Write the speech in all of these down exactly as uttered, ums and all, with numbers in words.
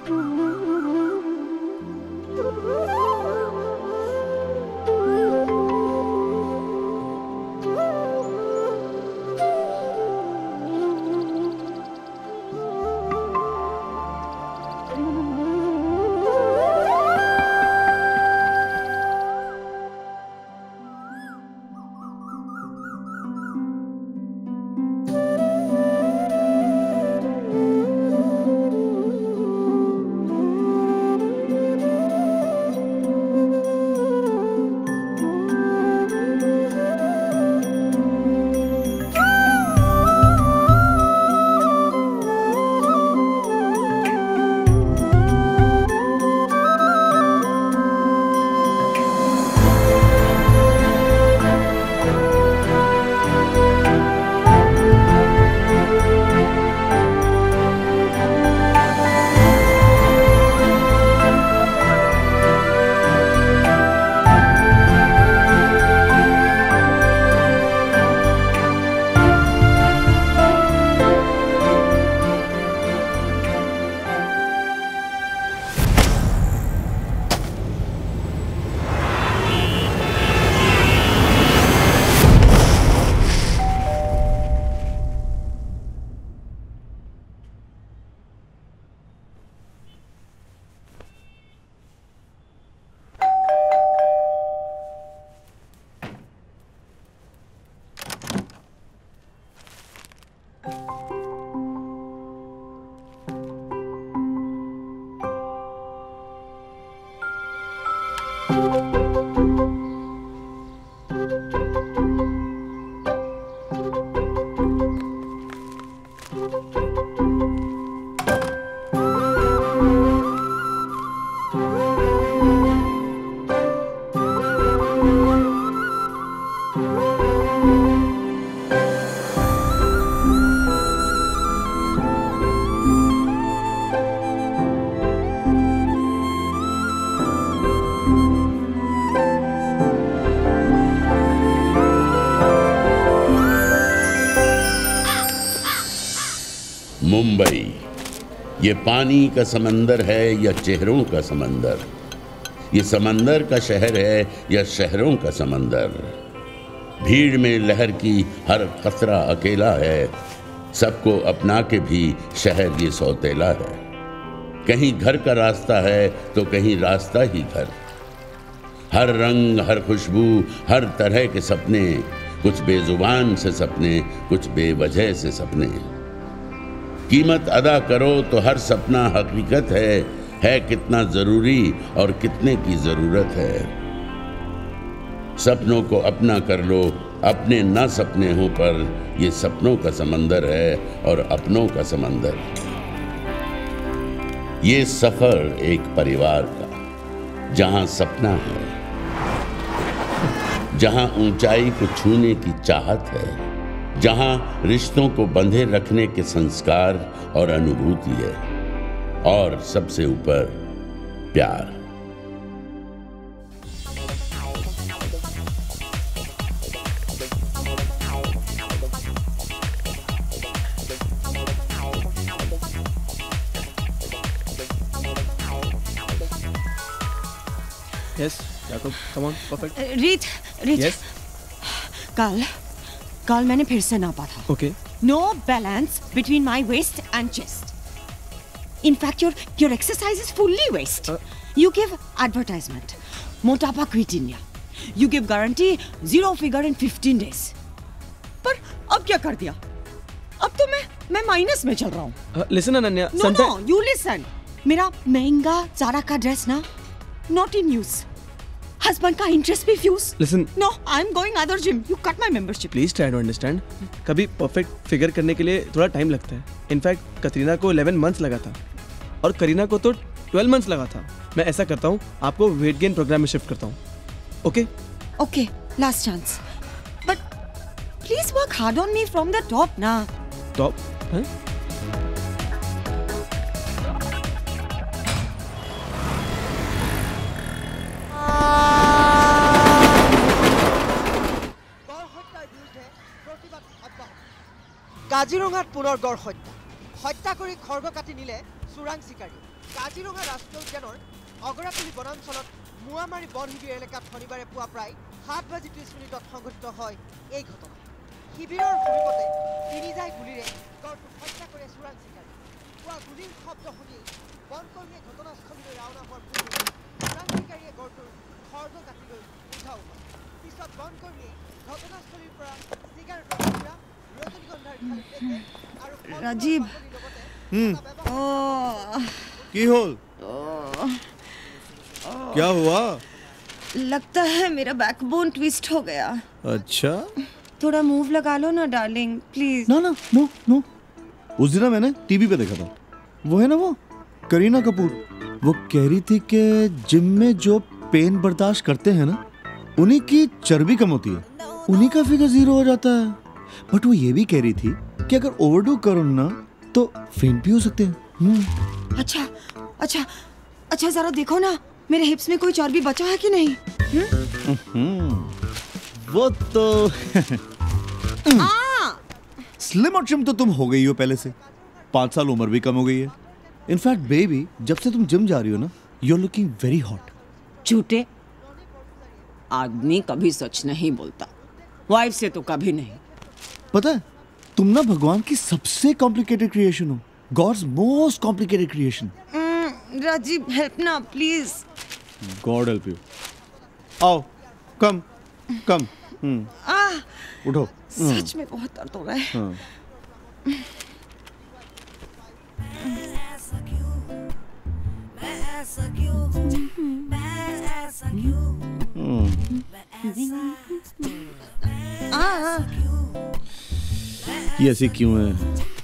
मुंबई, ये पानी का समंदर है या चेहरों का समंदर? ये समंदर का शहर है या शहरों का समंदर? भीड़ में लहर की हर कतरा अकेला है, सबको अपना के भी शहर ये सौतेला है। कहीं घर का रास्ता है तो कहीं रास्ता ही घर। हर रंग, हर खुशबू, हर तरह के सपने, कुछ बेजुबान से सपने, कुछ बेवजह से सपने। कीमत अदा करो तो हर सपना हकीकत है, है कितना जरूरी और कितने की जरूरत है। सपनों को अपना कर लो, अपने ना सपने हो पर ये सपनों का समंदर है और अपनों का समंदर। ये सफर एक परिवार का, जहां सपना है, जहां ऊंचाई को छूने की चाहत है, जहां रिश्तों को बंधे रखने के संस्कार और अनुभूति है, और सबसे ऊपर प्यार। Yes, Jacob, come on, perfect. रीत, रीत. Yes. कल, कल मैंने फिर से नापा था. Okay. No balance between my waist and chest. In fact, your your exercise is fully waste. Uh, you give advertisement, मोटापा quit India. You give guarantee zero figure in fifteen days. पर अब क्या कर दिया? अब तो मैं मैं माइनस में चल रहा हूँ. Uh, listen, Ananya. No, no, you listen. मेरा महंगा ज़ारा का ड्रेस ना, not in use. Husband का interest भी fuse. Listen. No, I'm going other gym. You cut my membership. Please try to understand. कभी perfect figure करने के लिए थोड़ा time लगता है. In fact, कतरीना को eleven months लगा था, और करीना को तो twelve months लगा था. मैं ऐसा करता हूँ, आपको weight gain program में shift करता हूँ. Okay? Okay, last chance. But please work hard on me from the top, ना. Top? Huh? কাজিৰঙাত পুনৰ গড় হত্যা হত্যা কৰি খৰ্গ কাটি নিলে চোৰাং চিকাৰী। কাজিৰঙা ৰাষ্ট্ৰীয় উদ্যানৰ অগৰাতলী বনাঞ্চলত মুৱামাৰী বন শিবিৰ এলেকাত শনিবাৰে পুৱা প্ৰায় সাত বাজি ত্ৰিছ মিনিটত সংঘটিত হয় এই ঘটনা। শিবিৰৰ সমীপতে তিনিজাই গুলীৰে গড়টোক হত্যা কৰে চোৰাং চিকাৰী। পুৱা গুলীৰ শব্দ শুনি বনকৰ্মীয়ে ঘটনাস্থলীলৈ ৰাওনা হোৱাৰ পূৰ্বে চোৰাং চিকাৰীয়ে গড়টোৰ খৰ্গ কাটি লৈ উধাও হয়। পিছত বনকৰ্মীয়ে ঘটনাস্থলীৰ পৰা চিগাৰেটৰ টুকুৰা, ৰজনীগন্ধাৰ খালী পেকেট আৰু राजीव की होल क्या हुआ? लगता है मेरा बैकबोन ट्विस्ट हो गया। अच्छा थोड़ा मूव लगा लो ना डार्लिंग प्लीज। ना ना नो नो उस दिन मैंने टीवी पे देखा था, वो है ना वो करीना कपूर, वो कह रही थी कि जिम में जो पेन बर्दाश्त करते हैं ना उन्हीं की चर्बी कम होती है, उन्हीं का फिगर जीरो हो जाता है। बट वो ये भी कह रही थी कि अगर ओवरडू करो ना तो फेंट भी हो सकते हैं। अच्छा अच्छा अच्छा जरा देखो ना मेरे हिप्स में कोई चर्बी बचा है कि नहीं। वो तो स्लिम और ट्रिम तो तुम हो गई हो पहले से, पाँच साल उम्र भी कम हो गई है। इनफैक्ट बेबी जब से तुम जिम जा रही हो ना you are looking very hot. झूठे आदमी कभी सच नहीं बोलता, वाइफ से तो कभी नहीं। पता है तुम ना भगवान की सबसे कॉम्प्लिकेटेड क्रिएशन हो, God's most complicated creation. Rajiv help ना प्लीज। God help you. आओ कम कम हम्म उठो। सच में बहुत दर्द हो रहा है। हाँ। ये ऐसी क्यों है?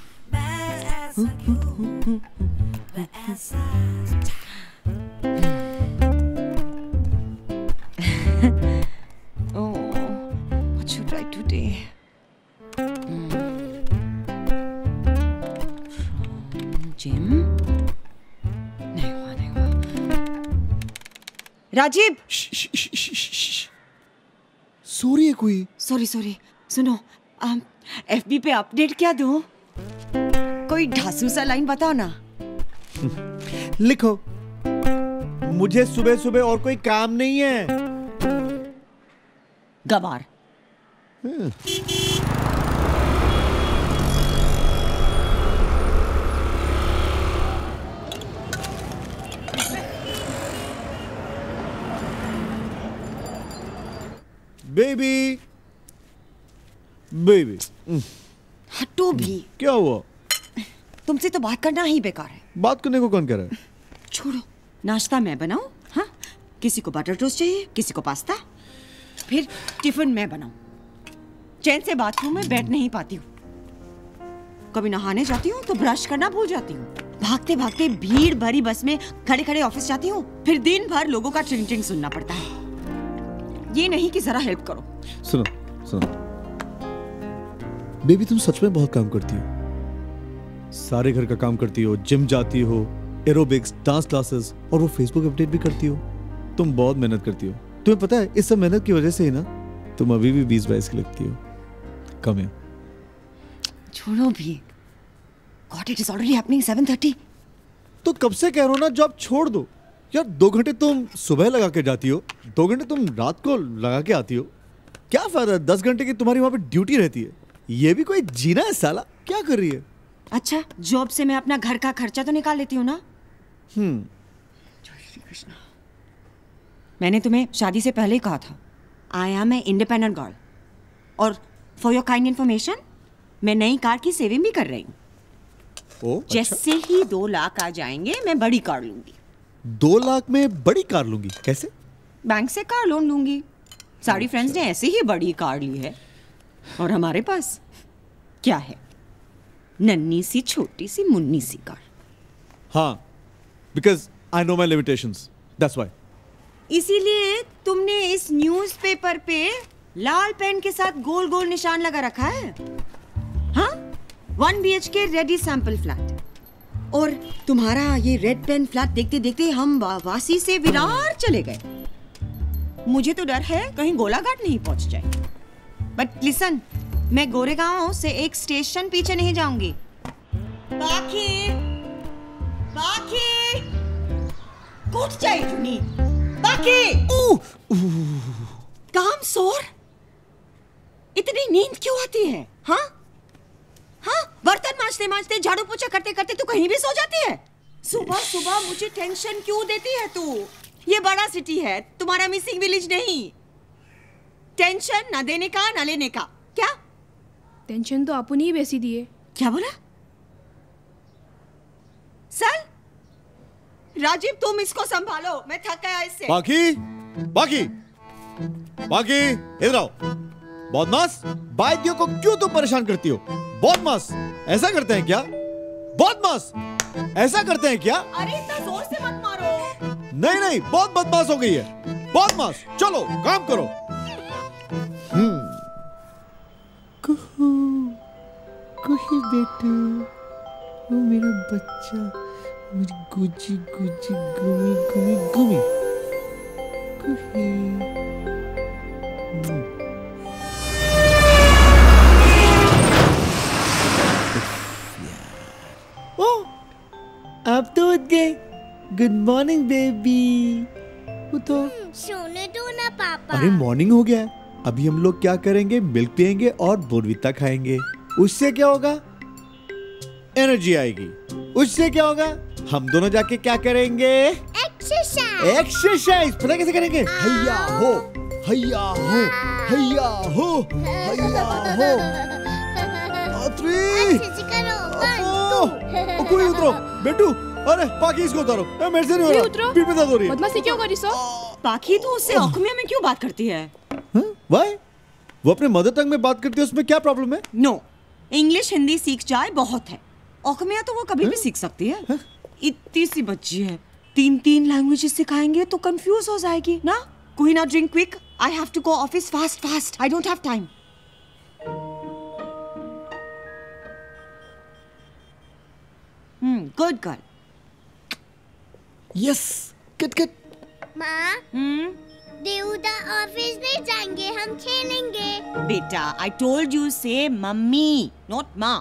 Oh, what should I do today? Gym नहीं हुआ नहीं हुआ। राजीव सॉरी है कोई? सॉरी सॉरी सुनो एफबी पे अपडेट क्या दूं? कोई ढासू सा लाइन बताओ ना। लिखो मुझे सुबह सुबह और कोई काम नहीं है। गवार बेबी बेबी हटो भी। क्या हुआ? तुमसे तो बात करना ही बेकार है। बात करने को कौन कह रहा है? छोड़ो नाश्ता मैं बनाऊं? हाँ किसी को बटर टोस्ट चाहिए, किसी को पास्ता, फिर टिफिन मैं बनाऊं। चैन से बाथरूम में बैठ नहीं पाती हूँ। कभी नहाने जाती हूँ तो ब्रश करना भूल जाती हूँ। भागते भागते भीड़ भरी बस में खड़े खड़े ऑफिस जाती हूँ, फिर दिन भर लोगों का ट्रिंग ट्रिंग सुनना पड़ता है। ये नहीं कि जरा हेल्प करो। सुनो सुनो बेबी तुम सच में बहुत काम करती हो, सारे घर का काम करती हो, जिम जाती हो, एरोबिक्स, डांस क्लासेस और वो फेसबुक अपडेट भी करती हो। तुम बहुत मेहनत करती हो। तुम्हें पता है इस सब मेहनत की वजह से ही ना तुम अभी भी बीस बाईस की लगती हो। कम है। छोड़ो भी। God, it is already happening seven thirty. तो कब से कह रहा हूं ना जॉब छोड़ दो यार। दो घंटे तुम सुबह लगा के जाती हो, दो घंटे तुम रात को लगा के आती हो। क्या फायदा दस घंटे की तुम्हारी वहां पे ड्यूटी रहती है। ये भी कोई जीना है साला? क्या कर रही है? अच्छा जॉब से मैं अपना घर का खर्चा तो निकाल लेती हूँ ना। हम्म श्री कृष्ण। मैंने तुम्हें शादी से पहले ही कहा था I am a independent girl. और फॉर योर काइंड इन्फॉर्मेशन मैं नई कार की सेविंग भी कर रही हूँ। ओ, जैसे अच्छा? ही दो लाख आ जाएंगे मैं बड़ी कार लूंगी। दो लाख में बड़ी कार लूंगी? कैसे? बैंक से कार लोन लूंगी। सारी फ्रेंड्स ने ऐसे ही बड़ी कार ली है और हमारे पास क्या है? नन्ही सी छोटी सी मुन्नी सी कार। हाँ because I know my limitations, that's why. इसीलिए तुमने इस न्यूज़पेपर पे लाल पेन के साथ गोल गोल निशान लगा रखा है। हाँ one B H K ready sample flat. और तुम्हारा ये रेड पेन फ्लैट देखते देखते हम वासी से विरार चले गए। मुझे तो डर है कहीं गोलाघाट नहीं पहुंच जाए। बट लिसन, मैं गोरेगांव से एक स्टेशन पीछे नहीं जाऊंगी। बाकी बाकी कोट चाहिए चुनी बाकी काम सोर इतनी नींद क्यों आती है? हाँ हाँ, बर्तन मांजते मांजते झाड़ू पोछा करते करते तू कहीं भी सो जाती है। सुबह सुबह मुझे टेंशन क्यों देती है तू? ये बड़ा सिटी है, तुम्हारा मिसिंग विलेज नहीं। टेंशन ना देने का ना लेने का। क्या टेंशन तो आपने ही वैसी दी है। क्या बोला? सर राजीव तुम इसको संभालो, मैं थक गया इससे। बाकी बाकी बाकी इधर आओ। बदमाश, बाइदियों को क्यों तुम परेशान करती हो? बदमाश, ऐसा करते हैं क्या? बदमाश, ऐसा करते हैं क्या? अरे इतना जोर से मत मारो। नहीं नहीं, बहुत बदमाश हो गई है। बदमाश, चलो काम करो। हम्म, कुहू, कुही बेटू, वो मेरा बच्चा, मेरी गुजी गुजी गुमी गुमी गुमी, कुही। ओह, आप तो उठ गए। Good morning baby. तो सोने दो ना पापा। अरे मॉर्निंग हो गया है। अभी हम लोग क्या करेंगे? मिल्क पियेंगे और बोर्नविटा खाएंगे। उससे क्या होगा? एनर्जी आएगी। उससे क्या होगा? हम दोनों जाके क्या करेंगे? एक्सरसाइज। एक्सरसाइज। पता कैसे करेंगे? हैया हो, हैया हो, हैया हो, हैया हो। अत्री, ओ, कोई उतरो। बेटू, अरे बाकी इसको उतारो। मेरे से नहीं हो रहा। उतरो। पीठ में दर्द हो रही है। बदमाशी क्यों करी सो? बाकी तो उससे ओखमिया में क्यों बात करती है? वाई? वो अपने मदर टंग में बात करती है, उसमें क्या प्रॉब्लम है? नो, इंग्लिश हिंदी सीख जाए बहुत है। ओखमिया तो वो कभी भी सीख सकती है। इतनी सी बच्ची है, तीन तीन लैंग्वेजेस सिखाएंगे तो कंफ्यूज हो जाएगी ना। कोई ना, drink quick, I have to go office fast fast, I don't have time. Hmm, good girl. Yes, good good. माँ, हम्म देवदा ऑफिस नहीं जाएंगे, हम खेलेंगे। बेटा, I told you say mummy not माँ।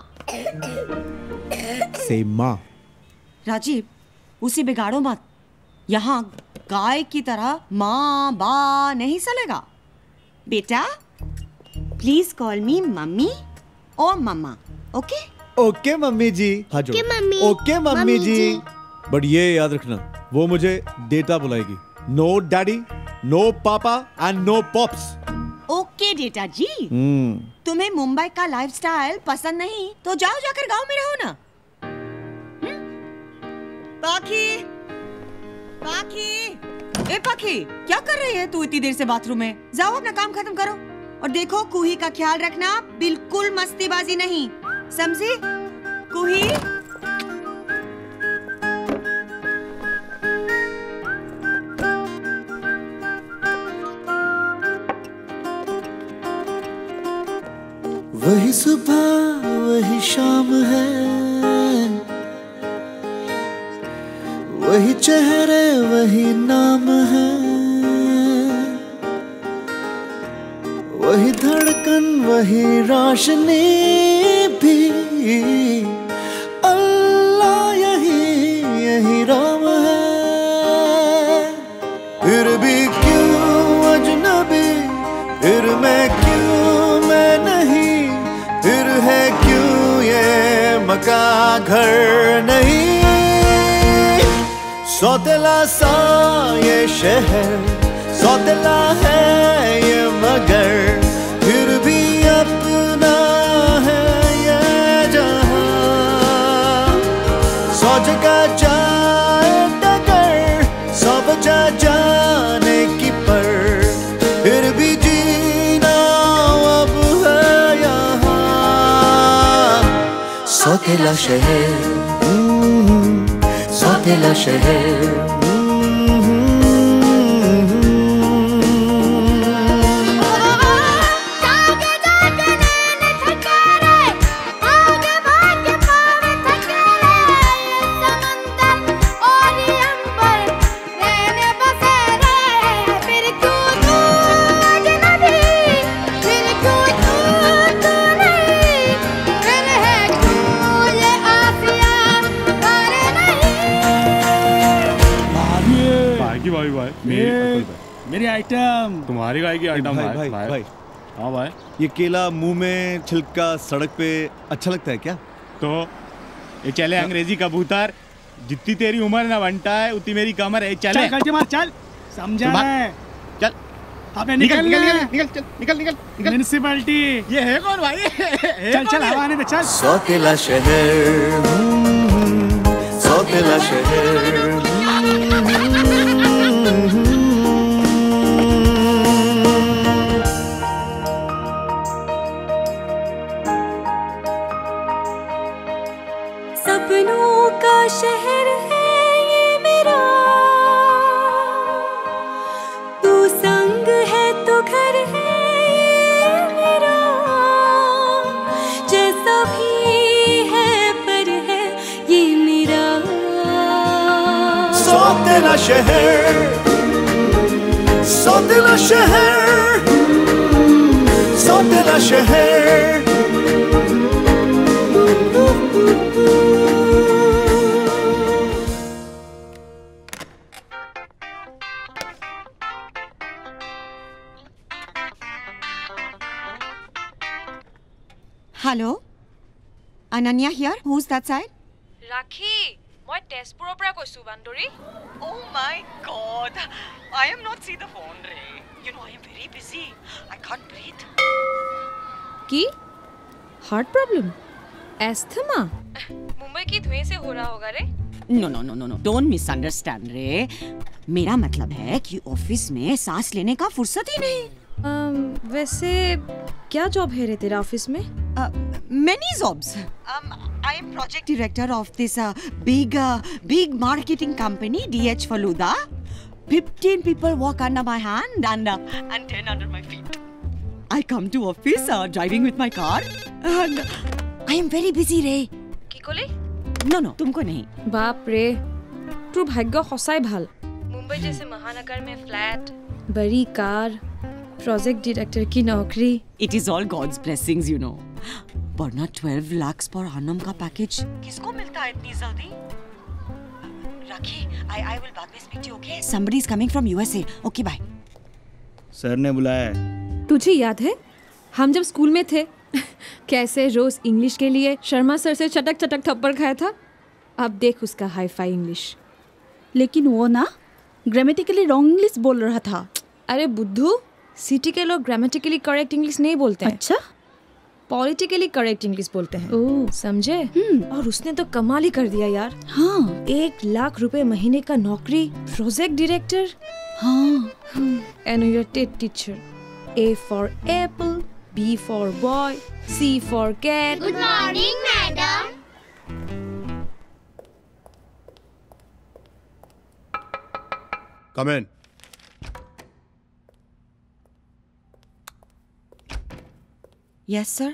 से माँ। राजीव, उसे बिगाड़ो मत। यहाँ गाय की तरह माँ बा नहीं चलेगा। बेटा, प्लीज कॉल मी मम्मी और mamma, okay? Okay mummy ji. हाँ जो okay mummy. Okay mummy mummy ji. जी। बट ये याद रखना, वो मुझे डेटा बुलाएगी। No daddy, no papa and no pops. Okay बेटा जी। हम्म। तुम्हें मुंबई का लाइफस्टाइल पसंद नहीं तो जाओ, जाकर गांव में रहो ना। हम्म? पाखी, पाखी, ए पाखी, क्या कर रही है तू इतनी देर से बाथरूम में? जाओ अपना काम खत्म करो और देखो कुही का ख्याल रखना, बिल्कुल मस्तीबाजी नहीं, समझी? कुही, वही सुबह वही शाम है, वही चेहरे वही नाम है, वही धड़कन वही रोशनी भी, अल्लाह यही यही राम है। फिर भी क्यों अजनबी, फिर मैं क्यों मैं नहीं, फिर है क्यों ये मकान घर नहीं। सौतेला सा ये शहर, सौतेला है ये मगर, फिर भी अपना है ये जहां। सौ जगह जाए डगर, सौ वजह जाने की पर, फिर भी जीना अब है यहाँ। सौतेला शहर, सौतेला शहर। भाई की भाई भाई मेरी मेरी आइटम तुम्हारी गाय की आइटम भाई भाई भाई, भाई। हाँ भाई ये केला मुंह में छिलका सड़क पे अच्छा लगता है क्या? तो ये चले अंग्रेजी कबूतर, जितनी तेरी उम्र ना बनता है उतनी मेरी कमर है। चले चल मार चल समझा है। चल अबे निकल निकल निकल निकल चल निकल निकल निकल। म्युनिसिपैलिटी ये है कौन भाई? चल चल हवा आने दे चल। सौतेला शहर, सौतेला शहर। सपनों का शहर है ये मेरा, तू संग है तो घर है ये मेरा, जैसा भी है पर है ये मेरा। सौतेला शहर, सौतेला शहर, सौतेला शहर। Hello? Ananya here. Who's that side? Rakhi, মই তেজপুৰৰ পৰা কৈছো বান্দৰী। Oh my God! I am not see the phone, Ray. You know I am very busy. I can't breathe. की? Heart problem? एस्थमा? मुंबई की धुएं से हो रहा होगा रे? No no no no no. Don't misunderstand, Ray. मेरा मतलब है कि ऑफिस में सांस लेने का फुर्सत ही नहीं। um, वैसे क्या जॉब है रे तेरा ऑफिस में? Uh, many jobs. Um, I am project director of this uh, big, uh, big marketing company, D H Faluda. Fifteen people walk under my hand and uh, and ten under my feet. I come to office uh, driving with my car, and I am very busy, Ray. की Koli? No no, तुमको नहीं. बाप रे, तू भाग्य खसाई भाल. मुंबई जैसे महानगर में फ्लैट, बड़ी कार, प्रोजेक्ट डायरेक्टर की नौकरी. It is all God's blessings, you know. वरना twelve lakhs पर annum का पैकेज किसको मिलता है इतनी जल्दी? राखी, I I will बाद में speak to you, okay? Somebody is coming from U S A. Okay, bye. Sir ने बुलाया है। तुझे याद है हम जब स्कूल में थे कैसे रोज इंग्लिश के लिए शर्मा सर से चटक चटक थप्पड़ खाया था? अब देख उसका हाई फाई इंग्लिश। लेकिन वो ना ग्रामेटिकली रॉन्ग इंग्लिश बोल रहा था। अरे बुद्धू, सिटी के लोग ग्रामेटिकली करेक्ट इंग्लिश नहीं बोलते हैं। अच्छा? पॉलिटिकली करेक्ट इंग्लिश बोलते हैं। ओह, समझे? और उसने तो कमाल ही कर दिया यार। हाँ, एक लाख रुपए महीने का नौकरी, प्रोजेक्ट डायरेक्टर। हाँ, एनुएटेड teacher. A for apple, B for boy, C for cat. Good morning, madam. Come in. Yes, sir.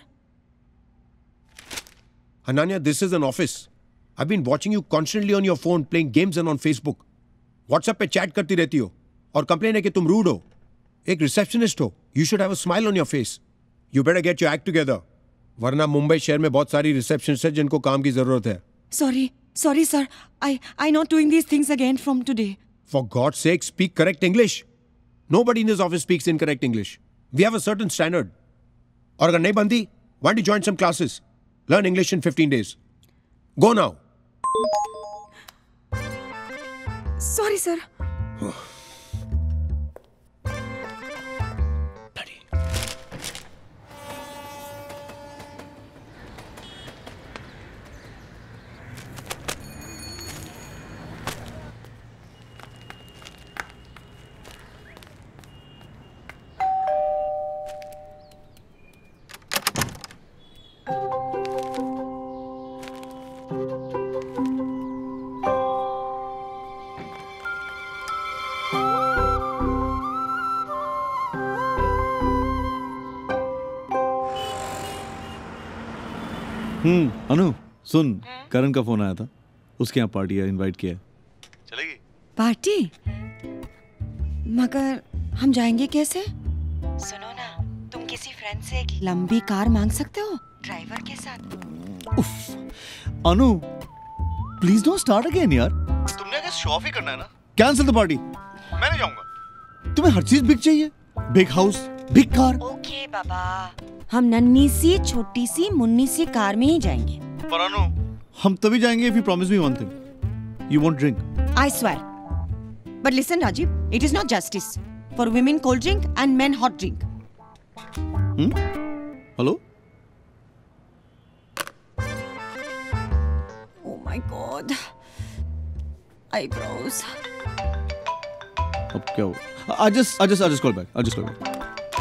Ananya, this is an office. I've been watching you constantly on your phone, playing games and on Facebook. WhatsApp पे chat करती रहती हो और complain है कि तुम rude हो. एक receptionist हो. You should have a smile on your face. You better get your act together. वरना मुंबई शहर में बहुत सारी receptionists हैं जिनको काम की जरूरत है. Sorry, sorry, sir. I I not doing these things again from today. For God's sake, speak correct English. Nobody in this office speaks incorrect English. We have a certain standard. और अगर नहीं बनती, why don't you join some classes? Learn English in fifteen days. Go now. Sorry, sir. हम्म अनु सुन, करण का phone आया था, उसके यहाँ party है, इनवाइट किया है। चलेगी? पार्टी? मगर हम जाएंगे कैसे? सुनो ना, तुम किसी फ्रेंड से एक लंबी कार मांग सकते हो ड्राइवर के साथ। उफ, Anu please don't start again यार। तुमने क्या शो ऑफ ही करना है ना? Cancel the party. मैं नहीं जाऊंगा। तुम्हें हर चीज बिग चाहिए, big house, big car. Okay बाबा, हम नन्ही सी छोटी सी मुन्नी सी कार में ही जाएंगे। पर अनु, हम तभी जाएंगे if you promise me one thing. You won't drink. I swear. But listen, Rajiv, it is not justice for women cold drink and men hot drink. Hmm? Hello? Oh my God. Eyebrows. अब क्या हुआ? I just, I just, I just call back. I'll just call back.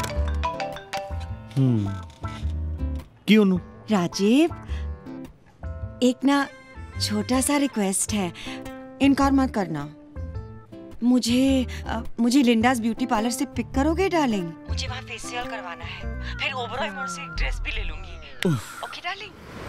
Hmm. क्यों नु? राजीव, एक ना छोटा सा request है, इनकार मत करना। मुझे आ, मुझे लिंडास ब्यूटी पार्लर से पिक करोगे डार्लिंग? मुझे वहाँ फेशियल करवाना है, फिर ओबरॉय मोड़ से एक ड्रेस भी ले लूंगी। Okay darling?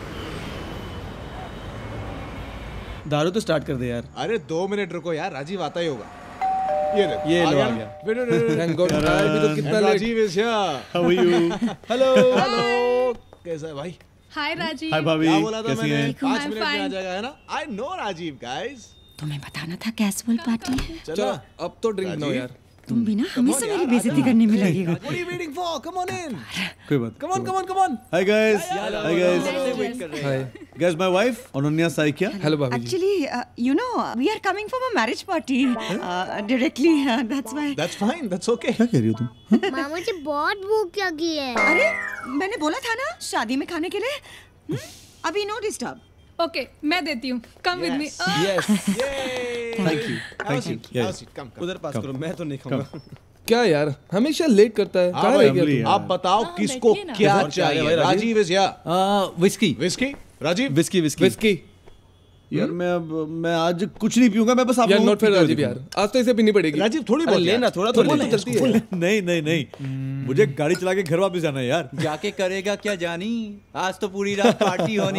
दारू तो स्टार्ट कर दे यार। अरे दो मिनट रुको यार, राजीव आता ही होगा। ये देखो, ये लो आ ना? गया। Wait wait wait, thank God. अभी तो कितना late. Rajiv is here. How are you? Hello hello, कैसा है भाई? हाय राजीव। हाय भाभी, क्या बोला था कैसी मैंने? हैं? पाँच मिनट में आ जाएगा, है ना? I know Rajiv guys. तुम्हें बताना था कैजुअल पार्टी है। चलो अब तो ड्रिंक नो यार। तुम भी ना हमेशा मेरी बेइज्जती करने में लगे हो। What are you waiting for? Come on in. कोई बात। Come on, come on, come on. Hi guys. Hi guys. Hi. Guys, my wife, Ananya Saikia. Hello भाभी जी। Actually, uh, you know, we are coming from a marriage party uh, directly. Uh, that's why. That's fine. That's okay. क्या कह रही हो तुम? माँ मुझे बहुत भूख लगी है। अरे मैंने बोला था ना शादी में खाने के लिए। हम्म? अभी नो डिस्टर्ब। ओके, मैं देती हूँ। Come with me. Yes. Thank you. Thank you. Have a Yes. seat. Come, come. उधर पास करो, मैं तो नहीं खाऊंगा। क्या यार, हमेशा लेट करता है। हाँ कहाँ भाई, रह गया तू? आप बताओ किसको क्या चाहिए? Rajiv is here. Whisky whisky? Rajiv? Whisky whisky whisky. यार मैं अब मैं आज कुछ नहीं पीऊंगा, मैं बस आप यार लोगों नॉट को फेयर पीते हुए राजीव यार, दिखूंगा। आज तो इसे पीनी पड़ेगी। राजीव थोड़ी बहुत लेना थोड़ा तो थोड़ी लेना। चलती है। नहीं नहीं नहीं, मुझे गाड़ी चला के घर वापस जाना है यार। जाके करेगा क्या जानी, आज तो पूरी रात पार्टी होनी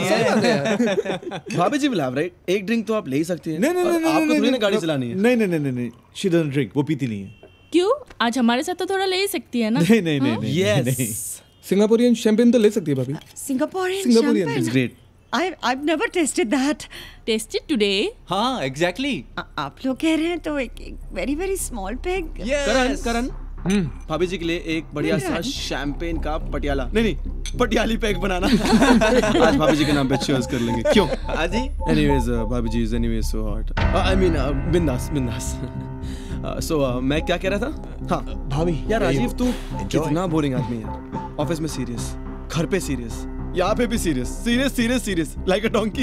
है। भाभी जी बिलाव राइट, एक ड्रिंक तो आप ले ही सकती हैं। नहीं नहीं और नहीं आपको नहीं थोड़ी ना नहीं, गाड़ी चलानी है। नहीं नहीं नहीं नहीं, शी डजंट ड्रिंक, वो पीती नहीं है। क्यों? आज हमारे साथ तो थोड़ा ले ही सकती है ना। नहीं नहीं नहीं नहीं। Yes. सिंगापुरियन शैंपेन तो ले सकती है भाभी। Singaporean Singaporean, champagne. It's great. I I've never tasted that. Tasted today? हाँ एग्जैक्टली। आप लोग कह रहे हैं तो एक very very small peg. Karan Karan भाभी जी के लिए एक बढ़िया सा शैंपेन का पटियाला नहीं नहीं पटियाली पैक बनाना। आज भाभी जी के नाम पे चीयर्स कर लेंगे, क्यों? आज ही। एनीवेज भाभी ji is anyways so hot. I mean बिंदास बिंदास। सो मैं क्या कह रहा था? हाँ भाभी यार राजीव तू कितना बोरिंग आदमी है यार। ऑफिस में सीरियस, घर पे सीरियस, यहाँ पे भी serious serious serious serious like a donkey.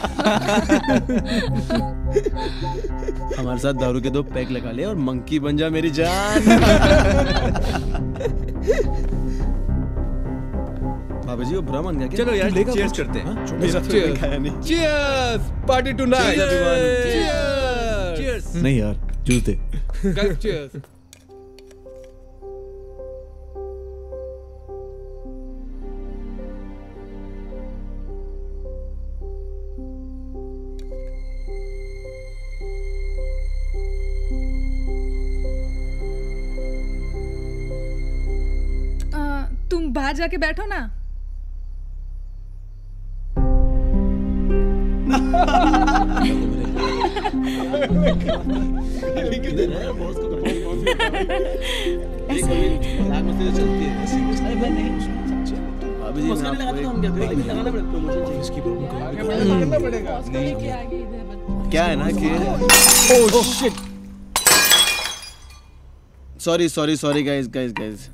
हमारे साथ दारू के दो पैक लगा ले और मंकी बन जा मेरी जान। बाबा जी वो बुरा मान गया क्या? चलो यार चीयर्स करते हैं। चीयर्स खाया नहीं। Cheers party tonight. चीयर्स। नहीं यार, जूस दे। Guys cheers. तुम बाहर जाके बैठो ना। क्या है ना कि oh shit, sorry sorry sorry guys guys guys.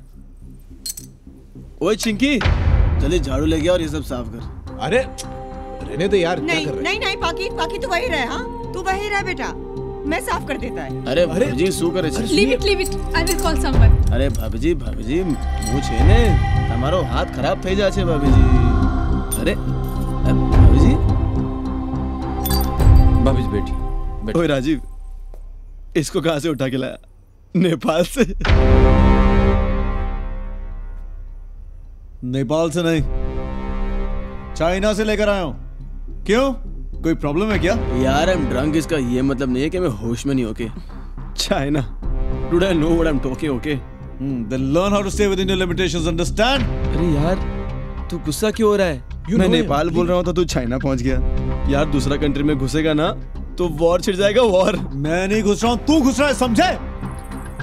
ओए चिंकी जल्दी झाड़ू ले गया और ये सब साफ कर। अरे रहने दे यार। नहीं नहीं नहीं बाकी बाकी तू वही रहे। हाँ तू वही रह बेटा, मैं साफ कर देता है। अरे भाभी जी શું કરે છે? Leave it, leave it. I will call someone. અરે ભાભીજી ભાભીજી હું છે ને તમારો હાથ ખરાબ થઈ જાય છે ભાભીજી। અરે ભાભીજી भाभी जी बैठी। ओए राजीव इसको कहाँ से उठा के लाया? नेपाल से। नेपाल से नहीं, चाइना से लेकर आया हूँ। क्यों, कोई प्रॉब्लम है क्या? यार आई एम ड्रंक, इसका ये मतलब नहीं है कि मैं होश में नहीं okay. China, do I know what I am talking okay? Then learn how to stay within your limitations, understand? अरे यार तू गुस्सा क्यों हो रहा है? मैं नेपाल बोल रहा हूँ तो तू चाइना पहुंच गया। यार दूसरा कंट्री में घुसेगा ना तो वॉर छिड़ जाएगा, वॉर। मैं नहीं घुस रहा हूँ, तू घुस रहा है, समझे?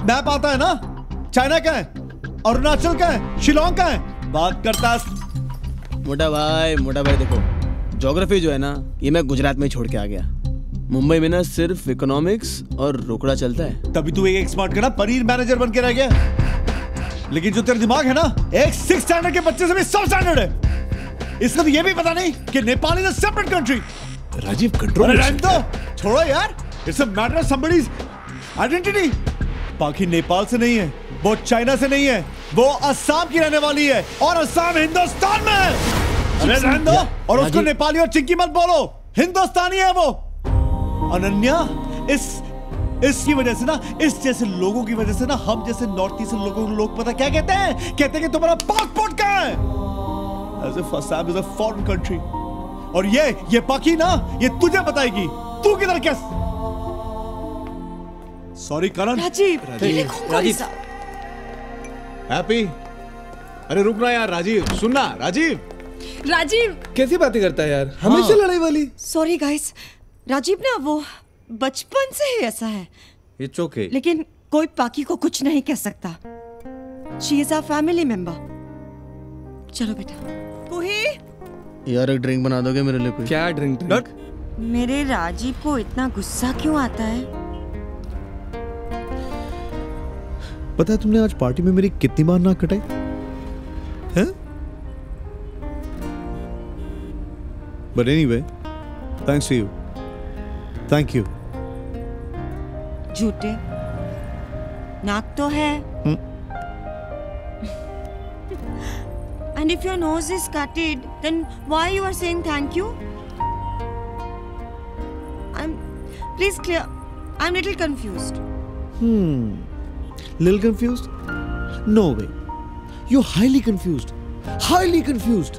मैप आता है ना? चाइना का है, अरुणाचल का है, शिलोंग का है, बात करता है। मोटा भाई मोटा भाई देखो, ज्योग्राफी जो है ना ये मैं गुजरात में ही छोड़ के आ गया। मुंबई में ना सिर्फ इकोनॉमिक्स और रोकड़ा चलता है। तभी तू एक स्मार्ट का ना पनीर मैनेजर बन के रह गया। लेकिन जो तेरा दिमाग है ना, एक सिक्स स्टैंडर्ड के बच्चे से भी सब स्टैंडर्ड है। इसका तो ये भी पता नहीं कि Nepal is a separate country. Rajiv control. अरे रहने दो, छोड़ो यार। It's a matter of somebody's identity. बाकी नेपाल से नहीं है, वो चाइना से नहीं है, वो असम की रहने वाली है और असम हिंदुस्तान में है। अरे रहने दो, और उसको नेपाली और चिंकी मत बोलो, हिंदुस्तानी है वो। अनन्या, इस इसकी वजह से ना, इस जैसे लोगों की वजह से ना, हम जैसे नॉर्थ ईस्ट लोगों को लोग पता क्या कहते हैं? कहते हैं कि तुम्हारा पासपोर्ट कहाँ है? As if Assam is a foreign country. और ये ये बाकी ना, ये तुझे बताएगी। तू किधर क्या? सॉरी करण। राजीव, राजीव, राजीव। हैप्पी, अरे रुक ना यार राजीव, सुनना राजीव। राजीव कैसी बातें करता है यार, हमेशा लड़ाई वाली। सॉरी गाइस, राजीव ना वो बचपन से ही ऐसा है। It's okay. लेकिन कोई पाकी को कुछ नहीं कह सकता। She is a family member. चलो बेटा। कुही, यार एक ड्रिंक बना दोगे मेरे लिए कोई? क्या ड्रिंक? ड्रिंक? मेरे राजीव को इतना गुस्सा क्यों आता है? पता है तुमने आज पार्टी में मेरी कितनी बार नाक कटाई है? But anyway, thanks to you. Thank you. झूठे नाक तो है। Hmm? And if your nose is cutted, then why you are saying thank you? I'm please clear. I'm little confused. Hmm. Little confused? No way. You're highly confused. Highly confused.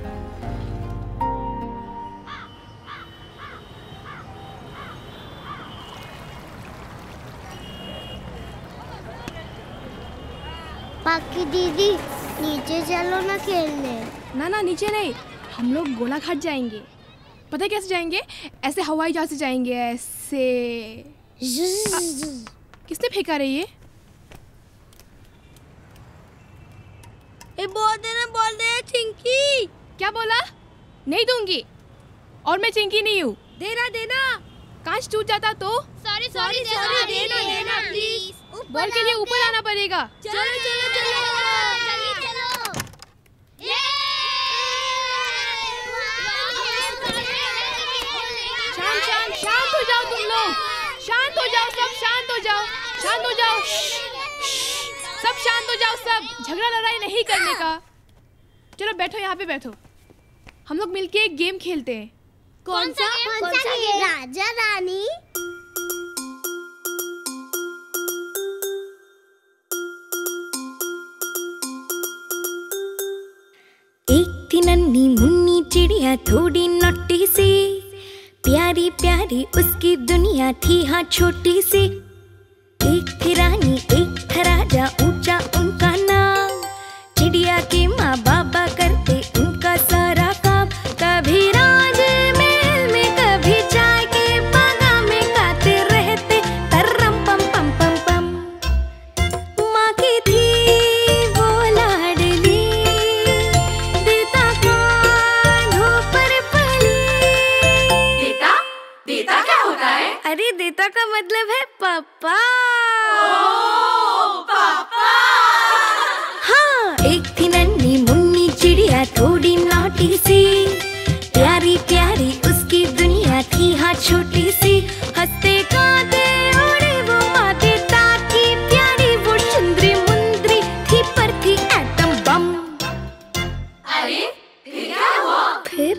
बाकी दीदी नीचे चलो ना खेलने। ना ना नीचे नहीं, हम लोग गोलाघाट जाएंगे। पता है कैसे जाएंगे? ऐसे हवाई जहाज से जाएंगे, ऐसे। आ, किसने फेंका रही है? ए बोल देना, बोल दे चिंकी। क्या बोला? नहीं दूंगी, और मैं चिंकी नहीं हूँ। देना देना, कांच टूट जाता तो? सॉरी सॉरी सॉरी, देना देना प्लीज। बॉल के लिए ऊपर आना पड़ेगा। चलो चलो चलो जल्दी चलो। शांत शांत शांत हो जाओ तुम लोग, शांत हो जाओ सब, शांत हो जाओ, शांत हो जाओ, सब शांत हो जाओ सब। झगड़ा लड़ाई नहीं करने का। चलो बैठो, यहाँ पे बैठो। हम लोग मिलके एक गेम खेलते हैं। कौन सा? कौन सा गेम? राजा रानी। एक थी नन्ही मुन्नी चिड़िया थोड़ी नोटी सी, प्यारी प्यारी उसकी दुनिया थी हाँ छोटी सी। एक थी रानी एक था राजा, ऊंचा उनका नाम। चिड़िया के माँ बाबा करते उनका सारा काम। कभी राज महल में, कभी चाय के बागान में गाते रहते तररम पम पम पम पम। माँ की थी वो लाडली, देता कान्हों पर पली। देता? देता क्या होता है? अरे देता का मतलब है पापा। पापा। हाँ, एक थी नन्ही मुन्नी चिड़िया थोड़ी नोटी सी, प्यारी प्यारी उसकी दुनिया थी हाँ छोटी सी। हंसते गाते उड़े वो माँ देता की प्यारी, वो सुंदरी मुंदरी थी पर थी एटम बम। अरे फिर क्या हुआ? फिर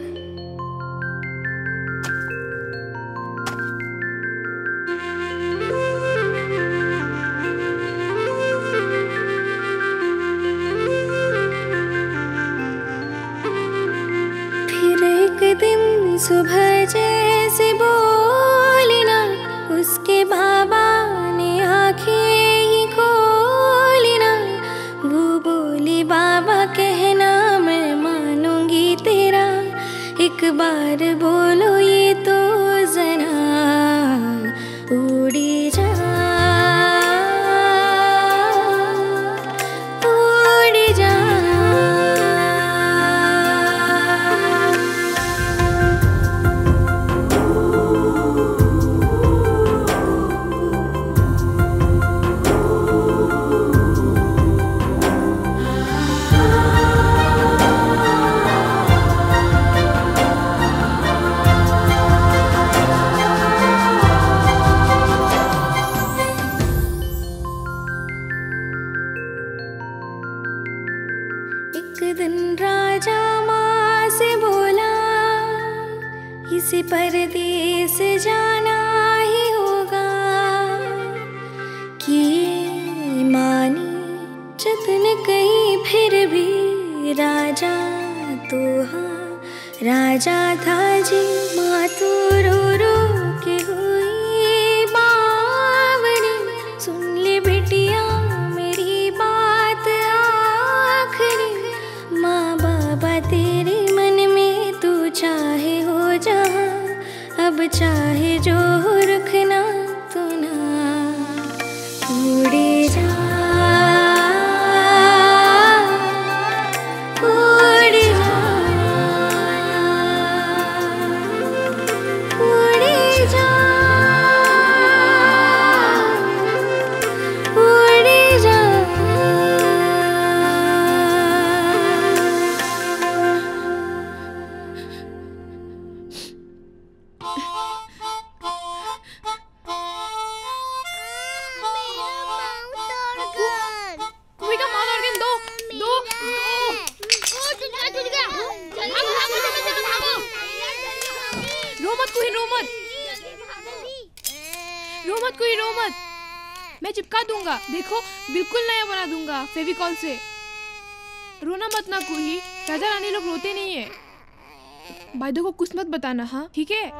दिन सुबह जैसे बोली ना, उसके बाबा ने आंखें ही खोली ना। वो बोली बाबा कहना मैं मानूंगी तेरा, एक बार बोलो ये तो जरा उड़ी जा। दिन राजा माँ से बोला इसे परदेस जाना ही होगा कि मानी जतन कहीं फिर भी राजा तो हाँ राजा था जी। माँ तो रो रो के हुई बावरी, सुन ले बेटिया मेरी बात आखिरी। माँ बाबा तेरे मन में तू चाहे हो जहाँ, अब चाहे जो रुकना तो ना उड़े जा उड़ जा उड़ जा उड़ जा। कुई का माउथ ऑर्गन दो दो रो मत कुई, रो मत रो मत कुई, रो मत। मैं चिपका दूंगा, देखो बिल्कुल नया बना दूंगा फेविकॉल से। रोना मत ना कुई, राजा रानी लोग रोते नहीं है। बायदो को कुछ मत बताना, हाँ ठीक है?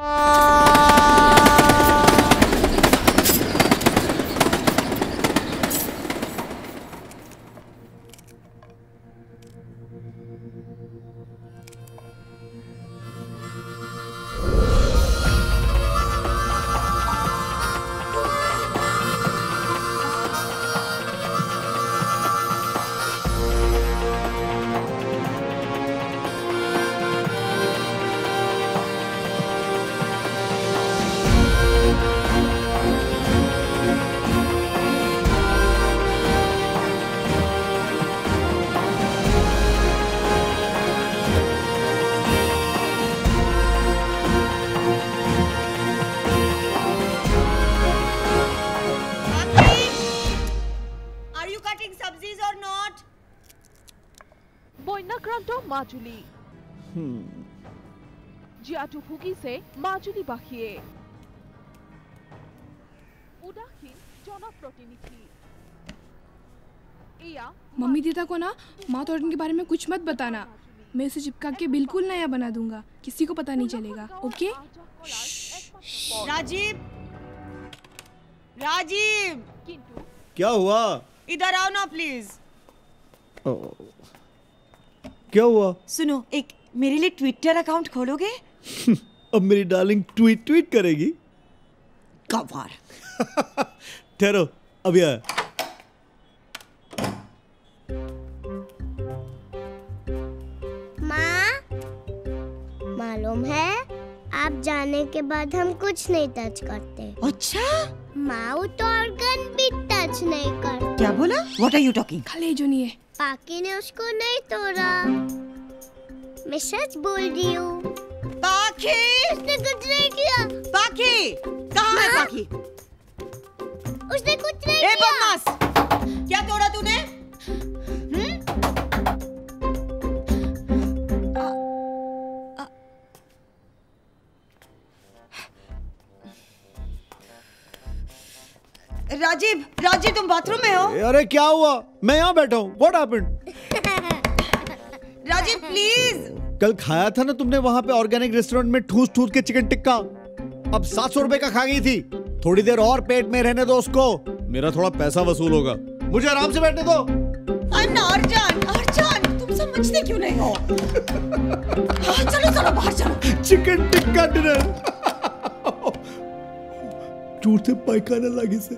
মাজুলী জীয়াটো ভুগিছে মাজুলী বাসীয়ে। উদাসীন জনপ্রতিনিধি मम्मी दीदा को ना माउथ ऑर्गन के बारे में कुछ मत बताना। मैं इसे चिपका के बिल्कुल नया बना दूंगा, किसी को पता नहीं चलेगा। ओके? राजीव, राजीव, क्या हुआ? इधर आओ ना प्लीज। क्या हुआ? सुनो, एक मेरे लिए ट्विटर अकाउंट खोलोगे? अब मेरी डार्लिंग ट्वीट ट्वीट करेगी? गवार। ठहरो, अभी आया। मालूम है आप जाने के बाद हम कुछ नहीं टच करते। अच्छा? माउथ ऑर्गन भी टच नहीं करते। क्या बोला? What are you talking? खाली जो नहीं है। पाकी ने उसको नहीं तोड़ा, मैं सच बोल रही हूँ। पाकी! उसने कुछ नहीं किया। पाकी! कहाँ है पाकी? उसने कुछ नहीं किया। ए बदमाश! क्या तोड़ा तूने? राजीव, राजीव तुम बाथरूम में हो? अरे क्या हुआ? मैं यहाँ बैठा हूँ। What happened? राजीव प्लीज। कल खाया था ना तुमने वहाँ पे ऑर्गेनिक रेस्टोरेंट में ठूस ठूस के चिकन टिक्का। अब सात सौ रुपए का खा गई थी। थोड़ी देर और पेट में रहने दो उसको, मेरा थोड़ा पैसा वसूल होगा। मुझे आराम से बैठने दो। अर्जान, अर्जान, तुम समझते क्यों नहीं हो? हाँ, चलो चलो बाहर चलो। Chicken tikka dinner. झूठ से पायखाना लगी से।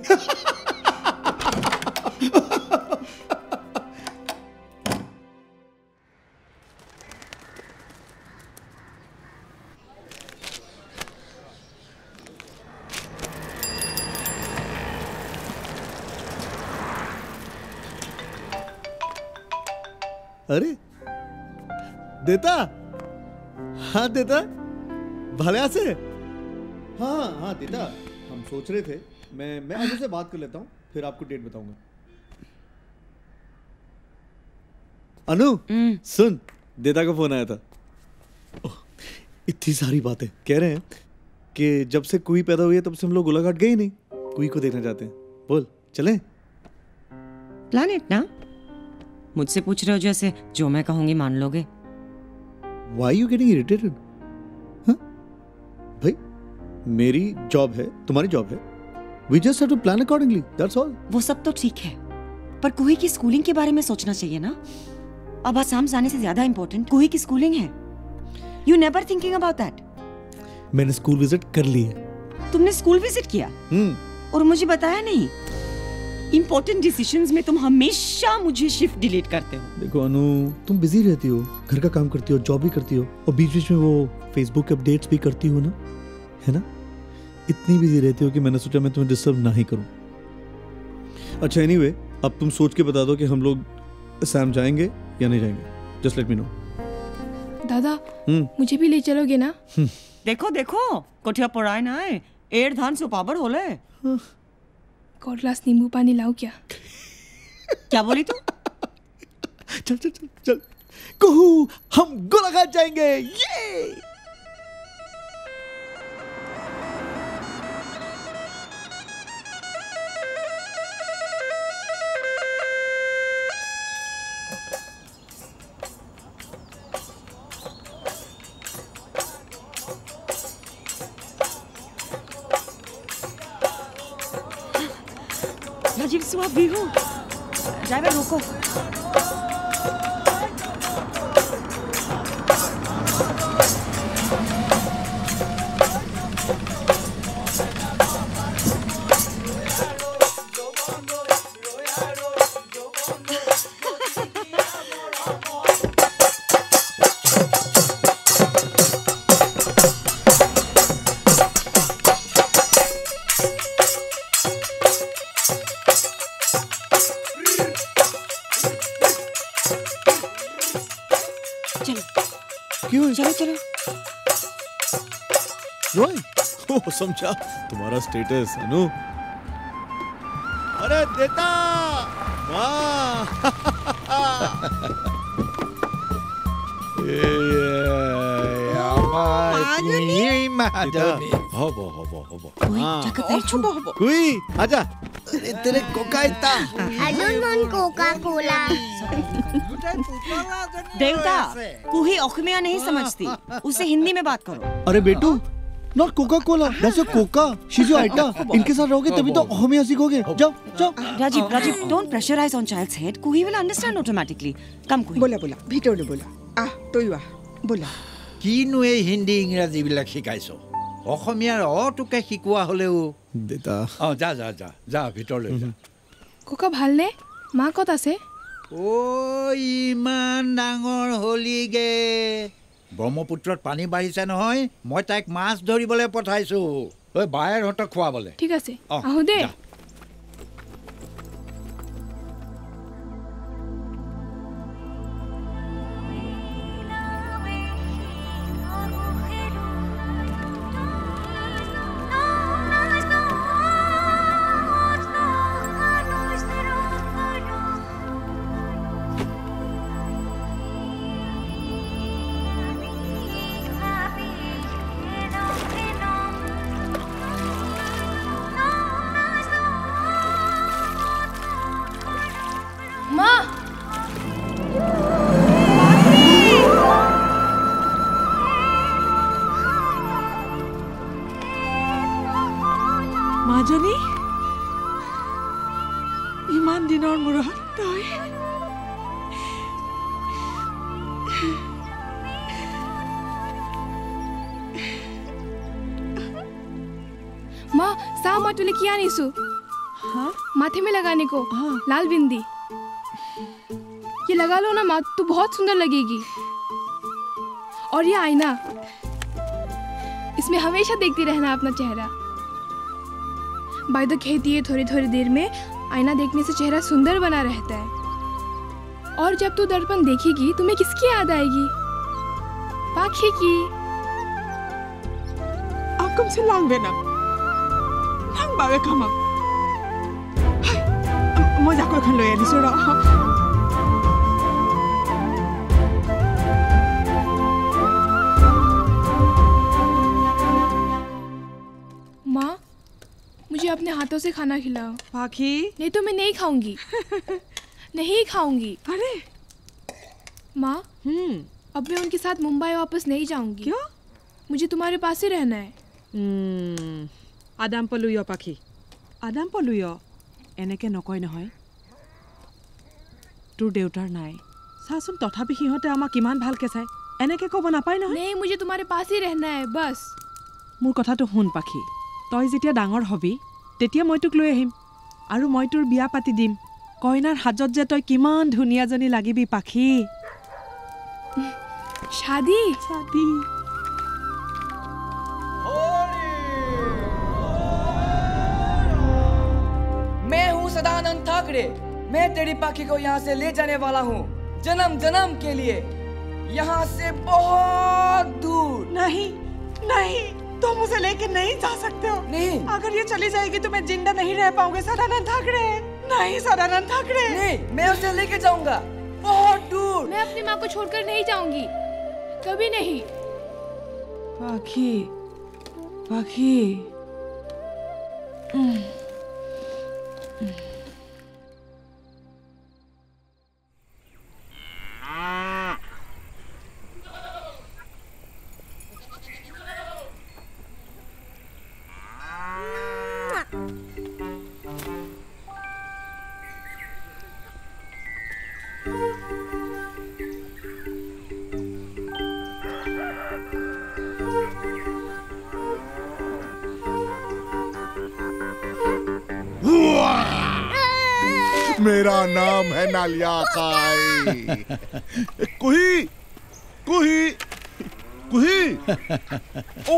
अरे देता, हाँ देता, भले से। हाँ हाँ देता, हम सोच रहे थे, मैं मैं अनु से बात कर लेता हूँ, फिर आपको डेट बताऊंगा। अनु सुन, देदा का फोन आया था। ओह, इतनी सारी बातें कह रहे हैं कि जब से कुई पैदा हुई है तब से हम लोग गोलाघाट गए ही नहीं। कुई को देखना चाहते हैं। बोल चलें? प्लानिट ना? मुझसे पूछ रहे हो जैसे जो मैं कहूंगी मान लोगे। Why you getting irritated? हाँ? भाई मेरी जॉब है, तुम्हारी जॉब है। We just have to plan accordingly. That's all. वो सब तो ठीक है, पर कुही की स्कूलिंग के बारे में सोचना चाहिए ना। अब आसाम जाने से ज्यादा इम्पोर्टेंट कुही की स्कूलिंग है। You never thinking about that. मैंने स्कूल विजिट कर ली है। तुमने स्कूल विजिट किया? हम्म। और मुझे बताया नहीं। इम्पोर्टेंट डिसीजंस में तुम हमेशा मुझे शिफ्ट डिलीट करते हो। देखो अनु, तुम बिजी रहती हो, घर का काम करती हो, जॉब भी करती हो और बीच बीच में वो फेसबुक के अपडेट्स भी करती हो ना, है ना? इतनी बिजी रहती हो कि मैंने सोचा मैं तुम्हें डिस्टर्ब ना ही करूं। अच्छा एनीवे, अब तुम सोच के बता दो कि हम लोग असम जाएंगे या नहीं जाएंगे। Just let me know. दादा मुझे भी ले चलोगे ना? देखो देखो कोठिया पढ़ाए ना है, एड़ धान से पावर होले। और ग्लास नींबू पानी लाओ क्या? क्या बोली तू? चल चल चल चल कहू, हम गोलाघाट जाएंगे। ये राजीव सुबह भी हो। ड्राइवर रोको। चलो चलो। रोय, ओ समझा तुम्हारा स्टेटस अनु। अरे देता वाह। हबो हबो हबो। कुई आजा। अरे तेरे कोका इतना। I don't want Coca-Cola. देवता, कुही ओखमिया नहीं समझती, उसे हिंदी में बात करो। अरे बेटू, not coca cola, that's a coca, शिजो आइटा। इनके साथ रहोगे तभी तो ओखमिया सीखोगे। जाओ जाओ। Rajiv Rajiv don't pressurise on child's head. Kuhi will understand automatically. Come Kuhi. बोला बोला ভিতৰলৈ बोला। আহ তই আহ बोला। কিনো এই হিন্দী ইংৰাজী বিলাক শিকাইছো? অসমীয়াৰ অটোকে শিকোৱা হলেও দেতা। অ যা যা যা যা ভিতৰলৈ যা। কোকা ভালনে? মা ক'ত আছে? ও ইমান ডাঙৰ হলিগে। ব্ৰহ্মপুত্ৰত পানী বাঢ়িছে নহয়, মই তাইক মাছ ধৰিবলৈ পঠাইছো। ঐ বায়েৰহঁতক খোৱাবলৈ। ঠিক আছে আহো দে। মাজনী ইমান দিনৰ মূৰত তই माँ सा मैं तुले क्या आनीसु? हाँ? माथे में लगाने को हाँ। लाल बिंदी। ये लगा लो ना माँ, तू बहुत सुंदर लगेगी। और ये आईना, इसमें हमेशा देखती रहना अपना चेहरा। बाय द कहती है थोड़ी थोड़ी देर में आईना देखने से चेहरा सुंदर बना रहता है। और जब तू दर्पण देखेगी तुम्हें किसकी याद आएगी? पाखी की। आकम से लांग बेना लांग बावे खामा। हाय मजा को खन लो यानी सोरा। अपने हाथों से खाना खिलाओ। पाखी नहीं तो मैं नहीं खाऊंगी। नहीं खाऊंगी। अरे माँ, हम्म अब मैं उनके साथ मुंबई वापस नहीं जाऊंगी। क्यों? मुझे तुम्हारे पास ही रहना है। हम्म आदाम पलुयो पाखी, आदाम पलुयो এনেকে নকয় নহয়। তোৰ দেউতাৰ নাই চাচোন, তথাপি সিহঁতে আমাক কিমান ভালকে চাই, এনেকে ক'ব নাপায় নহয়। नहीं, मुझे तुम्हारे पास ही रहना है बस। মোৰ কথাটো শুন পাখি, তই যেতিয়া ডাঙৰ হবি তেতিয়া মই তোক লৈ আহিম আৰু মই তোৰ বিয়া পাতি দিম। কইনাৰ হাজত যে তই কিমান ধুনীয়াজনী লাগিবি পাখি। शादी शादी मैं हूँ सदानंद ठाकरे। मैं तेरी पाखी को यहाँ से ले जाने वाला हूँ, जन्म जन्म के लिए, यहाँ से बहुत दूर। नहीं नहीं, तुम उसे लेके नहीं जा सकते हो। नहीं, अगर ये चली जाएगी तो मैं जिंदा नहीं रह पाऊंगी सदानंद ठाकरे। नहीं सदानंद ठाकरे। नहीं, मैं उसे लेके जाऊंगा बहुत दूर। मैं अपनी माँ को छोड़कर नहीं जाऊंगी, कभी नहीं। पाखी पाखी मेरा नाम है नालिया काई। कुही कुही कुही ओ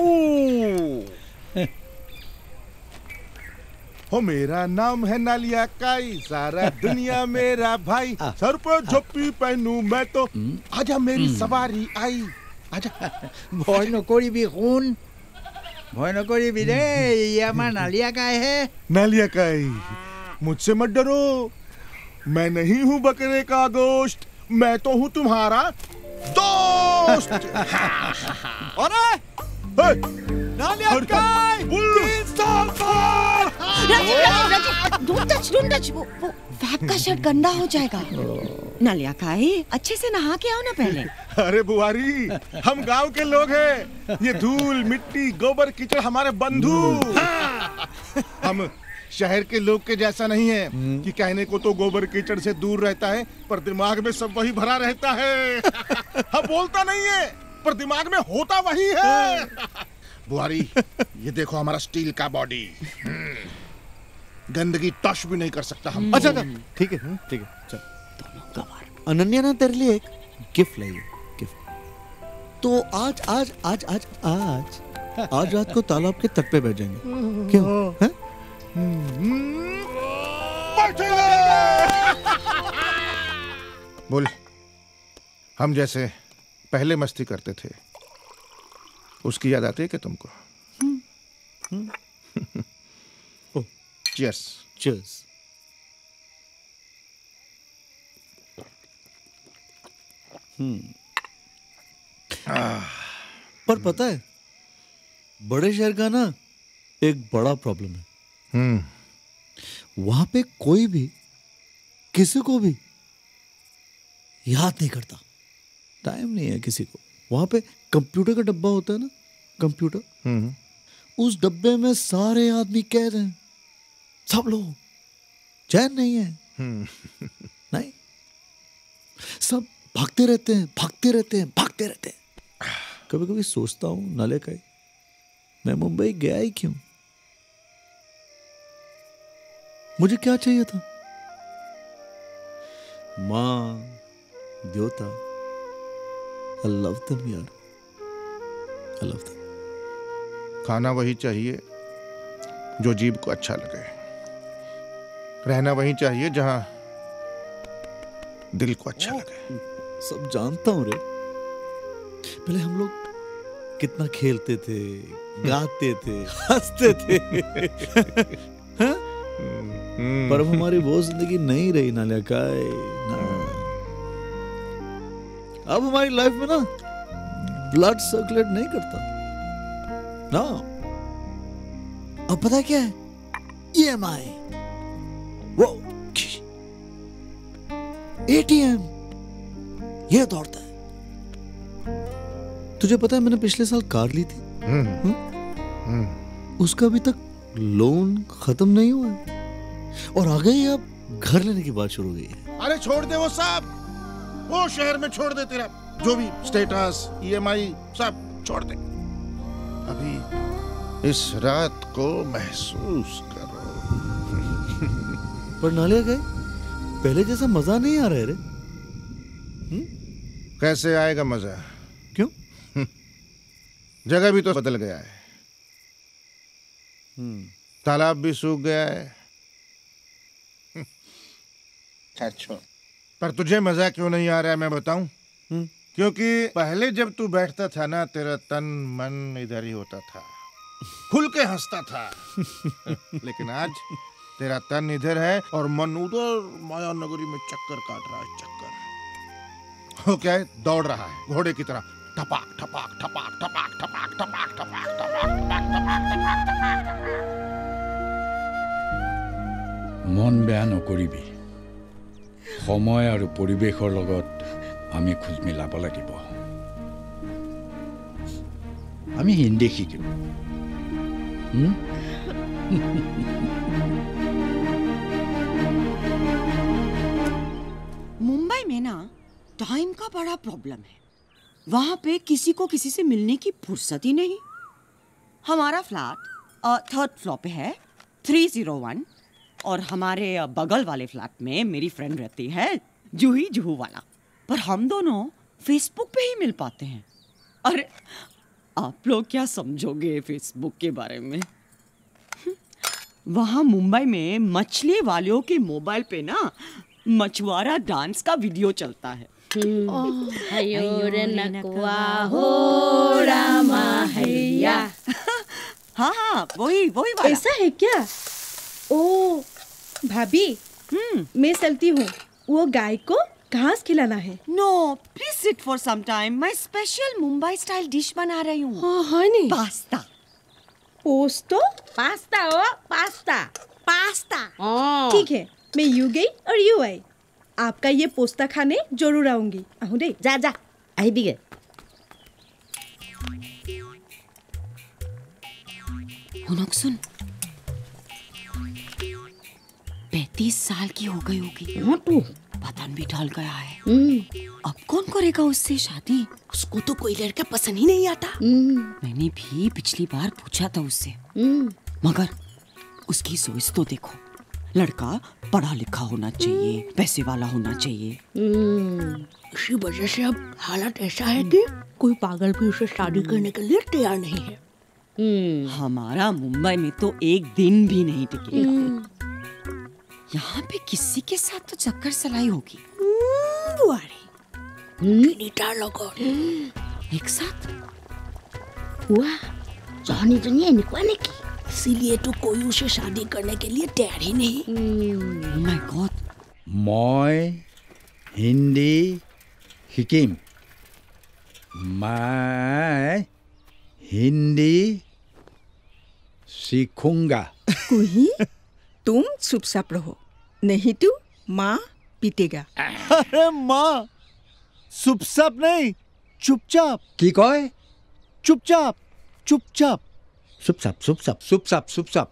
हो, मेरा नाम है नालिया काई, सारा दुनिया मेरा भाई, सर पर झोपी पहनू मैं तो, आजा मेरी सवारी आई, आजा। ভয় নকৰিবি শুন, ভয় নকৰিবি দেই, ই আমাৰ নালিয়া কাই হে। नालिया काई, मुझसे मत डरो, मैं नहीं हूँ बकरे का गोश्त, मैं तो हूँ तुम्हारा दोस्त। अरे नालिया काई, तीन साल बाद। Rajiv Rajiv Rajiv, don't touch don't touch, वो वो बैग का शर्ट गंदा हो जाएगा। नालिया काई, अच्छे से नहा के आओ ना पहले। अरे बुआरी, हम गांव के लोग हैं, ये धूल मिट्टी गोबर कीचड़ हमारे बंधु। हम शहर के लोग के जैसा नहीं है कि कहने को तो गोबर कीचड़ से दूर रहता है पर दिमाग में सब वही भरा रहता है। हम बोलता नहीं है पर दिमाग में होता वही है। बुआरी, ये देखो हमारा स्टील का बॉडी, गंदगी टच भी नहीं कर सकता हम। अच्छा ठीक है ठीक है, चल। अनन्या ना तेरे लिए एक गिफ्ट लाई है, गिफ्ट। तो आज आज आज आज आज आज रात को तालाब के तट पे बैठ जाएंगे, क्यों? हैं? बोल, हम जैसे पहले मस्ती करते थे उसकी याद आती है क्या तुमको? Cheers cheers. पर पता है, बड़े शहर का ना एक बड़ा प्रॉब्लम है, वहां पे कोई भी किसी को भी याद नहीं करता, टाइम नहीं है किसी को। वहां पे कंप्यूटर का डब्बा होता है ना, कंप्यूटर, उस डब्बे में सारे आदमी कैद हैं, सब लोग, चैन नहीं है। नहीं, सब भागते रहते हैं भागते रहते हैं भागते रहते हैं। कभी कभी सोचता हूं, नाले का मैं मुंबई गया ही क्यों? मुझे क्या चाहिए था? माँ, देवता, I love them यार, I love them। खाना वही चाहिए जो जीभ को अच्छा लगे, रहना वही चाहिए जहां दिल को अच्छा लगे। सब जानता हूं रे, पहले हम लोग कितना खेलते थे, गाते थे, हंसते थे। हाँ? पर अब हमारी वो जिंदगी नहीं रही नालिया काई ना। अब हमारी लाइफ में ना ब्लड सर्कुलेट नहीं करता ना। अब पता है क्या है, ईएमआई, वो एटीएम, ये दौड़ता है। तुझे पता है मैंने पिछले साल कार ली थी, हम्म? उसका अभी तक लोन खत्म नहीं हुआ है और आ गई अब घर लेने की बात शुरू हो गई है। अरे छोड़ दे वो सब, वो शहर में छोड़ दे, तेरा जो भी स्टेटस, ईएमआई सब छोड़ दे। अभी इस रात को महसूस करो। पर नाले गए पहले जैसा मजा नहीं आ रहा है रे। कैसे आएगा मजा? क्यों? जगह भी तो बदल गया है, तालाब भी सूख गया है। अच्छा, पर तुझे मजा क्यों नहीं आ रहा है मैं बताऊं? क्योंकि पहले जब तू बैठता था ना, तेरा तन मन इधर ही होता था, खुल के हंसता था। लेकिन आज तेरा तन इधर है और मन उधर माया नगरी में चक्कर काट रहा है। चक्कर वो क्या है? दौड़ रहा है घोड़े की तरह, ठपाक ठपाक ठपाक ठपाक ठपाक ठपाक ठपाक ठपाक ठपाक ठपाक। মন বেয়া নকৰিবি, সময় আৰু পৰিৱেশৰ লগত আমি খোজ মিলাব লাগিব। আমি হিন্দী শিকিম। मुंबई में ना टाइम का बड़ा प्रॉब्लम है। वहां पे किसी को किसी से मिलने की फुर्सत ही नहीं। हमारा फ्लैट थर्ड फ्लोर पे है, थ्री जीरो वन, और हमारे बगल वाले फ्लैट में मेरी फ्रेंड रहती है, जूही जूहू वाला। पर हम दोनों फेसबुक पे ही मिल पाते हैं। अरे आप लोग क्या समझोगे फेसबुक के बारे में? वहाँ मुंबई में मछली वालों के मोबाइल पे ना मछुआरा डांस का वीडियो चलता है। हाँ हाँ वही वही वाला। ऐसा है क्या? ओ भाभी, मैं चलती हूँ, वो गाय को घास खिलाना है। No please sit for some time, मैं स्पेशल मुंबई स्टाइल डिश बना रही हूँ। हाँ हनी, पास्ता। पोस्तो? पास्ता हो, पास्ता पास्ता। ठीक है, मैं यू गई और यू आई। आपका ये पोस्ता खाने जरूर आऊंगी। आहू दे, जा जा आई भी गए। हुनक सुन, पैंतीस साल की हो गई होगी। हाँ तू बदन भी ढल गया है। अब कौन करेगा उससे शादी? उसको तो कोई लड़का पसंद ही नहीं आता। मैंने भी पिछली बार पूछा था उससे, मगर उसकी सोच तो देखो, लड़का पढ़ा लिखा होना चाहिए, पैसे वाला होना चाहिए। इसी वजह से अब हालत ऐसा है कि कोई पागल भी उसे शादी करने के लिए तैयार नहीं है। हमारा मुंबई में तो एक दिन भी नहीं टिकेगा। यहाँ पे किसी के साथ तो चक्कर सलाई होगी। एक साथ वाह, जानी दुनिया निकलने की, इसीलिए तो कोई उसे शादी करने के लिए तैयार ही नहीं। Oh my God। মই हिंदी শিকিম। मैं हिंदी सीखूंगा। कुही, तुम चुपचाप रहो, नहीं तो माँ पीटेगा। अरे माँ, चुपचाप नहीं, चुपचाप। की कहे? चुपचाप चुपचाप चुपचाप चुपचाप चुपचाप चुपचाप।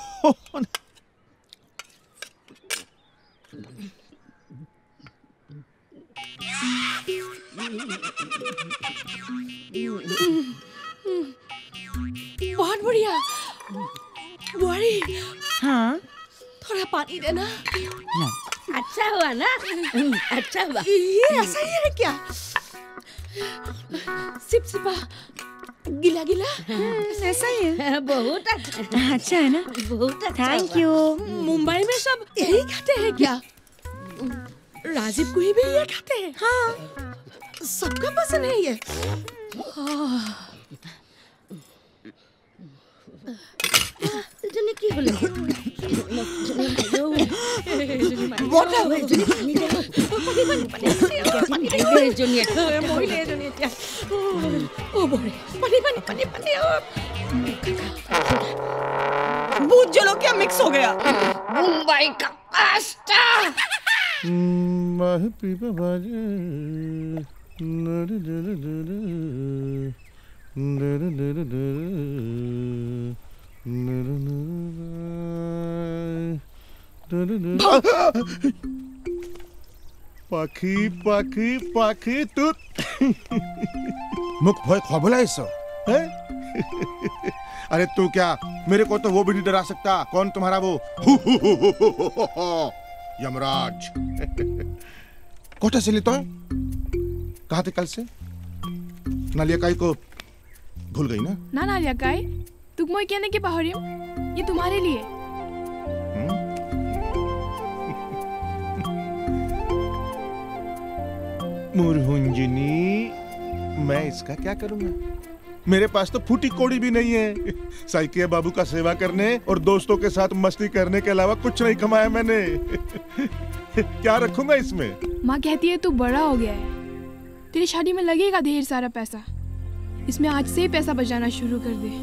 बहुत बढ़िया। बुआरी, हाँ थोड़ा पानी देना। अच्छा हुआ ना? अच्छा हुआ। ये ऐसा ही है क्या? सिप सिपा, गिला गिला, ऐसा ही है। बहुत अच्छा। अच्छा है ना? बहुत अच्छा। Thank you. मुंबई में सब यही खाते हैं क्या? राजीव को ही भी ये खाते हैं? हाँ, सबका पसंद है ये। जने की बोले? वाटर पानी दे, पानी पानी पानी दे जने। मोही ले जने क्या? ओ बोले, पानी पानी पानी पानी। भूत जलो क्या मिक्स हो गया? मुंबई का पास्ता। पाखी पाखी पाखी तू मुख भय खबला है सर है? अरे तू क्या, मेरे को तो वो भी नहीं डरा सकता। कौन तुम्हारा वो यमराज? कोटा से लेता है? कहाँ थे कल से? नालियाकाई को भूल गई ना? ना नालियाकाई, तुम मोई कहने के पाहरियो, ये तुम्हारे लिए। मुरहुंजनी, मैं इसका क्या करूंगा? मेरे पास तो फूटी कोड़ी भी नहीं है। साइकिया बाबू का सेवा करने और दोस्तों के साथ मस्ती करने के अलावा कुछ नहीं कमाया मैंने। क्या रखूंगा इसमें? माँ कहती है तू बड़ा हो गया है, तेरी शादी में लगेगा ढेर सारा पैसा, इसमें आज से ही पैसा बचाना शुरू कर दे।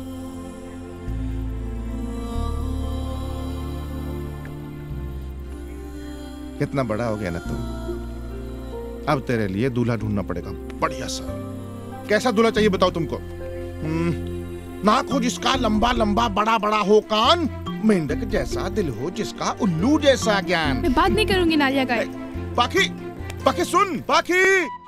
कितना बड़ा हो गया ना तुम, अब तेरे लिए दूल्हा ढूंढना पड़ेगा बढ़िया सा। कैसा दूल्हा चाहिए बताओ तुमको? नाक हो जिसका लंबा लंबा बड़ा बड़ा हो कान, मेंढक जैसा दिल हो जिसका उल्लू जैसा ज्ञान। मैं बात नहीं करूंगी नालिया का। पाखी पाखी सुन पाखी।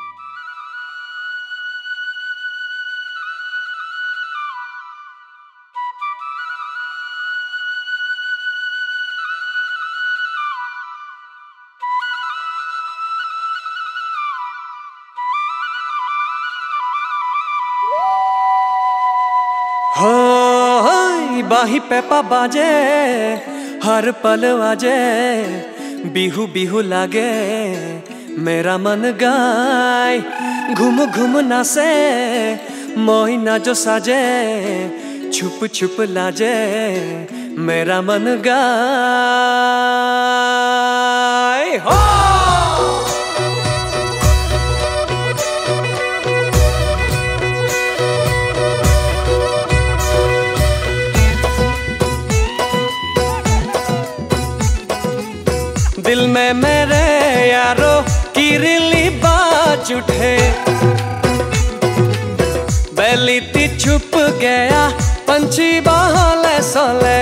बाही पेपा बाजे हर पल आजे, बिहू बिहू लागे मेरा मन गाय, घूम घूम नासे मोही ना जो साजे, छुप छुप लाजे मेरा मन गाय। हो दिल में मेरे यारो किरली बाज उठे, बैलीती छुप गया पंछी बहले सोले,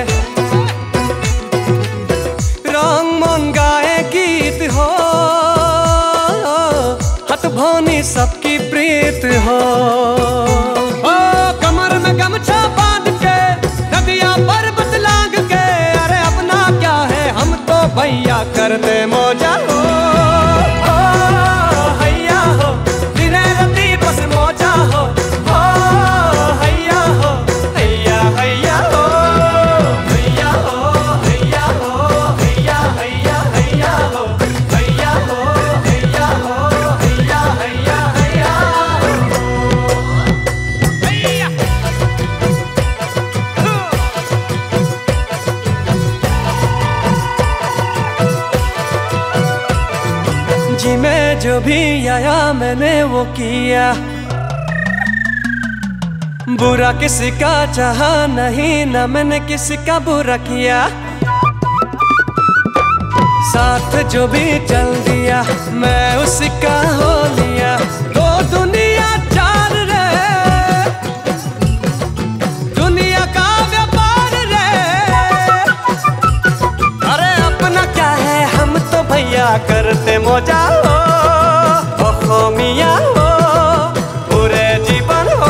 रंग मन गाए गीत हो, हथ भोनी सबकी प्रीत हो। ओ कमर में गमछा बांध के नदियां पर्वत लांग के, अरे अपना क्या है हम तो भैया करते मौजा हो, हो हैया हो दिने राती बस मौजा हो, हो हैया हो हैया हैया हो हैया हो हैया हो हैया हैया हैया हो हैया हो हैया हो हैया हैया हैया जी मैं जो भी आया मैंने वो किया, बुरा किसी का चाहा नहीं ना मैंने किसी का बुरा किया, साथ जो भी चल दिया मैं उसी का हो लिया। दो दुनिया चार रे, दुनिया का व्यापार रे, अरे अपना क्या है हम तो भैया करते मौजा हो, हो मिया हो पूरे जीवन हो।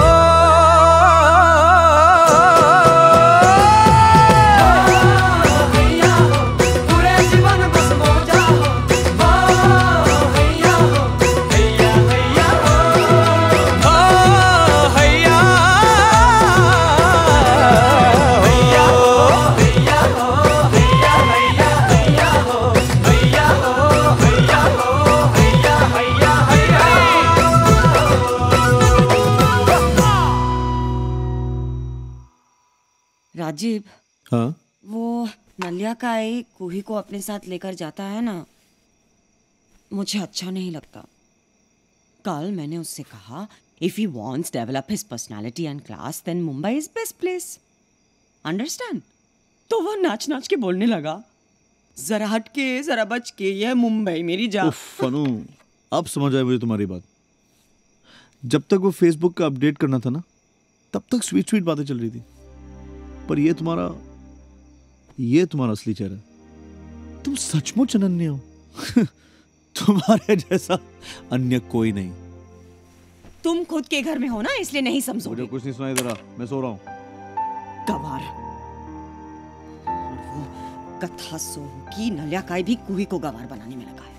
राजीव, हाँ वो नलिया का आई कुही को अपने साथ लेकर जाता है ना, मुझे अच्छा नहीं लगता। कल मैंने उससे कहा if he wants develop his personality and class then Mumbai is best place, understand? तो वो नाच नाच के बोलने लगा, जरा हट के जरा बच के, यह मुंबई मेरी जान। उफ अनु, अब समझ आया मुझे तुम्हारी बात। जब तक वो फेसबुक का अपडेट करना था ना, तब तक स्वीट स्वीट बातें चल रही थी, पर ये तुम्हारा ये तुम्हारा असली चेहरा। तुम सचमुच अनन्य हो। तुम्हारे जैसा अन्य कोई नहीं। तुम खुद के घर में हो ना, इसलिए नहीं समझो। मुझे कुछ नहीं सुनाई दे रहा, मैं सो रहा हूँ। गवार और वो कथा सो की नलिया काय भी कुही को गवार बनाने में लगा है।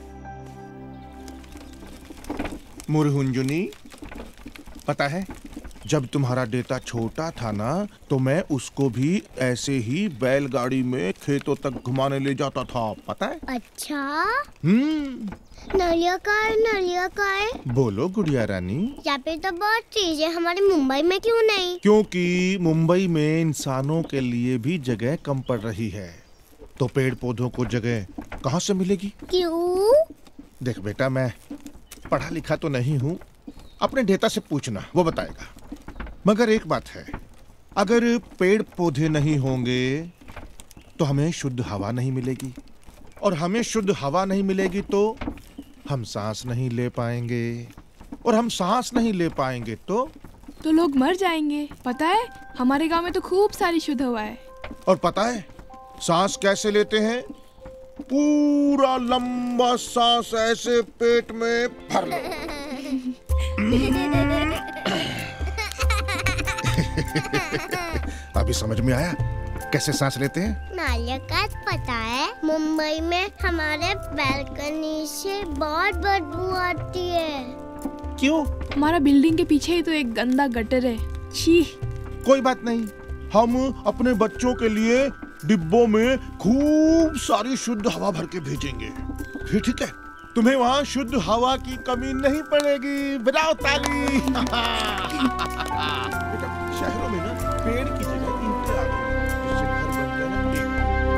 मुरहुंजुनी, पता है जब तुम्हारा डेटा छोटा था ना, तो मैं उसको भी ऐसे ही बैलगाड़ी में खेतों तक घुमाने ले जाता था, पता है? अच्छा। हम्म। नलिया काय, नलिया काय। बोलो गुड़िया रानी। यहाँ पे तो बहुत चीजें, हमारे मुंबई में क्यों नहीं? क्योंकि मुंबई में इंसानों के लिए भी जगह कम पड़ रही है, तो पेड़ पौधों को जगह कहाँ से मिलेगी? क्यों? देख बेटा, मैं पढ़ा लिखा तो नहीं हूँ, अपने डेटा से पूछना, वो बताएगा। मगर एक बात है, अगर पेड़ पौधे नहीं होंगे तो हमें शुद्ध हवा नहीं मिलेगी, और हमें शुद्ध हवा नहीं मिलेगी तो हम सांस नहीं ले पाएंगे, और हम सांस नहीं ले पाएंगे तो तो लोग मर जाएंगे। पता है हमारे गांव में तो खूब सारी शुद्ध हवा है। और पता है सांस कैसे लेते हैं? पूरा लंबा सांस ऐसे पेट में भर लो। अभी समझ में आया कैसे सांस लेते हैं? नालिया का पता है, मुंबई में हमारे बैल्कनी से बहुत बदबू आती है। क्यों? हमारा बिल्डिंग के पीछे ही तो एक गंदा गटर है। छी। कोई बात नहीं, हम अपने बच्चों के लिए डिब्बों में खूब सारी शुद्ध हवा भर के भेजेंगे, फिर ठीक है? तुम्हें वहाँ शुद्ध हवा की कमी नहीं पड़ेगी। बजाओ ताली। शहरों में ना पेड़ की जगह ईंटें आ गई, जिससे घर बन जाए ना एक।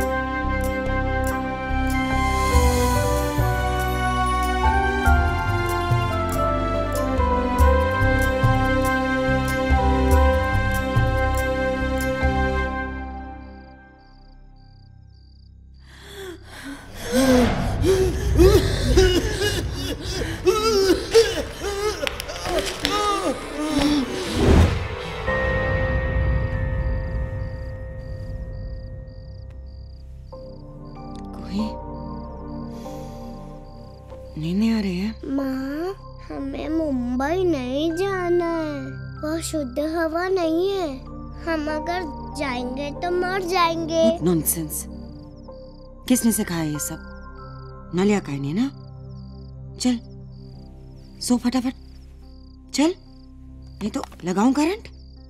नींद आ रही है? माँ, हमें मुंबई नहीं जाना है, वह शुद्ध हवा नहीं है। हम अगर जाएंगे तो मर जाएंगे। नॉनसेंस। किसने सिखाया ये सब? नलिया काय ने ना? चल सो फटाफट, चल, नहीं तो लगाऊं करंट।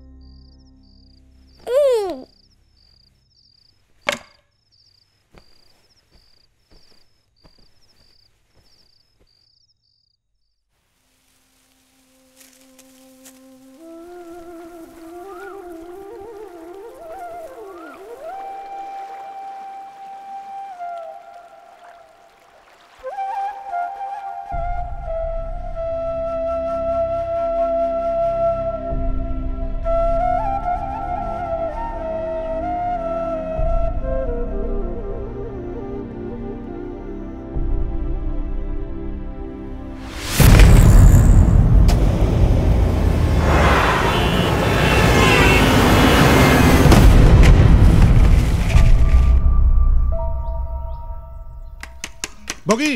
बोगी,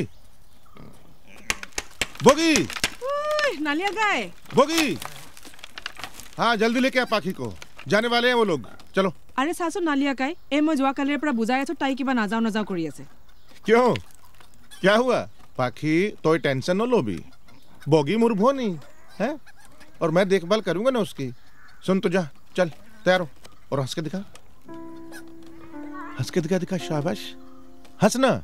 बोगी, नालिया गाय, बोगी, हाँ जल्दी लेके आ पाखी को, जाने वाले हैं वो लोग, चलो। अरे सासू नालिया गाय, ए मैं जोआ कालेर पर बुझाया तो टाई की बा नाजाओ नाजाओ करिए से। क्यों? क्या हुआ? पाखी तो टेंशन न लो भी, बोगी मुरभो नहीं है, और मैं देखभाल करूंगा ना उसकी। सुन तो जा, चल तैयार हो और हंस के दिखा, हंस के दिखा, दिखा, शाबाश, हंसना।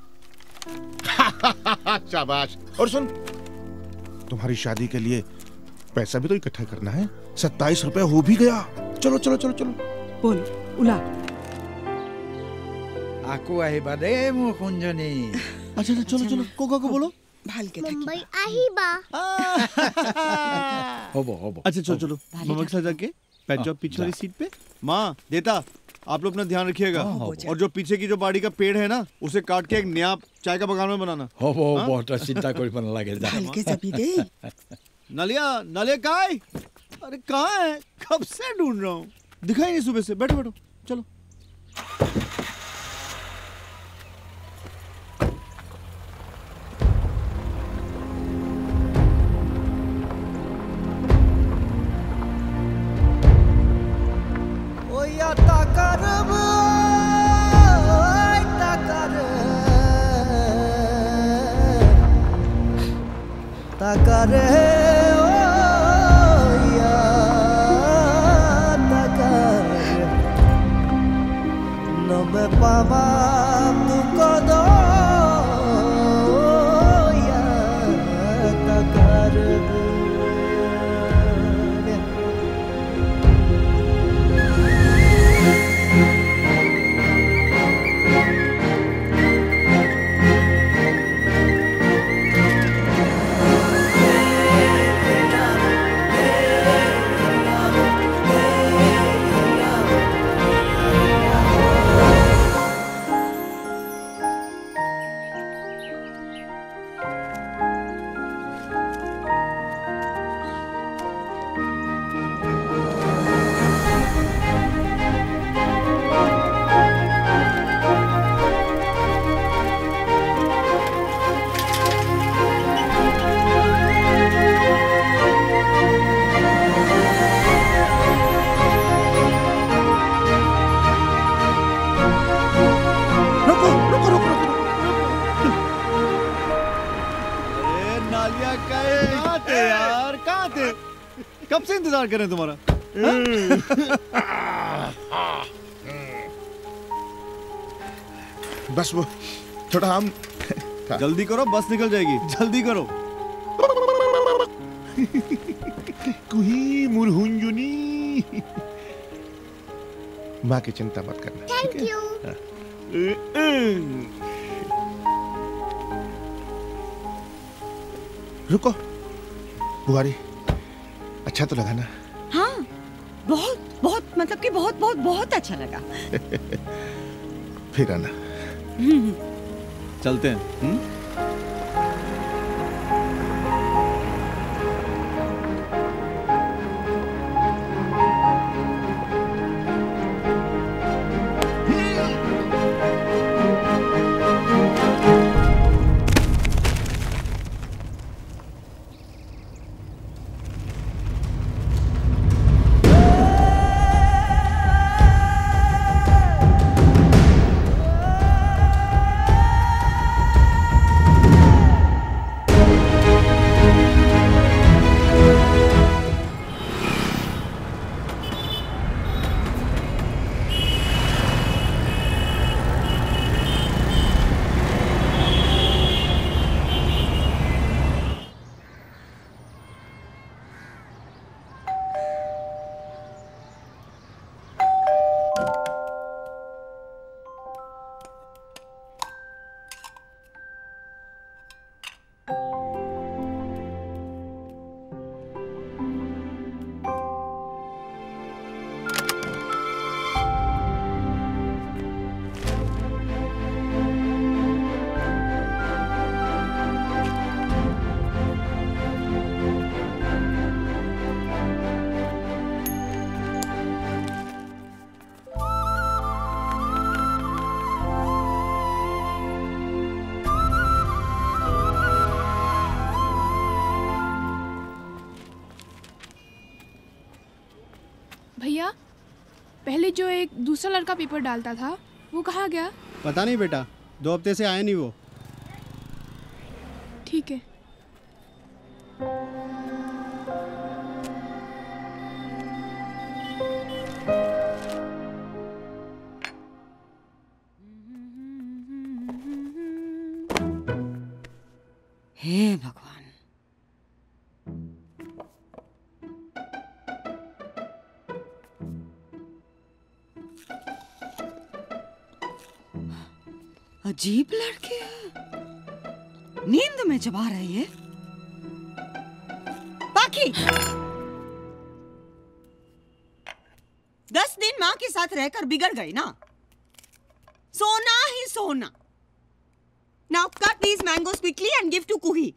शाबाश। और सुन, तुम्हारी शादी के लिए पैसा भी तो इकट्ठा करना है। सत्ताईस रुपए हो भी गया। चलो चलो चलो चलो। बोल उला। आकू आहिबा दे मु कुंजनी। अच्छा अच्छा चलो चलो कोका को बोलो। भालके मुंबई आहिबा। होबो होबो। अच्छा चलो चलो, मामा के साथ जाके बैठ जाओ पीछे वाली सीट पे। माँ देता आप लोग अपना ध्यान रखिएगा। और जो पीछे की जो बाड़ी का पेड़ है ना, उसे काट के एक नया चाय का बगान में बनाना। हो वो बहुत चिंता कोई बन लगे जा। हल्के जबी दे। नालिया, नालिया कहाँ है? अरे कहाँ है? कब से ढूंढ रहा हूँ, दिखाई नहीं सुबह से। बैठो बैठो, चलो। ओया ताकरब ओय ताकर ताकर ओया ताकर no me pama tu kodo oya ताकर कब से इंतजार कर रहे हैं तुम्हारा? बस वो थोड़ा हम जल्दी करो, बस निकल जाएगी, जल्दी करो। कुही मुरहुंजुनी। माँ की चिंता मत करना। Thank you. रुको बुआरी, अच्छा तो लगा ना? हाँ, बहुत बहुत मतलब कि बहुत बहुत बहुत अच्छा लगा। फिर आना। चलते हैं। हुँ? भैया, पहले जो एक दूसरा लड़का पेपर डालता था वो कहाँ गया? पता नहीं बेटा, दो हफ्ते से आया नहीं वो। ठीक है। हे भगवान, अजीब लड़के हैं, नींद में चबा रही है। बाकी दस दिन माँ के साथ रहकर बिगड़ गए ना। सोना ही सोना। Now cut these mangoes quickly and give to Kuhi.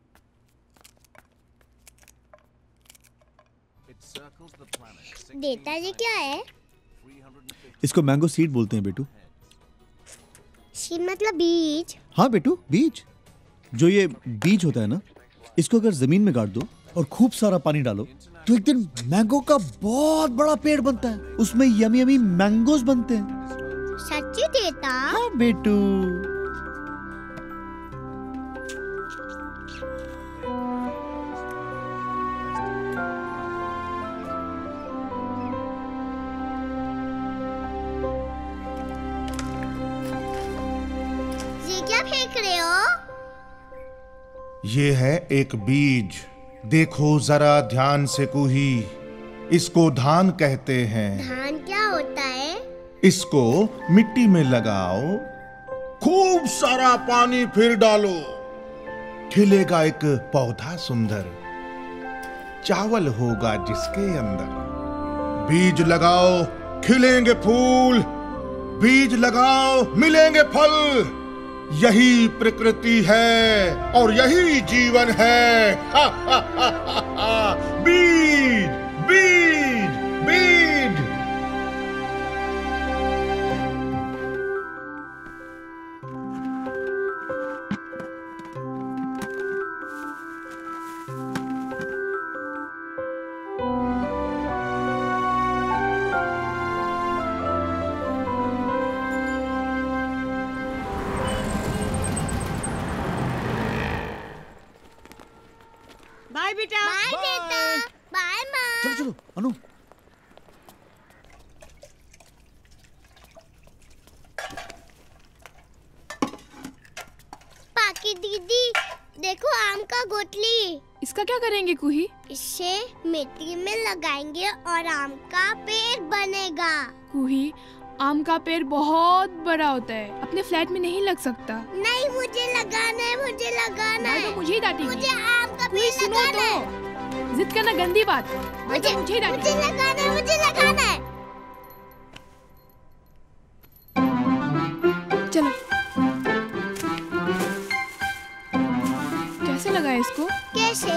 देता जी क्या है? इसको मैंगो सीड बोलते हैं बेटू। सीड मतलब बीज? हाँ बेटू, बीज। जो ये बीज होता है ना, इसको अगर जमीन में गाड़ दो और खूब सारा पानी डालो तो एक दिन मैंगो का बहुत बड़ा पेड़ बनता है। उसमें यमी यमी मैंगोज बनते हैं। सच्ची देता? हाँ बेटू। ये क्या फेंक रहे हो? ये है एक बीज। देखो जरा ध्यान से कुही, इसको धान कहते हैं। धान क्या होता है? इसको मिट्टी में लगाओ, खूब सारा पानी फिर डालो, खिलेगा एक पौधा सुंदर, चावल होगा जिसके अंदर। बीज लगाओ खिलेंगे फूल, बीज लगाओ मिलेंगे फल। यही प्रकृति है और यही जीवन है। हा, हा, हा, हा, हा। बीज बीज बीज। बाय बेटा। बाय बेटा। बाय माँ। चलो चलो अनु। पाकी दीदी देखो आम का गोटली। इसका क्या करेंगे कुही? इसे मिट्टी में लगाएंगे और आम का पेड़ बनेगा। कुही, आम का पेड़ बहुत बड़ा होता है, अपने फ्लैट में नहीं लग सकता। नहीं मुझे लगाना है, मुझे लगाना है। तो मुझे ही डांटेगी। मुझे आम का पेड़ सुनो लगाना है। तो जिद करना गंदी बात। मुझे मुझे ही डांटेगी। मुझे लगाना है, मुझे लगाना है। चलो। कैसे लगाए इसको? कैसे?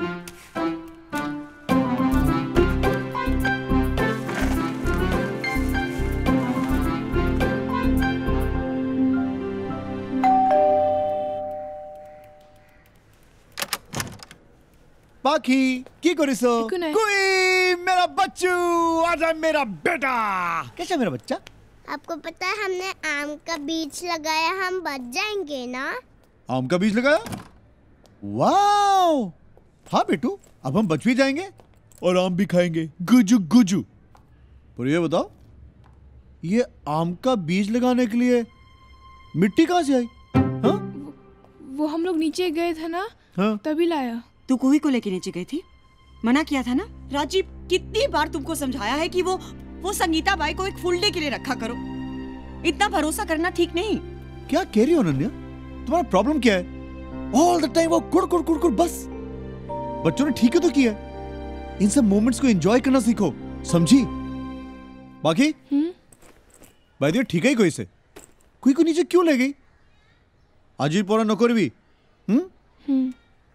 पाखी की करिसो? कोई मेरा बच्चू, आजा मेरा बेटा। कैसा मेरा बच्चा? आपको पता है हमने आम का बीज लगाया, हम बच जाएंगे ना? आम का बीज लगाया? वाओ! हाँ बेटू, अब हम बच भी जाएंगे और आम भी खाएंगे। गुजू गुजू। पर ये बताओ, ये आम का बीज लगाने के लिए मिट्टी कहाँ से आई? हाँ? वो हम लोग नीचे गए थे ना, हाँ? तभी लाया। तू कुही को लेके नीचे गई थी? मना किया था ना? राजीव, कितनी बार तुमको समझाया है कि वो वो संगीता बाई को एक फुल डे के लिए रखा करो। इतना भरोसा करना ठीक नहीं। क्या कह रही हो अनन्या? तुम्हारा प्रॉब्लम क्या है? ऑल द टाइम वो कुड़ कुड़ कुड़ कुड़ बस। बच्चों ने ठीक है तो किया। इन सब मोमेंट्स को एंजॉय करना सीखो, समझी? बाकी बाय द वे ठीक है कोई से कोई को नीचे क्यों ले गई? आज ही पूरा नौकर भी। हम्म हम्म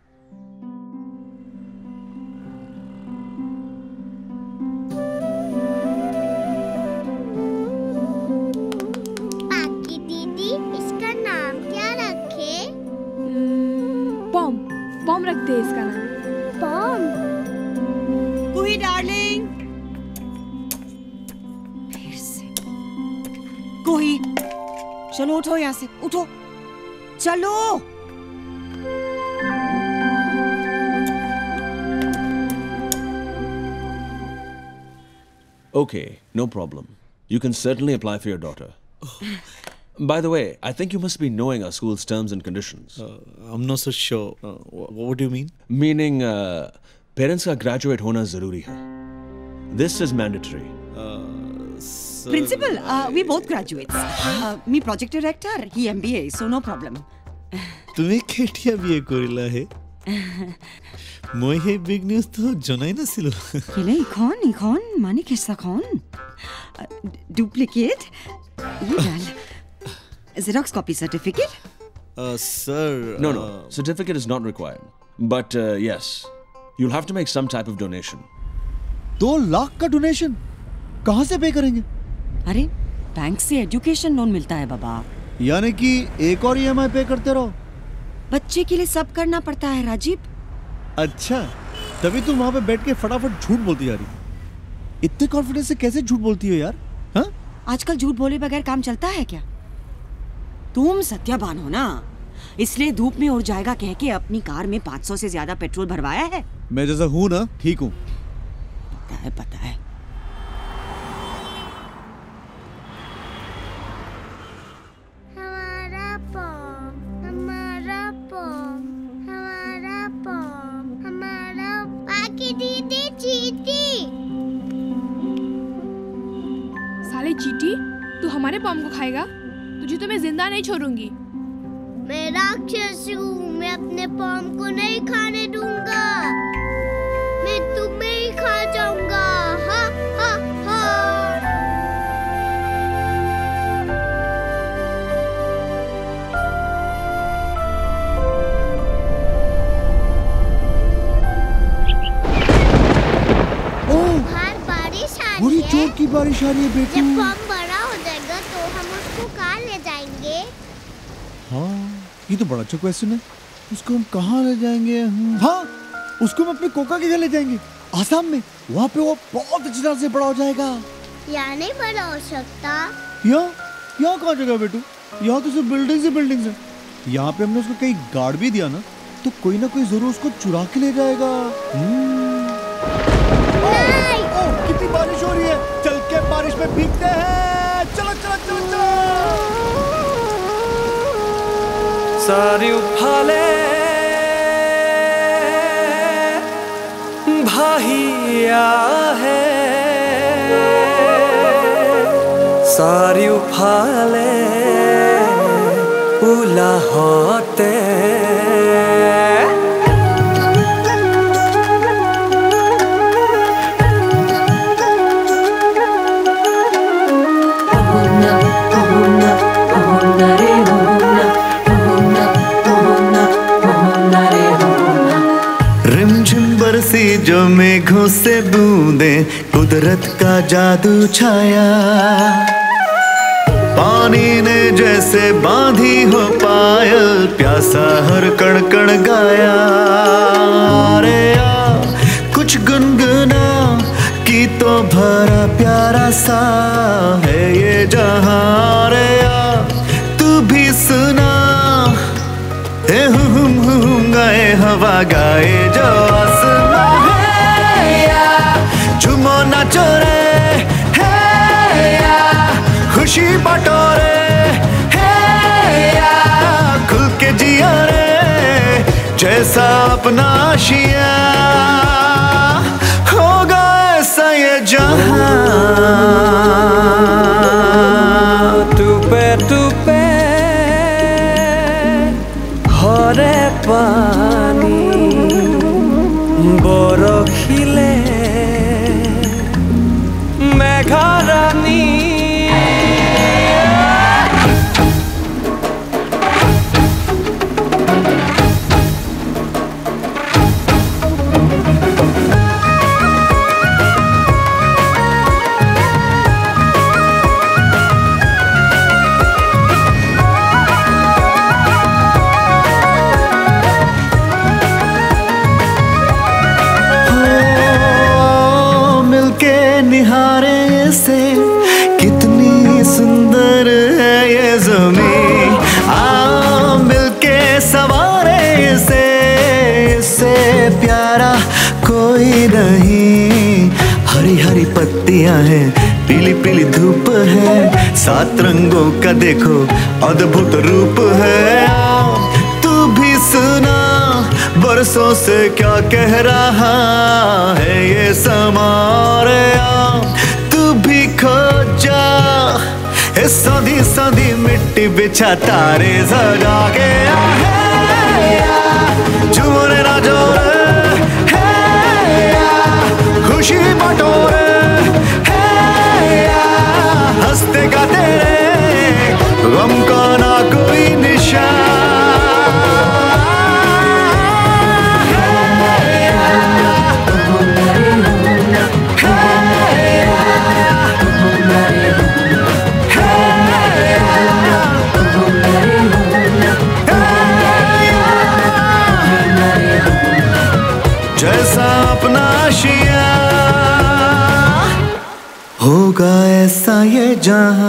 पाकी दीदी इसका नाम क्या रखे? पॉम। पॉम रखते हैं इसका नाम। पॉम। कुही डार्लिंग। फिर से कुही, चलो उठो यहाँ से, उठो, चलो। Okay, no problem. You can certainly apply for your daughter. By the way, I think you must be knowing our school's terms and conditions. Uh, I'm not so sure. Uh, what do you mean? Meaning, uh, parents का graduate होना जरूरी है. This is mandatory. Uh, Principal, uh, we both graduates. Uh, me project director, he M B A, so no problem. तुम्हें केटिया BA करिला है? মই হে big news তো জনাই নাছিল। কেলে ইখন ইখন মানে কেসা খন डुप्लीकेट ये डाल xerox copy certificate Uh, sir. No, no. Certificate is not required. But uh, yes, you'll have to make some type of donation. दो लाख का डोनेशन कहाँ से पे करेंगे? अरे बैंक से एजुकेशन लोन मिलता है बाबा। यानी कि एक और ईएमआई पे करते रहो। बच्चे के लिए सब करना पड़ता है राजीव। अच्छा, तभी तुम वहाँ पे बैठ के फटाफट झूठ बोलती जा रही। इतने कॉन्फिडेंस से कैसे झूठ बोलती हो यार? हाँ? आजकल झूठ बोले बगैर काम चलता है क्या? तुम सत्यावान हो ना, इसलिए धूप में उड़ जाएगा कह के अपनी कार में पाँच सौ से ज्यादा पेट्रोल भरवाया है। मैं जैसा हूँ ना, ठीक हूँ। पता है, पता है। हमारा पॉम, हमारा पॉम, हमारा पॉम, हमारा बाकी दीदी चीटी। साले चीटी, तू हमारे पॉम को खाएगा? तुझे तो मैं जिंदा नहीं छोड़ूंगी। मैं राक्षस हूँ, मैं अपने पॉम को नहीं खाने दूंगा। मैं तुम्हें ही खा जाऊंगा। हा हा हा। बाहर बारिश आ रही है। बड़ी जोर की बारिश आ रही है बेटी। जब पॉम बड़ा हो जाएगा तो हम उसको कहाँ ले जाएंगे? हाँ, ये तो बड़ा अच्छा क्वेश्चन है। उसको हम कहाँ ले जाएंगे? हाँ, उसको हम अपने कोका के घर ले जाएंगे, आसाम में। वहाँ पे वो बहुत अच्छी तरह से बड़ा हो जाएगा। यहाँ नहीं बड़ा हो सकता। यहाँ यहाँ कहाँ जगह बेटू? यहाँ तो सिर्फ बिल्डिंग्स ही बिल्डिंग्स हैं। यहाँ पे हमने उसको कहीं गाड़ भी दिया ना, तो कोई ना कोई जरूर उसको चुरा के ले जाएगा। ओ, कितनी बारिश हो रही है, चल के बारिश में भीगते हैं। चलो चलो चलो चलो। চাৰিওফালে ভাহি আহে, চাৰিওফালে উলাহতে जो मेघों से बूंदे कुदरत का जादू छाया, पानी ने जैसे बांधी हो पायल, प्यासा हर कण कण गाया। रे आ कुछ गुनगुना की तो भरा प्यारा सा है ये जहां। रे आ तू भी सुना, ए हुम हुम गाए हवा गाए जो आसमां। झूमो नाचो रे, हे या खुशी बांटो रे, हे या खुल के जियो रे, जैसा अपना आशिया होगा ऐसा ये जहां। टूपे टूपे हरे पानी बरखिले मेघरानी। निहारे से कितनी सुंदर है ये ज़मीं, आ मिलके सवारे से इससे प्यारा कोई नहीं। हरी हरी पत्तियां हैं, पीली पीली धूप है, सात रंगों का देखो अद्भुत रूप है। तू भी सुना, बरसों से क्या कह रहा है ये समा। रे तू भी खो जा, सौंधी सौंधी मिट्टी बिछा तारे सजा के। झूमो रे नाचो रे, खुशी बांटो रे, जैसा अपना आशिया, होगा ऐसा ये जहां।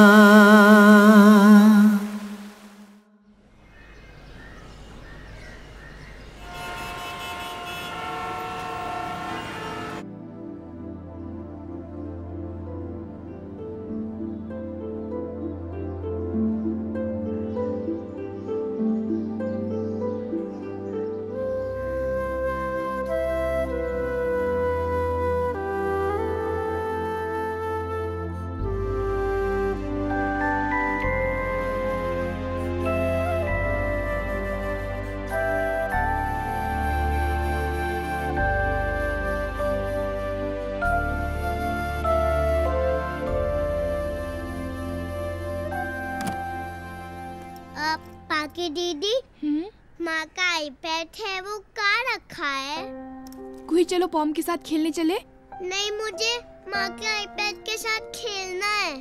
पाकी दीदी, माँ का आईपैड है वो कहाँ रखा है? कोई चलो पॉम के साथ खेलने चले। नहीं, मुझे माँ के आईपैड के साथ खेलना है।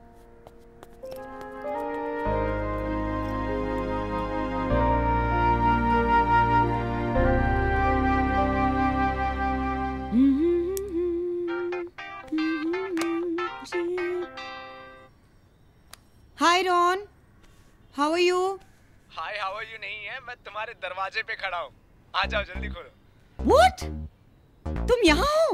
Hi Ron, how are you? Hi how are you नहीं है, मैं तुम्हारे दरवाजे पे खड़ा हूँ। आ जाओ जल्दी खोलो। व्हाट? तुम यहाँ हो?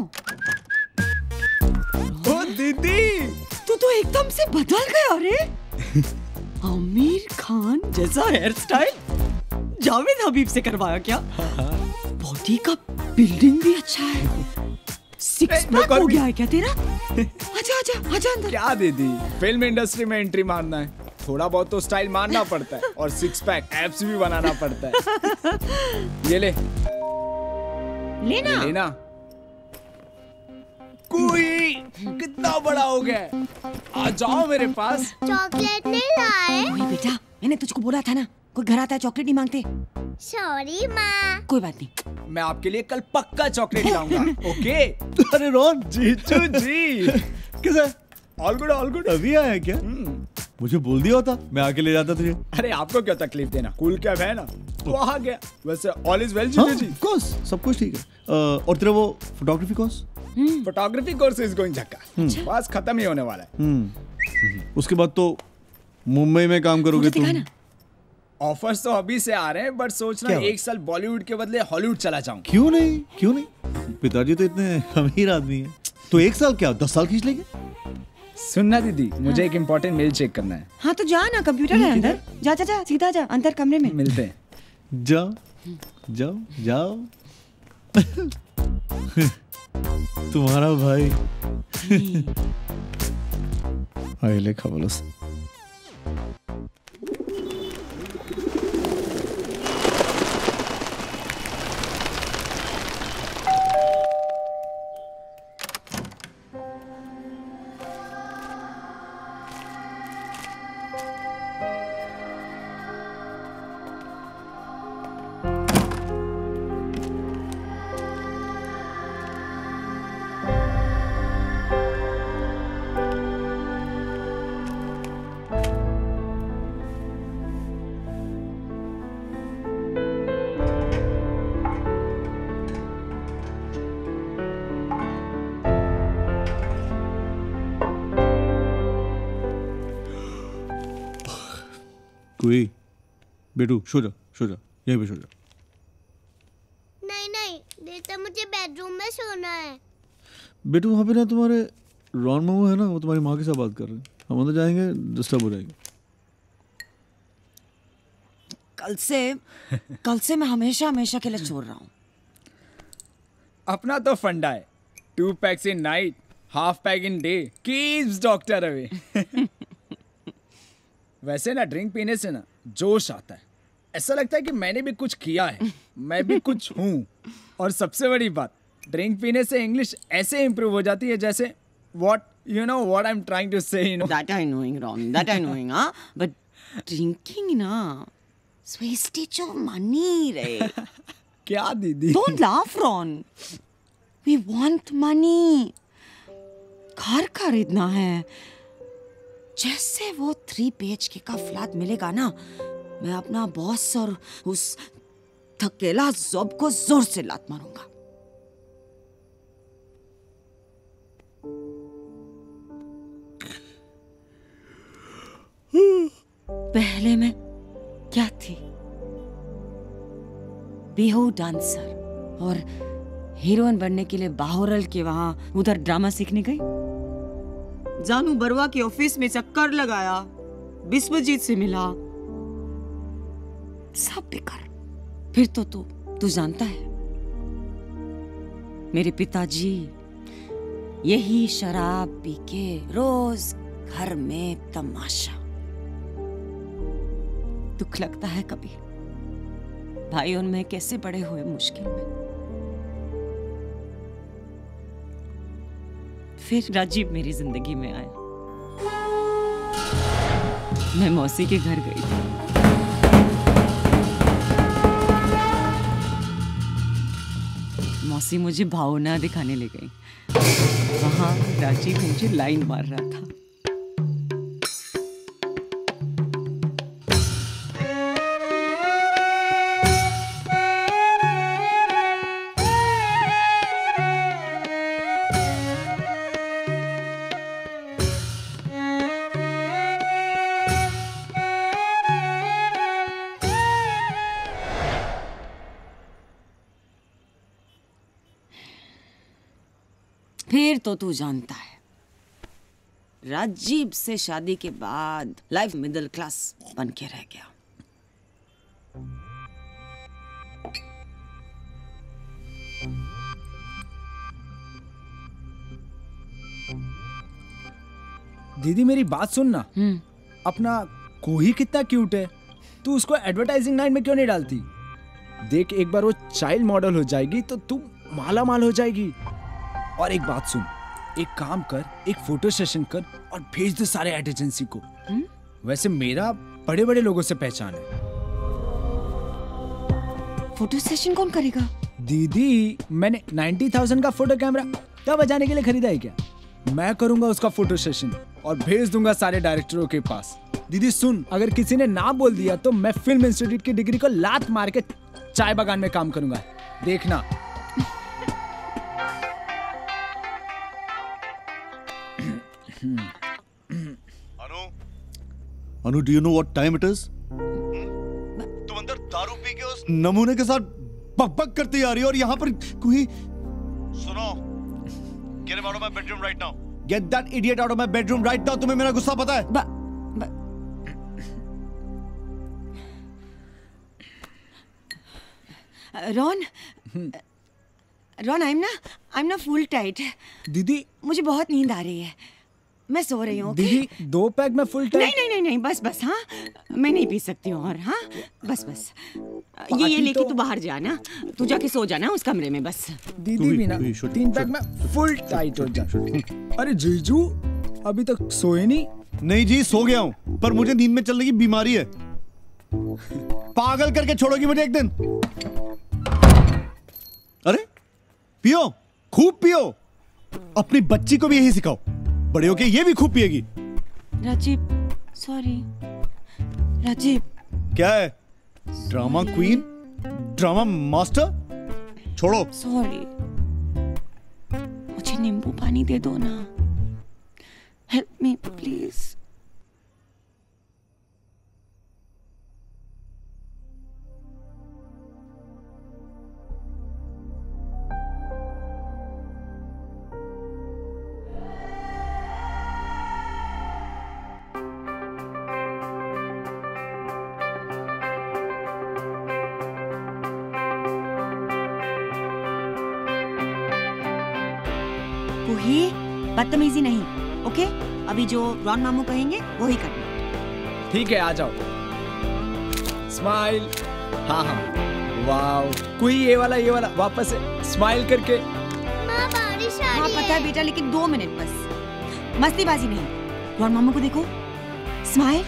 ओ दीदी, तू तो एकदम से बदल गया रे। आमिर खान जैसा हेयर स्टाइल जावेद हबीब से करवाया क्या? बॉडी का बिल्डिंग भी अच्छा है। सिक्स पैक हो गया है क्या तेरा? आजा आजा आजा अंदर। क्या दीदी, फिल्म इंडस्ट्री में एंट्री मारना है, थोड़ा बहुत तो स्टाइल मारना पड़ता है और सिक्स पैक एब्स भी बनाना पड़ता है। ये ले लेना लेना। कोई कितना बड़ा हो गया, आ जाओ मेरे पास। चॉकलेट नहीं लाए? ओए बेटा, मैंने तुझको बोला था ना, कोई घर आता है चॉकलेट नहीं मांगते। सॉरी माँ। कोई बात नहीं, मैं आपके लिए कल पक्का चॉकलेट लाऊंगा। ओके? अरे रॉन, जीजू जी, कैसा? All good all good. अभी आया क्या? मुझे बोल दिया होता, मैं आके ले जाता तुझे। अरे आपको क्या तकलीफ देना, कूल कैब है ना, वो आ गया। वैसे ऑल इज वेल जीजू जी? ऑफ कोर्स, सब कुछ ठीक है। uh, और तेरा वो photography course? Photography course is going झक्का, बस खत्म ही होने वाला है। हम्म। उसके बाद तो मुंबई में काम करोगे तुम? ऑफर्स तो अभी से आ रहे हैं, बट सोच रहा हूँ एक साल बॉलीवुड के बदले हॉलीवुड चला जाऊं। क्यों नहीं, क्यों नहीं? पिताजी तो इतने अमीर आदमी हैं, तो एक साल क्या दस साल खींच लेंगे? सुनना दीदी, मुझे एक इम्पोर्टेंट मेल चेक करना है। हाँ तो जा ना, कंप्यूटर है अंदर। जा जा जा, सीधा जा अंदर कमरे में। मिलते हैं। जाओ जाओ जाओ। तुम्हारा भाई आए लेखा बोलो। कोई बेटू सो जा, सो जा, यहीं पे सो जा। नहीं नहीं, देता मुझे बेडरूम में सोना है। बेटू वहाँ पे ना तुम्हारे रॉन मामू है ना, वो तुम्हारी माँ के साथ बात कर रहे हैं, हम अंदर जाएंगे डिस्टर्ब हो जाएंगे। कल से कल से मैं हमेशा हमेशा के लिए छोड़ रहा हूँ। अपना तो फंडा है, two packs in night, half pack in day, keeps doctor away. वैसे ना ड्रिंक पीने से ना जोश आता है, ऐसा लगता है कि मैंने भी कुछ किया है, मैं भी कुछ हूँ। और सबसे बड़ी बात, ड्रिंक पीने से इंग्लिश ऐसे इंप्रूव हो जाती है जैसे what you know what I am trying to say, you know. That I knowing Ron, that I knowing, हां, बट ड्रिंकिंग ना वेस्टेज ऑफ मनी रे। क्या दीदी? Don't laugh Ron, we want money, घर खरीदना है। जैसे वो थ्री पेज के का फ्लैट मिलेगा ना, मैं अपना बॉस और उस थकेला जॉब को जोर से लात मारूंगा। पहले मैं क्या थी? बेहू डांसर और हीरोइन बनने के लिए बाहुरल के वहां उधर ड्रामा सीखने गई। जानू बरुआ के ऑफिस में चक्कर लगाया, विश्वजीत से मिला, सब बेकार। फिर तो तू तू जानता है मेरे पिताजी यही शराब पी के रोज घर में तमाशा। दुख लगता है कभी भाई और मैं कैसे बड़े हुए मुश्किल में। फिर राजीव मेरी जिंदगी में आया। मैं मौसी के घर गई थी। मौसी मुझे भावना दिखाने ले गई। वहां राजीव मुझे लाइन मार रहा था। फिर तो तू जानता है राजीव से शादी के बाद लाइफ मिडिल क्लास बन के रह गया। दीदी मेरी बात सुन ना, अपना कोही कितना क्यूट है, तू उसको एडवर्टाइजिंग लाइन में क्यों नहीं डालती? देख एक बार वो चाइल्ड मॉडल हो जाएगी तो तू माला माल हो जाएगी। और एक बात सुन, एक काम कर, एक फोटो सेशन कर और भेज दे सारे एड एजेंसी को। हुँ? वैसे मेरा बड़े बड़े लोगों से पहचान है। फोटो सेशन कौन करेगा? दीदी मैंने नब्बे हज़ार का फोटो कैमरा क्या बजाने के लिए खरीदा है क्या? मैं करूंगा उसका फोटो सेशन और भेज दूंगा सारे डायरेक्टरों के पास। दीदी सुन, अगर किसी ने ना बोल दिया तो मैं फिल्म इंस्टीट्यूट की डिग्री को लात मार के चाय बागान में काम करूंगा, देखना। अनु, do you know what time it is? तुम अंदर दारू पी के उस नमूने के साथ बकबक करती आ रही हो और यहाँ पर कोई सुनो, get him out of my bedroom right now. Get that idiot out of my bedroom right now. तुम्हें मेरा गुस्सा पता है? बा, बा, रॉन, रॉन, I'm ना, I'm ना full tight. दीदी मुझे बहुत नींद आ रही है, मैं सो रही हूँ। दीदी दो पैक में फुल टाइट। नहीं नहीं नहीं नहीं बस बस, हाँ मैं नहीं पी सकती हूँ और हाँ बस बस ये ये लेके तो... तू बाहर जाना, तू जाके सो जाना उस कमरे में बस। दीदी भी ना तीन पैक में फुल टाइट हो जा। अरे जीजू अभी तक सोए नहीं? नहीं जी सो गया हूँ, पर मुझे नींद में चलने की बीमारी है। पागल करके छोड़ोगी मुझे एक दिन। अरे पियो, खूब पियो, अपनी बच्ची को भी यही सिखाओ, बड़े होके ये भी खूब पिएगी। राजीव सॉरी। राजीव क्या है? ड्रामा क्वीन, ड्रामा मास्टर, छोड़ो। सॉरी, मुझे नींबू पानी दे दो ना, हेल्प मी प्लीज। कोही बदतमीजी नहीं, ओके? अभी जो रॉन मामू कहेंगे वो ही करना। ठीक है, आ जाओ। स्माइल। हाँ हाँ, वाव। कोई ये वाला ये वाला वापस से स्माइल करके। माँ बारिश आ हाँ रही पता है बेटा, लेकिन दो मिनट बस, मस्तीबाजी नहीं। रॉन मामू को देखो, smile.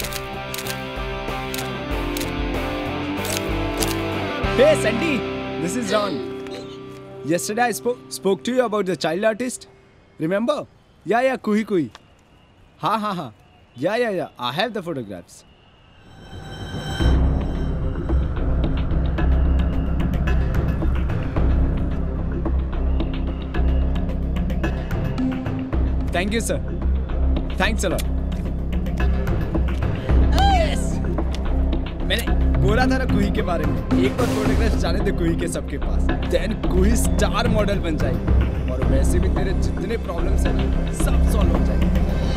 Hey Sandy, this is Ron. Yesterday I spoke spoke to you about the child artist. Remember? Yeah, yeah, Kuhi Kuhi. Ha ha ha. Yeah, yeah, yeah. I have the photographs. Thank you, sir. Thanks a lot. Yes. मैंने बोला था ना कुही के बारे में, एक बार photograph जाने दे कुही के सबके पास, देन कुही स्टार मॉडल बन जाएगी और वैसे भी तेरे जितने प्रॉब्लम्स हैं ना सब सॉल्व हो जाएंगे।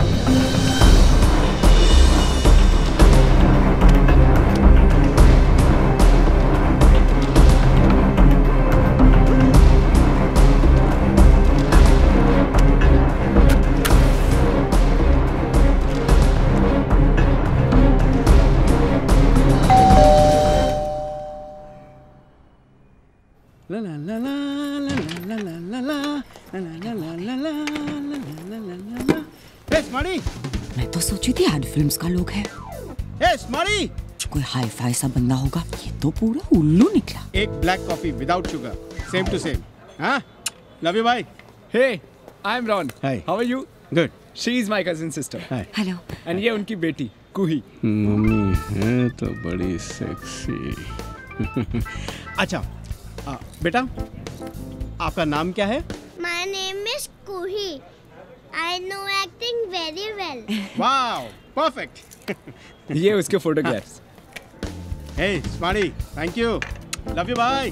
ला ला ला ला ला ला ला ला ला ला ला ला ला ला ला ला ला। ए स्मार्टी, मैं तो सोची थी एड फिल्म्स का लोग है। ए स्मार्टी, कोई हाई फाई सा बंदा होगा, ये तो पूरा उल्लू निकला। एक black coffee without sugar, same to same. हाँ, love you bye. Hey, I am Ron. Hi, how are you? Good. She is my cousin sister. Hi. Hello. And ये उनकी बेटी कुही। मम्मी है तो बड़ी सेक्सी। अच्छा आ, बेटा, आपका नाम क्या है? My name is Kuhi. I know acting very well. Wow, perfect. ये उसके photographs. Hey smarty, thank you, love you bye.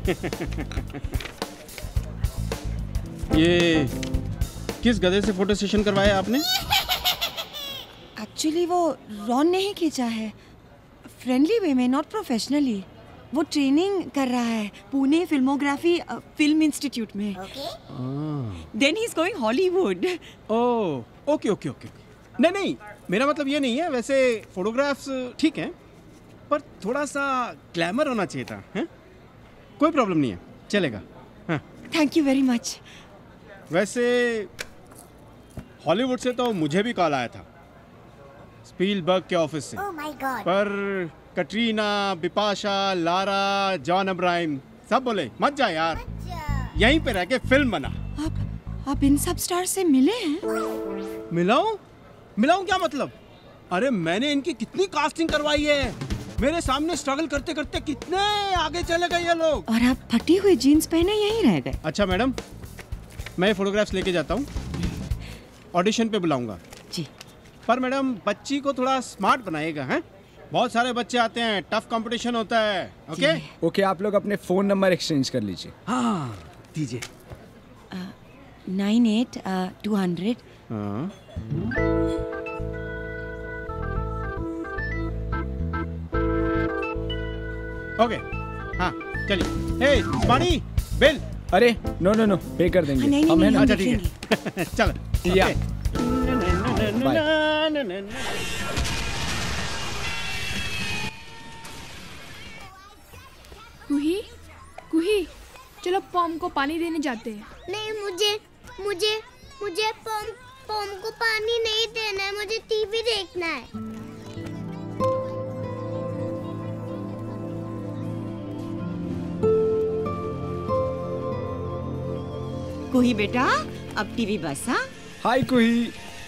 ये किस गधे से फोटो सेशन करवाया आपने? एक्चुअली वो रॉन ने ही खींचा है, फ्रेंडली वे में, नॉट प्रोफेशनली। वो ट्रेनिंग कर रहा है पुणे फिल्मोग्राफी फिल्म इंस्टीट्यूट में। Then he is going Hollywood. Oh, okay okay okay. नहीं नहीं, मेरा मतलब ये नहीं है, वैसे फोटोग्राफ्स ठीक हैं, पर थोड़ा सा ग्लैमर होना चाहिए था। हैं? कोई प्रॉब्लम नहीं है, चलेगा। हाँ। Thank you very much. वैसे हॉलीवुड से तो मुझे भी कॉल आया था, स्पीलबर्ग के ऑफिस से। Oh my God. पर कटरीना, बिपाशा, लारा, जॉन अब्राहिम सब बोले मत जा यार, यहीं पे रह के फिल्म बना। आप आप इन सब स्टार से मिले हैं? मिलाऊं? मिलाऊं क्या मतलब? अरे मैंने इनकी कितनी कास्टिंग करवाई है, मेरे सामने स्ट्रगल करते करते कितने आगे चले गए ये लोग। और आप फटी हुई जीन्स पहने यहीं रह गए। अच्छा मैडम, मैं फोटोग्राफ्स लेके जाता हूँ, ऑडिशन पे बुलाऊंगा जी। पर मैडम बच्ची को थोड़ा स्मार्ट बनाइएगा। हैं, बहुत सारे बच्चे आते हैं, टफ कंपटीशन होता है। ओके ओके, आप लोग अपने फोन नंबर एक्सचेंज कर लीजिए। हाँ दीजिए। Nine eight two hundred. Okay, हाँ चलिए। Hey smarty, bill. अरे नो नो नो, पे कर देंगे। नहीं, हम नहीं, है ना। अच्छा ठीक है, चलो। या कुही, कुही, चलो पॉम को पानी देने जाते हैं। नहीं, मुझे मुझे मुझे पॉम पॉम को पानी नहीं देना है, मुझे टीवी देखना है। कुही बेटा, अब टीवी बस। हाँ, हाय कुही।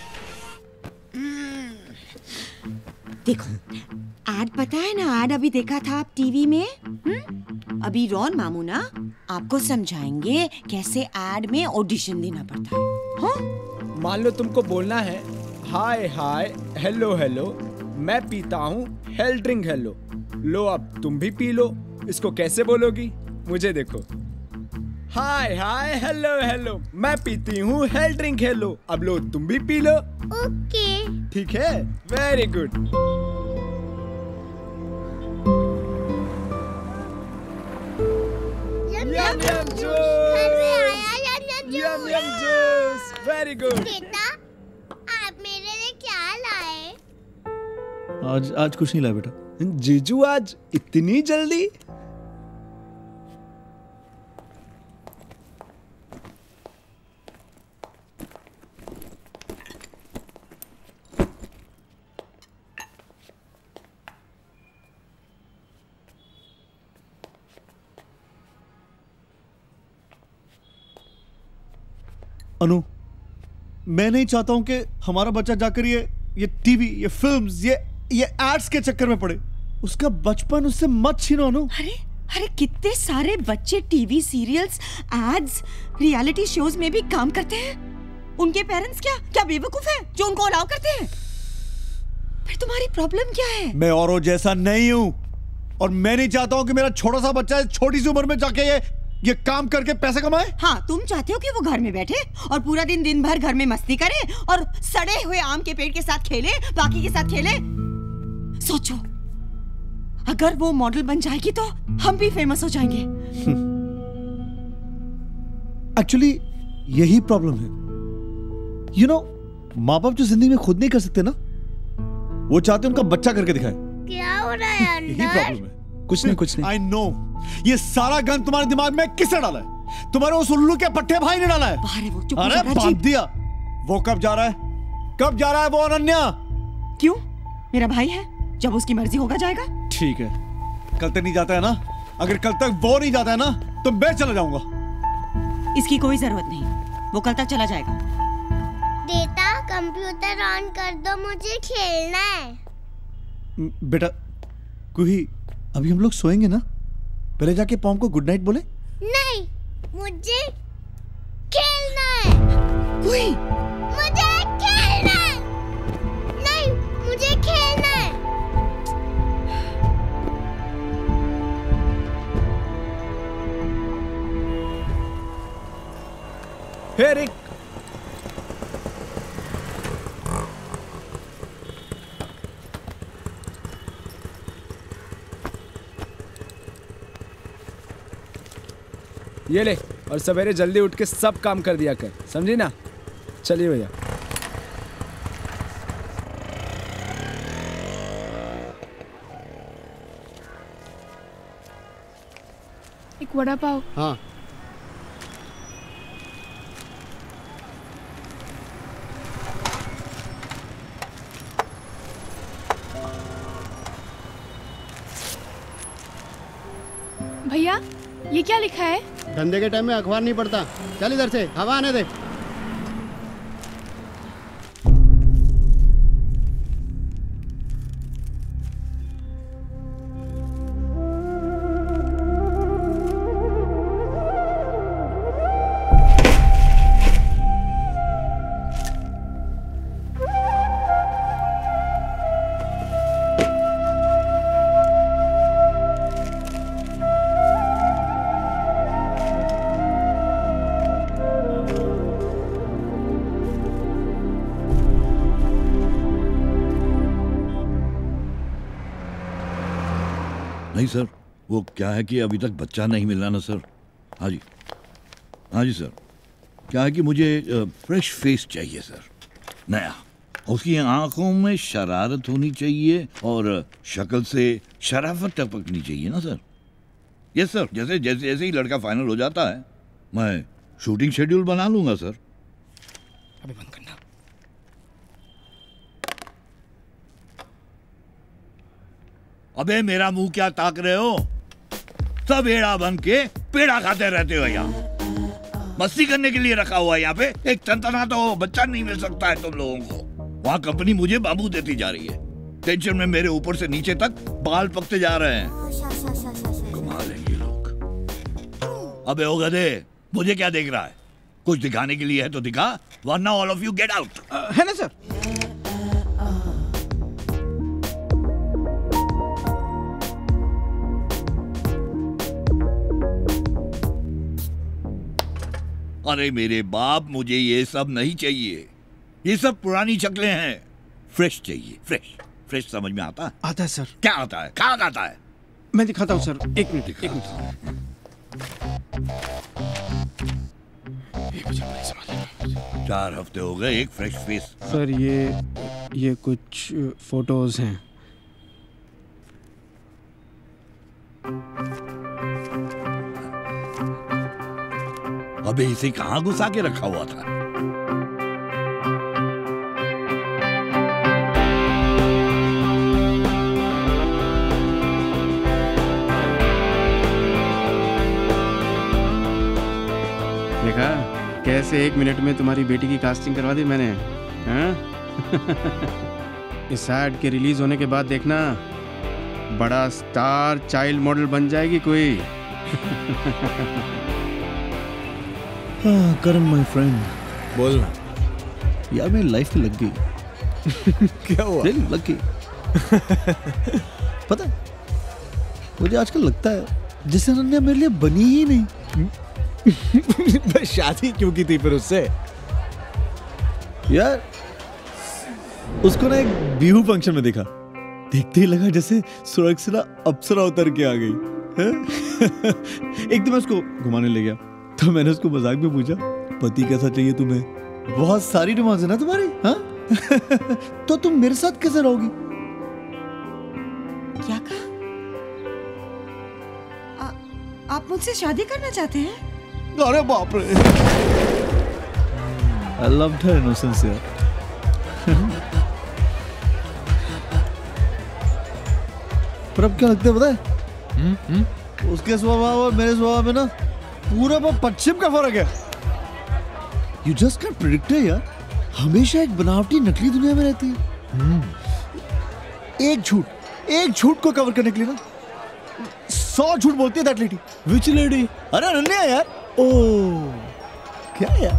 देखो, एड पता है ना, एड अभी देखा था आप टीवी में। हुँ? अभी रॉन मामू ना आपको समझाएंगे कैसे एड में ऑडिशन देना पड़ता है। हाँ? मान लो तुमको बोलना है हाय हाय हेलो हेलो, मैं पीता हूँ हेल ड्रिंक हेलो, लो अब तुम भी पी लो। इसको कैसे बोलोगी? मुझे देखो। हाय हाय हेलो हेलो, मैं पीती हूँ हेल ड्रिंक हेलो, अब लो तुम भी पी लो। ओके। ठीक है, very good. Yum yum yum juice, yum yum juice, very good. बेटा, आप मेरे लिए क्या लाए? आज आज कुछ नहीं लाया बेटा। जीजू आज इतनी जल्दी? अनु, मैं नहीं चाहता हूं कि हमारा बच्चा जाकर ये ये टीवी, ये फिल्म्स, ये ये एड्स के चक्कर में पड़े। उसका बचपन उससे मत छीनो अनु। अरे अरे कितने सारे बच्चे TV serials, ads, reality shows में भी काम करते हैं। उनके पेरेंट्स क्या क्या बेवकूफ हैं जो उनको अलाउ करते हैं? फिर तुम्हारी प्रॉब्लम क्या है? मैं औरों जैसा नहीं हूं। और मैं नहीं चाहता हूँ कि मेरा छोटा सा बच्चा इस छोटी सी उम्र में जाके ये ये काम करके पैसे कमाए। हाँ, तुम चाहते हो कि वो घर में बैठे और पूरा दिन दिन भर घर में मस्ती करे और सड़े हुए आम के पेड़ के साथ खेले, बाकी के साथ खेले। सोचो, अगर वो मॉडल बन जाएगी तो हम भी फेमस हो जाएंगे। एक्चुअली यही प्रॉब्लम है। यू नो, माँ बाप जो जिंदगी में खुद नहीं कर सकते ना, वो चाहते उनका बच्चा करके दिखाए। क्या हो रहा है अंदर? यही प्रॉब्लम है। कुछ नहीं कुछ नहीं। आई नो, ये सारा गन तुम्हारे दिमाग में किसने डाला है? तुम्हारे उस उल्लू के पट्टे भाई ने डाला है। अरे बांध दिया। वो कब जा रहा है? कब जा रहा है वो अनन्या? क्यों? मेरा भाई है, जब उसकी मर्जी होगा जाएगा। ठीक है, कल तक नहीं जाता है ना? अगर कल तक वो नहीं जाता है ना, तो मैं चला जाऊंगा। इसकी कोई जरूरत नहीं, वो कल तक चला जाएगा। बेटा कंप्यूटर ऑन कर दो, मुझे खेलना है। बेटा कुही, अभी हम लोग सोएंगे ना? पहले जाके पॉम को गुड नाइट बोले। नहीं, मुझे खेलना है। कुही, मुझे खेलना है। नहीं, मुझे खेलना है। हे रिक, ये ले, और सवेरे जल्दी उठ के सब काम कर दिया कर, समझी ना? चलिए भैया। एक वड़ा पाव। हाँ। भैया, ये क्या लिखा है? धंधे के टाइम में अखबार नहीं पढ़ता। चल इधर से, हवा आने दे। नहीं सर, वो क्या है कि अभी तक बच्चा नहीं मिला ना सर। हाँ जी, हाँ जी सर। क्या है कि मुझे फ्रेश फेस चाहिए सर, नया। उसकी आंखों में शरारत होनी चाहिए और शक्ल से शराफत टपकनी चाहिए ना सर। यस सर, जैसे जैसे जैसे ही लड़का फाइनल हो जाता है, मैं शूटिंग शेड्यूल बना लूंगा सर। अभी बंद करना। अबे मेरा मुंह क्या ताक रहे हो? सब एड़ा बन के पेड़ा खाते रहते हो यहाँ। मस्ती करने के लिए रखा हुआ है यहाँ पे। एक तनतना तो बच्चा नहीं मिल सकता है तुम लोगों को। वहाँ कंपनी मुझे बाबू देती जा रही है। टेंशन में मेरे ऊपर से नीचे तक बाल पकते जा रहे हैं। कमाल है ये लोग। अबे ओ गधे, मुझे क्या देख रहा है? कुछ दिखाने के लिए है तो दिखा, वरना all of you get out. है ना सर? अरे मेरे बाप, मुझे ये सब नहीं चाहिए। ये सब पुरानी शक्लें हैं। फ्रेश चाहिए, फ्रेश। फ्रेश समझ में आता है? आता है सर। क्या आता है? कहाँ आता है? मैं दिखाता हूँ सर, एक मिनट एक मिनट। चार हफ्ते हो गए एक फ्रेश फेस। सर ये ये कुछ फोटोज हैं। अबे इसे कहाँ घुसा के रखा हुआ था? देखा कैसे एक मिनट में तुम्हारी बेटी की कास्टिंग करवा दी मैंने, हाँ? इस एड के रिलीज होने के बाद देखना, बड़ा स्टार चाइल्ड मॉडल बन जाएगी कोई। हाँ करण माय फ्रेंड, बोल ना यार, मेरी लाइफ में लग गई। क्या हुआ? लग गई। पता है, मुझे आजकल लगता है जैसे अनन्या मेरे लिए बनी ही नहीं। शादी क्यों की थी फिर उससे? यार उसको ना एक बिहू फंक्शन में देखा, देखते ही लगा जैसे स्वर्ग से ना अप्सरा उतर के आ गई है? एक दिन मैं उसको घुमाने ले गया तो मैंने उसको मजाक में पूछा, पति कैसा चाहिए तुम्हें? बहुत सारी डिमांड्स है ना तुम्हारी, हाँ? तो तुम मेरे साथ कैसे रहोगी? क्या कहा? आप मुझसे शादी करना चाहते हैं? अरे बाप रे! I loved her innocence यार। पर अब क्या लगता है पता है? हुँ? हुँ? उसके स्वभाव और मेरे स्वभाव में ना पूरा पश्चिम का फर्क है। You just can't predict है यार, हमेशा एक बनावटी नकली दुनिया में रहती है। एक झूठ एक झूठ को कवर करने के लिए ना सौ झूठ बोलती है दैट लेडी। Which lady? अरे अनन्या यार। ओह क्या यार,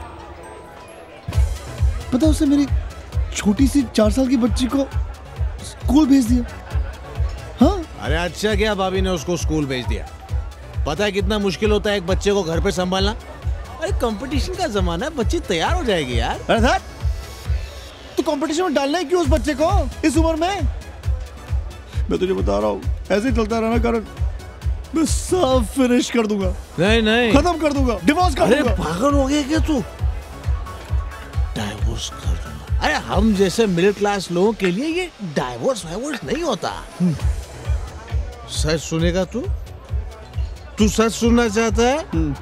पता उससे मेरी छोटी सी चार साल की बच्ची को स्कूल भेज दिया। हाँ अरे अच्छा क्या भाभी ने उसको स्कूल भेज दिया? पता है कितना मुश्किल होता है एक बच्चे को घर पे संभालना? अरे कंपटीशन का जमाना है, बच्ची तैयार हो जाएगी यार। अरे सर तू कंपटीशन में डालना है क्यों उस बच्चे को इस उम्र में? मैं तुझे बता रहा हूँ ऐसे ही चलता रहना कारण मैं सब फिनिश कर दूंगा। नहीं नहीं खत्म कर दूंगा, डिवोर्स कर अरे दूंगा। पागल हो गया क्या तू? डाइवोर्स कर दूंगा? अरे हम जैसे मिडिल क्लास लोगों के लिए ये डाइवोर्स वाइवोर्स नहीं होता। सच सुनेगा तू? तू सच सुनना चाहता है?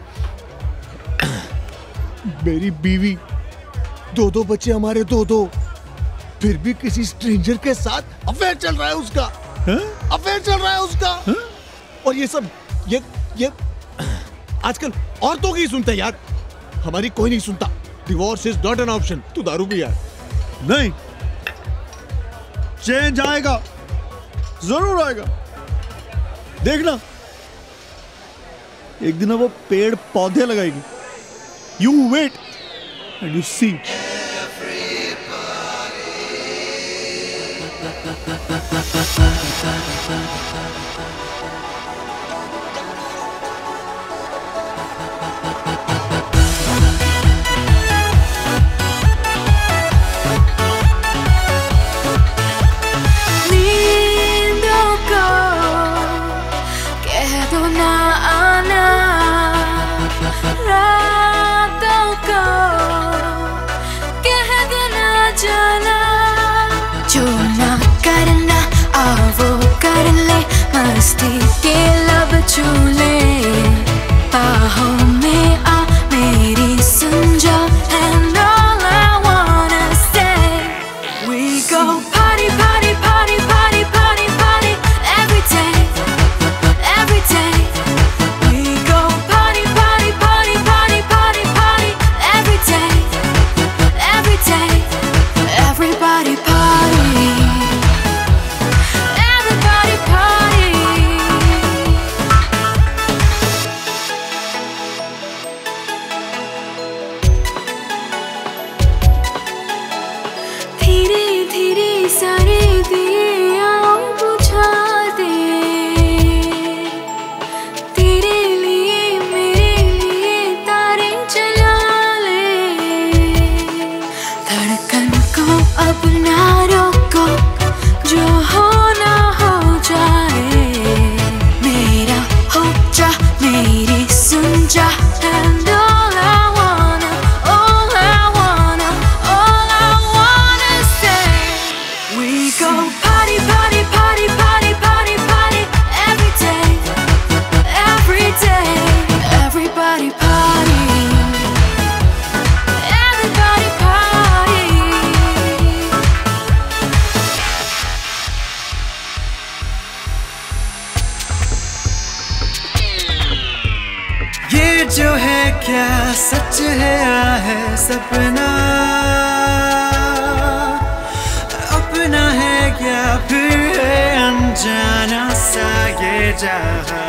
मेरी बीवी, दो दो बच्चे हमारे, दो दो, फिर भी किसी स्ट्रेंजर के साथ अफेयर चल रहा है उसका। अफेयर चल रहा है उसका। हा? और ये सब ये ये आजकल औरतों की सुनते हैं यार, हमारी कोई नहीं सुनता। Divorce is not an option. तू दारू भी यार। नहीं, चेंज आएगा, जरूर आएगा, देखना एक दिन वो पेड़ पौधे लगाएगी। You wait and you see. मस्ती के लब चूले बाहों में आ मेरी सुन जा and all I wanna say we go party party party party party party every day every day we go party party party party party party every day every day everybody party everybody party धीरे धीरे सारे दिया बुझा दे तेरे लिए मेरे लिए तारे जला ले धड़कन को अब ना रोको जो होना हो जाए मेरा हो जा मेरी सुन जा and all I wanna all I wanna all I wanna say we go party party party party party party every day every day everybody party everybody party ये जो है क्या सच है या है सपना, अपना है क्या फिर है अनजाना सा ये जहां।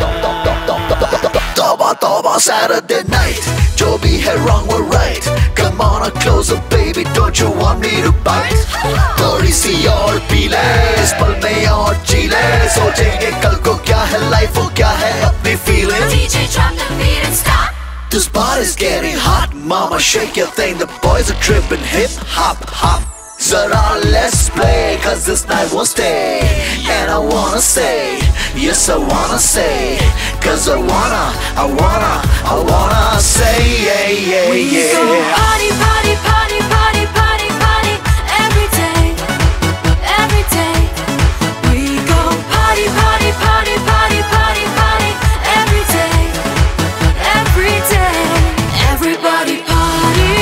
Tauba Tauba Saturday night, जो भी है wrong we're right, come on a closer baby, don't you want me to bite? Thirty थोड़ी सी और पी ले, इस पल में और जी ले, सोचेंगे कल को क्या है लाइफ हो क्या है अपनी feeling. D J drop the beat and stop. This body's getting hot, mama shake your thing, the boys are tripping hip hop hop. Zara let's play, cause this night won't stay. And I wanna say, yes I wanna say, cause I wanna, I wanna, I wanna say yeah yeah We yeah. go party, party, party, party, party, party every day, every day. We go party, party, party, party, party, party every day, every day. Everybody party,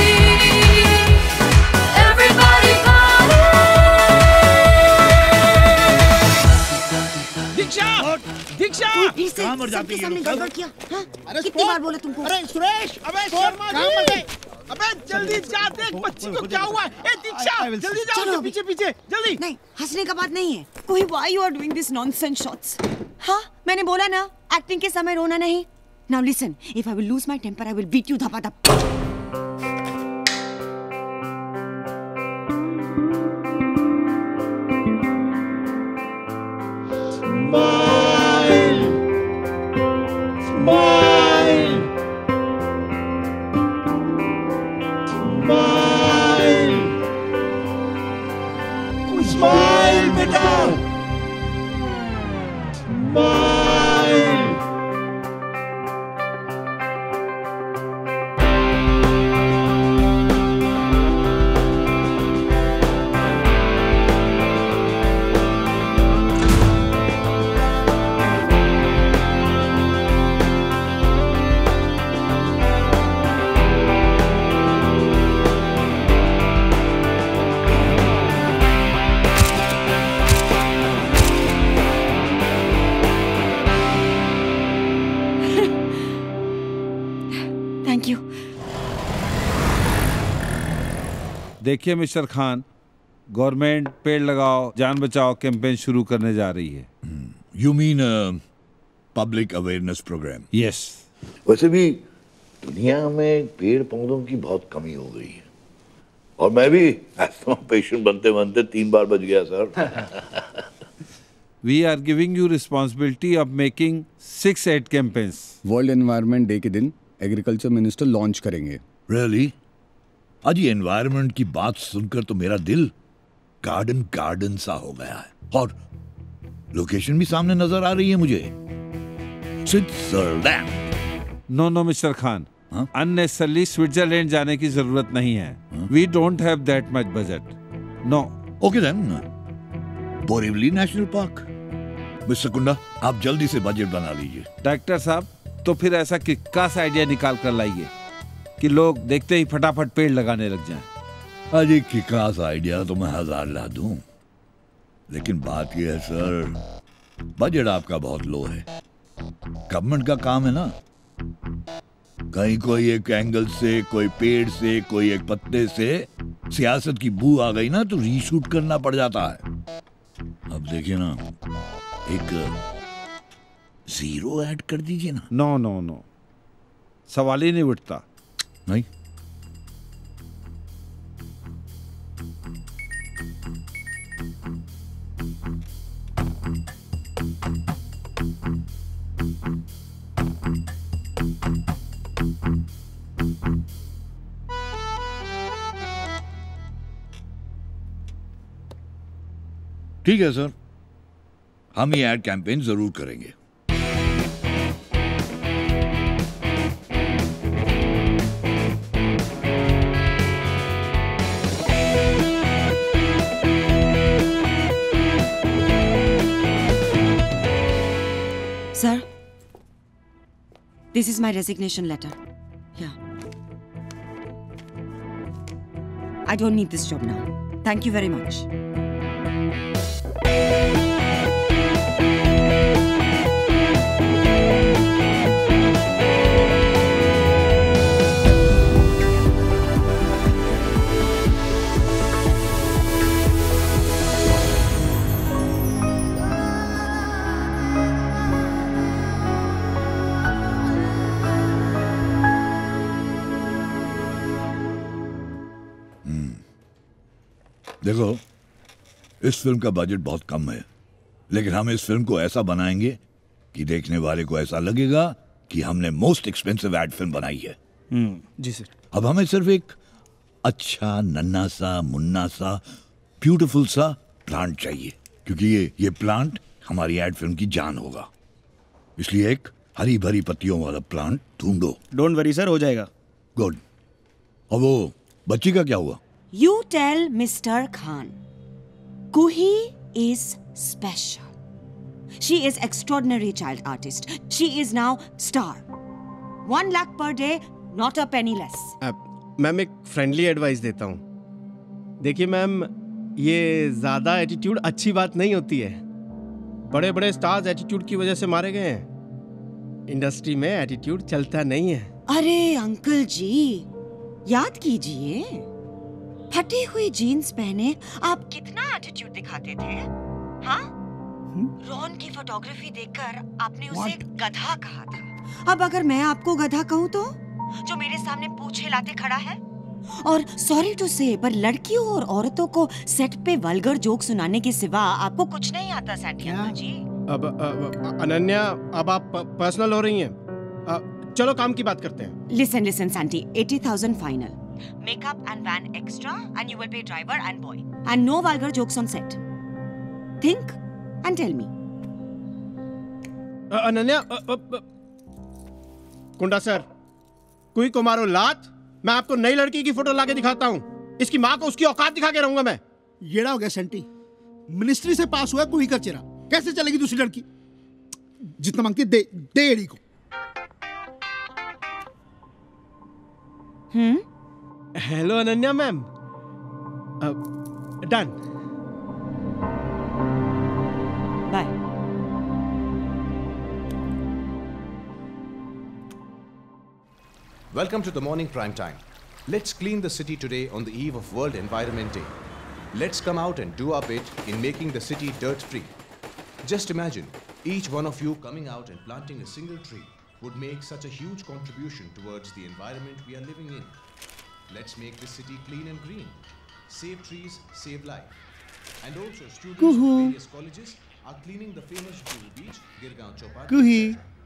everybody party. Diksha, Diksha, कहाँ मर जाती है ये लोग? अरे कितनी बार बोला तुमको? अरे सुरेश, अबे शर्मा जी, मर गए? अबे जल्दी जा देख बच्ची को क्या हुआ है? ए दीक्षा, जल्दी जाओ उसके पीछे पीछे, जल्दी। नहीं, हंसने का बात नहीं है। कोई why you are doing this nonsense shots? हाँ, मैंने बोला ना, एक्टिंग के समय रोना नहीं। Now listen, if I will lose my temper, I will beat you धपाधप। Smile, smile, smile, smile, बेटा, smile. Thank you. देखिए मिस्टर खान, गवर्नमेंट पेड़ लगाओ जान बचाओ कैंपेन शुरू करने जा रही है। You mean public awareness programme? Yes. वैसे भी दुनिया में पेड़ पौधों की बहुत कमी हो गई है और मैं भी अस्थमा पेशेंट बनते बनते तीन बार बच गया sir. We are giving you responsibility of making six eight campaigns. World environment day के दिन एग्रीकल्चर मिनिस्टर लॉन्च करेंगे। रियली? आज ये एनवायरनमेंट की बात सुनकर तो मेरा दिल गार्डन गार्डन सा हो गया है और लोकेशन भी सामने नजर आ रही है मुझे, Switzerland. No no mister Khan, unnecessarily Switzerland जाने की जरूरत नहीं है। We don't have that much budget. No. Okay then, Borivali national park. Mister Kunda, आप जल्दी से बजट बना लीजिए। डॉक्टर साहब, तो फिर ऐसा किक्कास आइडिया निकाल कर लाइए कि लोग देखते ही फटाफट पेड़ लगाने लग जाएं। अरे किक्कास आइडिया तो मैं हजार ला दूं, लेकिन बात यह है सर, बजट आपका बहुत लो है। गवर्नमेंट का काम है ना, कहीं कोई एक एंगल से, कोई पेड़ से, कोई एक पत्ते से सियासत की बू आ गई ना तो रीशूट करना पड़ जाता है। अब देखिए ना, एक जीरो ऐड कर दीजिए ना। नो नो नो, सवाल ही नहीं उठता। नहीं? ठीक है सर, हम ये एड कैंपेन जरूर करेंगे। Sir, this is my resignation letter. Yeah. I don't need this job now. Thank you very much. देखो, इस फिल्म का बजट बहुत कम है, लेकिन हम इस फिल्म को ऐसा बनाएंगे कि देखने वाले को ऐसा लगेगा कि हमने मोस्ट एक्सपेंसिव एड फिल्म बनाई है। जी सर। अब हमें सिर्फ एक अच्छा नन्हा सा मुन्ना सा ब्यूटीफुल सा प्लांट चाहिए, क्योंकि ये ये प्लांट हमारी एड फिल्म की जान होगा। इसलिए एक हरी भरी पत्तियों वाला प्लांट ढूंढो। डोंट वरी सर, हो जाएगा। गुड। और वो बच्ची का क्या हुआ? You tell Mister Khan, Kuhi is special. She is extraordinary child artist. She is now star. One lakh per day, not a penny less. Ma'am एक फ्रेंडली एडवाइस देता हूँ। देखिए मैम, ये ज्यादा एटीट्यूड अच्छी बात नहीं होती है। बड़े बड़े स्टार्स एटीट्यूड की वजह से मारे गए हैं। इंडस्ट्री में एटीट्यूड चलता नहीं है। अरे अंकल जी, याद कीजिए, फटी हुई जीन्स पहने आप कितना एटीट्यूड दिखाते थे, हाँ? रॉन की फोटोग्राफी देखकर आपने उसे गधा कहा था। अब अगर मैं आपको गधा कहूँ तो, जो मेरे सामने पूंछ हिलाते खड़ा है? और सॉरी टू से, पर लड़कियों और औरतों को सेट पे वल्गर जोक सुनाने के सिवा आपको कुछ नहीं आता सैंटी अंकल जी। अब, अब अनन्या, अब आप पर्सनल हो रही हैं। अब, चलो काम की बात करते हैं। Listen, listen, Santi. eighty thousand final. Makeup and van extra, and you will pay driver and boy. And no vulgar jokes on set. Think and tell me. अ, अनन्या, अ, अ, अ, कुंडा सर, कोई को मारो लात, मैं आपको नई लड़की की फोटो लाके दिखाता हूँ। इसकी माँ को उसकी औकात दिखा के रहूंगा मैं। येड़ा हो गया सेंटी। मिनिस्ट्री से पास हुआ कोई कर चेरा, कैसे चलेगी दूसरी लड़की? जितना मांगती दे दे एड़ी को। Hmm. Hello Ananya ma'am. Done. Bye. Welcome to the morning prime time. Let's clean the city today on the eve of World Environment Day. Let's come out and do our bit in making the city dirt-free. Just imagine, each one of you coming out and planting a single tree would make such a huge contribution towards the environment we are living in. Let's make this city clean and green. Save trees, save life. And also, students Kuhu. from various colleges are cleaning the famous Juhu beach, Girgaon Chowpatty. Kuhi.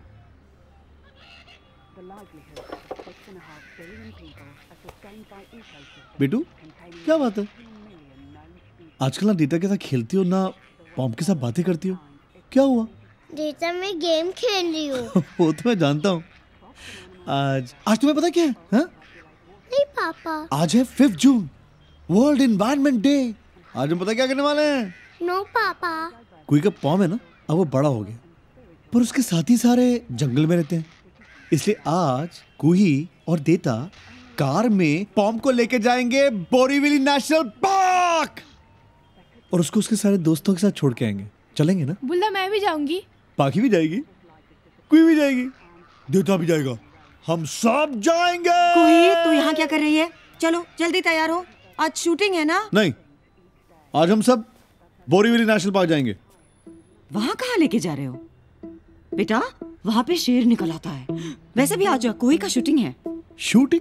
बेटू, क्या बात है? आजकल ना डीटा के साथ खेलती हो ना पॉम के साथ बातें करती हो, क्या हुआ? डीटा मैं गेम खेल रही हूँ। वो तो मैं जानता हूँ। आज आज तुम्हें पता क्या है? हाँ? नहीं पापा। आज है fifth June, world environment day. आज हम पता क्या करने वाले हैं? नो पापा। कोई का पॉम है ना, अब वो बड़ा हो गया, पर उसके साथी सारे जंगल में रहते हैं, इसलिए आज कुही और देता कार में पॉम को लेके जाएंगे बोरीवली नेशनल पार्क और उसको उसके सारे दोस्तों के साथ छोड़ के आएंगे। चलेंगे ना? बुल्ला मैं भी जाऊंगी। पाखी भी जाएगी, कुही भी जाएगी, देता भी जाएगा, हम सब जाएंगे। कुही, तू यहाँ क्या कर रही है? चलो जल्दी तैयार हो, आज शूटिंग है ना? नहीं, आज हम सब बोरीवली नेशनल पार्क जाएंगे। वहाँ कहाँ लेके जा रहे हो बेटा? वहाँ पे शेर निकल आता है। वैसे भी आज कोई का शूटिंग है। Shooting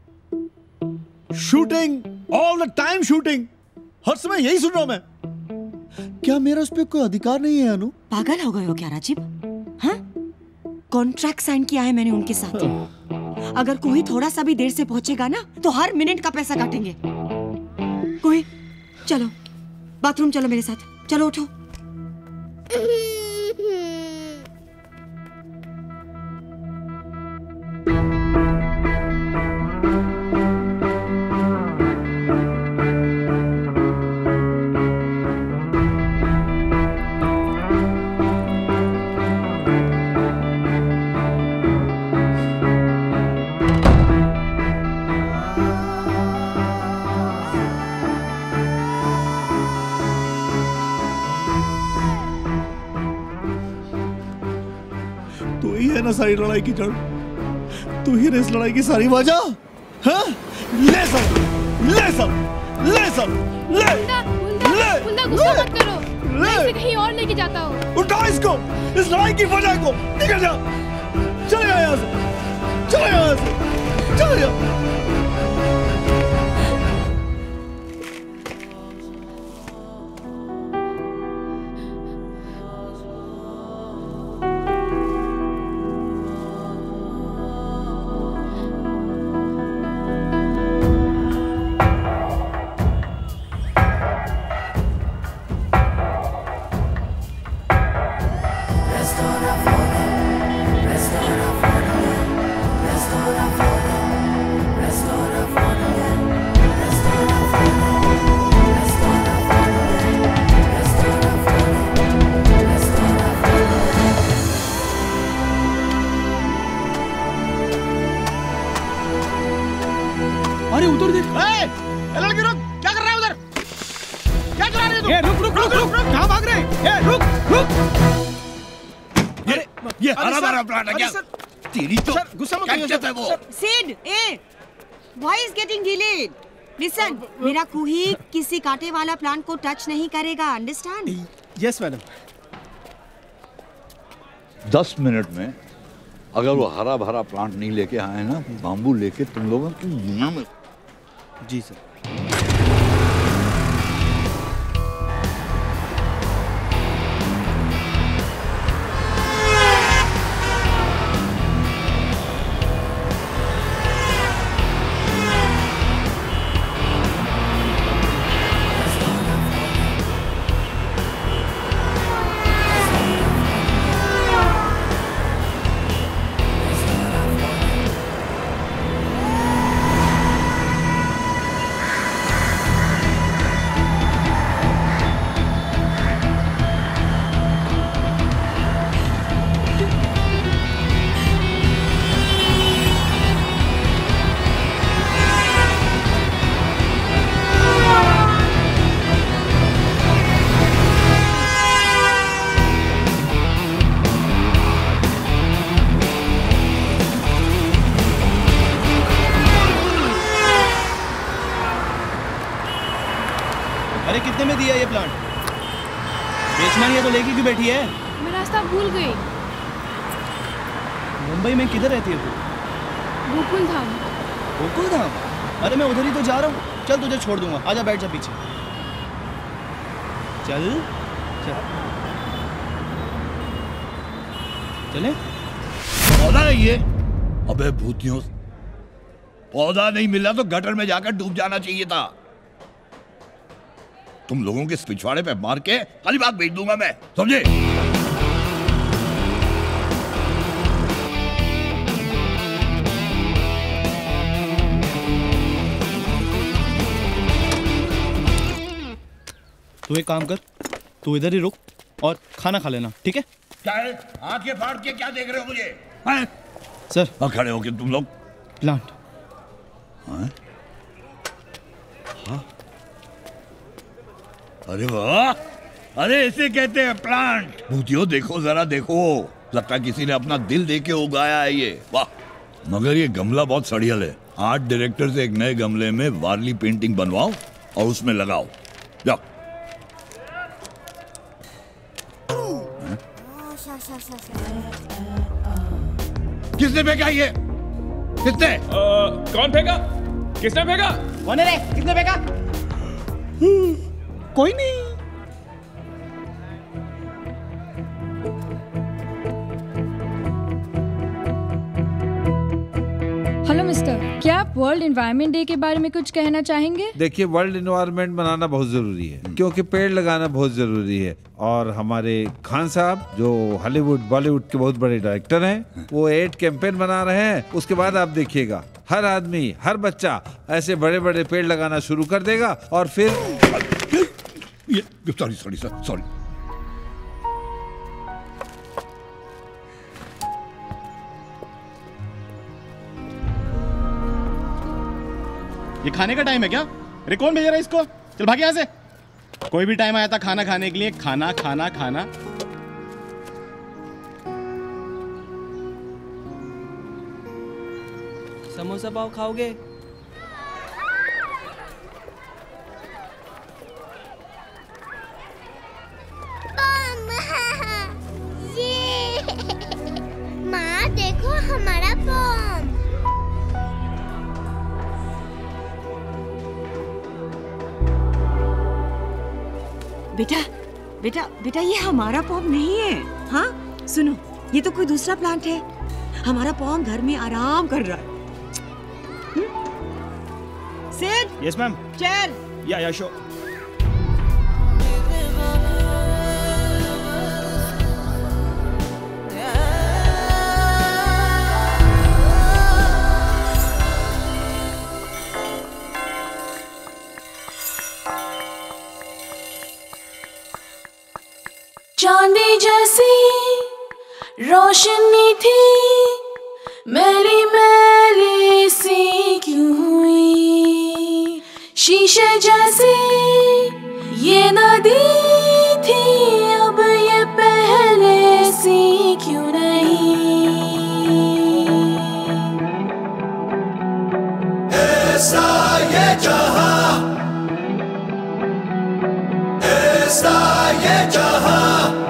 shooting all the time shooting, हर समय यही सुन रहा हूं मैं। क्या मेरा उस पर कोई अधिकार नहीं है अनु? पागल हो गए हो क्या राजीव? हाँ, कॉन्ट्रैक्ट साइन किया है मैंने उनके साथ। अगर कोई थोड़ा सा भी देर से पहुंचेगा ना तो हर मिनट का पैसा काटेंगे। कोई चलो बाथरूम चलो मेरे साथ, चलो उठो। सारी लड़ाई की जड़, तू ही इस लड़ाई की सारी वजह। हाँ? ले सब, ले सब, ले सब, ले, ले, बुल्ला गुस्सा मत करो, मैं इसे कहीं और लेके जाता हूँ। उठा इसको, इस लड़ाई की वजह को, निकल जा, चले जा यहाँ से, चले जा यहाँ से, चले जा। अरे उधर देख। ए, ए लड़की रुक, क्या कर रहा है उधर? क्या चला रही है तू? ए रुक रुक रुक रुक, कहाँ भाग रहे हैं? ए रुक रुक। ये ये हरा भरा प्लांट है क्या? तेरी तो गुस्सा मत क्या चाहता है वो? Sid, eh, why is getting delayed? Listen, मेरा कुही किसी कांटे वाला प्लांट को टच नहीं करेगा, understand? Yes madam. दस मिनट में अगर वो हरा भरा प्लांट नहीं लेके आए ना, बाम्बू लेके तुम लोगों की दुनिया में। जी सर। अरे कितने में दिया ये प्लांट? बेचना नहीं है तो लेके क्यों बैठी है? मैं रास्ता भूल गई। मुंबई में किधर रहती है तू? गोकुल धाम। गोकुल धाम? अरे मैं उधर ही तो जा रहा हूँ। चल तुझे छोड़ दूंगा, आजा बैठ जा पीछे। चल चल चले। पौधा नहीं है? अबे भूतियों, पौधा नहीं मिला तो गटर में जाकर डूब जाना चाहिए था। तुम लोगों के इस पिछवाड़े पे मार के अलीबाग भेज दूंगा मैं, समझे? तू एक काम कर, तू इधर ही रुक और खाना खा लेना, ठीक है? क्या है? आंखें फाड़ के क्या देख रहे हो मुझे? हैं? सर। हाँ, खड़े हो के तुम लोग। प्लांट। हाँ? हाँ? अरे वाह, अरे इसे कहते हैं प्लांट। भूतियों देखो जरा देखो, लगता है किसी ने अपना दिल दे के उगाया है ये। वाह, मगर ये गमला बहुत सड़ियल है। आर्ट डायरेक्टर से एक नए गमले में वारली पेंटिंग बनवाओ और उसमें लगाओ, जाओ। किसने फेंका ये? किसने? कौन फेंका? किसने फेंका? कौन है रे? किसने फेंका? कोई नहीं। हेलो मिस्टर, क्या आप वर्ल्ड एनवायरनमेंट डे के बारे में कुछ कहना चाहेंगे? देखिए, वर्ल्ड एनवायरनमेंट मनाना बहुत जरूरी है क्योंकि पेड़ लगाना बहुत जरूरी है। और हमारे खान साहब जो हॉलीवुड बॉलीवुड के बहुत बड़े डायरेक्टर हैं, वो एड कैंपेन बना रहे हैं। उसके बाद आप देखिएगा हर आदमी, हर बच्चा ऐसे बड़े बड़े पेड़ लगाना शुरू कर देगा और फिर ये सॉरी सॉरी सर सॉरी। ये खाने का टाइम है क्या? अरे कौन भेज रहा है इसको? चल भाग यहाँ से। कोई भी टाइम आया था खाना खाने के लिए, खाना खाना खाना। समोसा पाव खाओगे? माँ देखो हमारा बम। बेटा बेटा बेटा ये हमारा पॉम नहीं है। हाँ सुनो, ये तो कोई दूसरा प्लांट है। हमारा पॉम घर में आराम कर रहा है। सिड। Yes ma'am. चल। या या श्योर। चांदी जैसी रोशनी थी, मेरी मेरी सी क्यों हुई? शीशे जैसी ये नदी थी, अब ये पहले सी क्यों नहीं। ऐसा ये जहां, ऐसा ये जहां,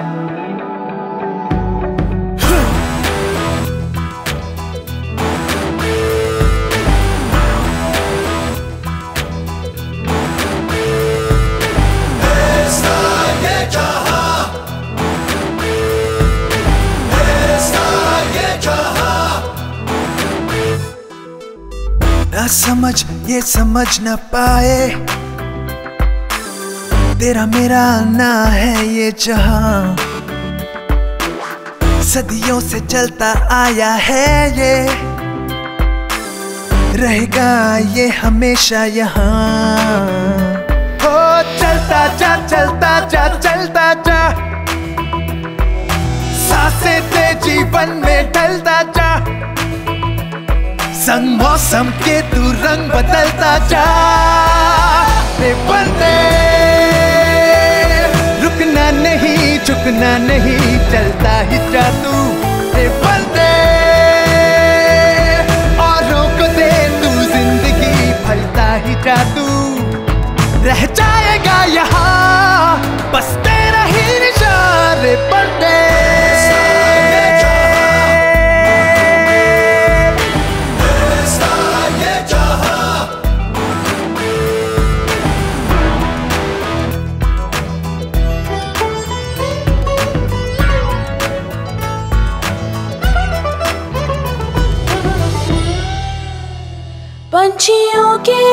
ना समझ ये समझ न पाए, तेरा मेरा ना है ये जहां, सदियों से चलता आया है ये, रहेगा ये हमेशा यहाँ। हो चलता जा चलता जा चलता जा, सांसें ते जीवन में ढलता जा, संग मौसम के तू रंग बदलता जा। रे बंदे रुकना नहीं झुकना नहीं, चलता ही जा तू। रे बंदे औरों को दे तू जिंदगी, फलता ही जा तू। रह जाएगा यहाँ बस तेरा ही निशान। रे बंदे पंछियों के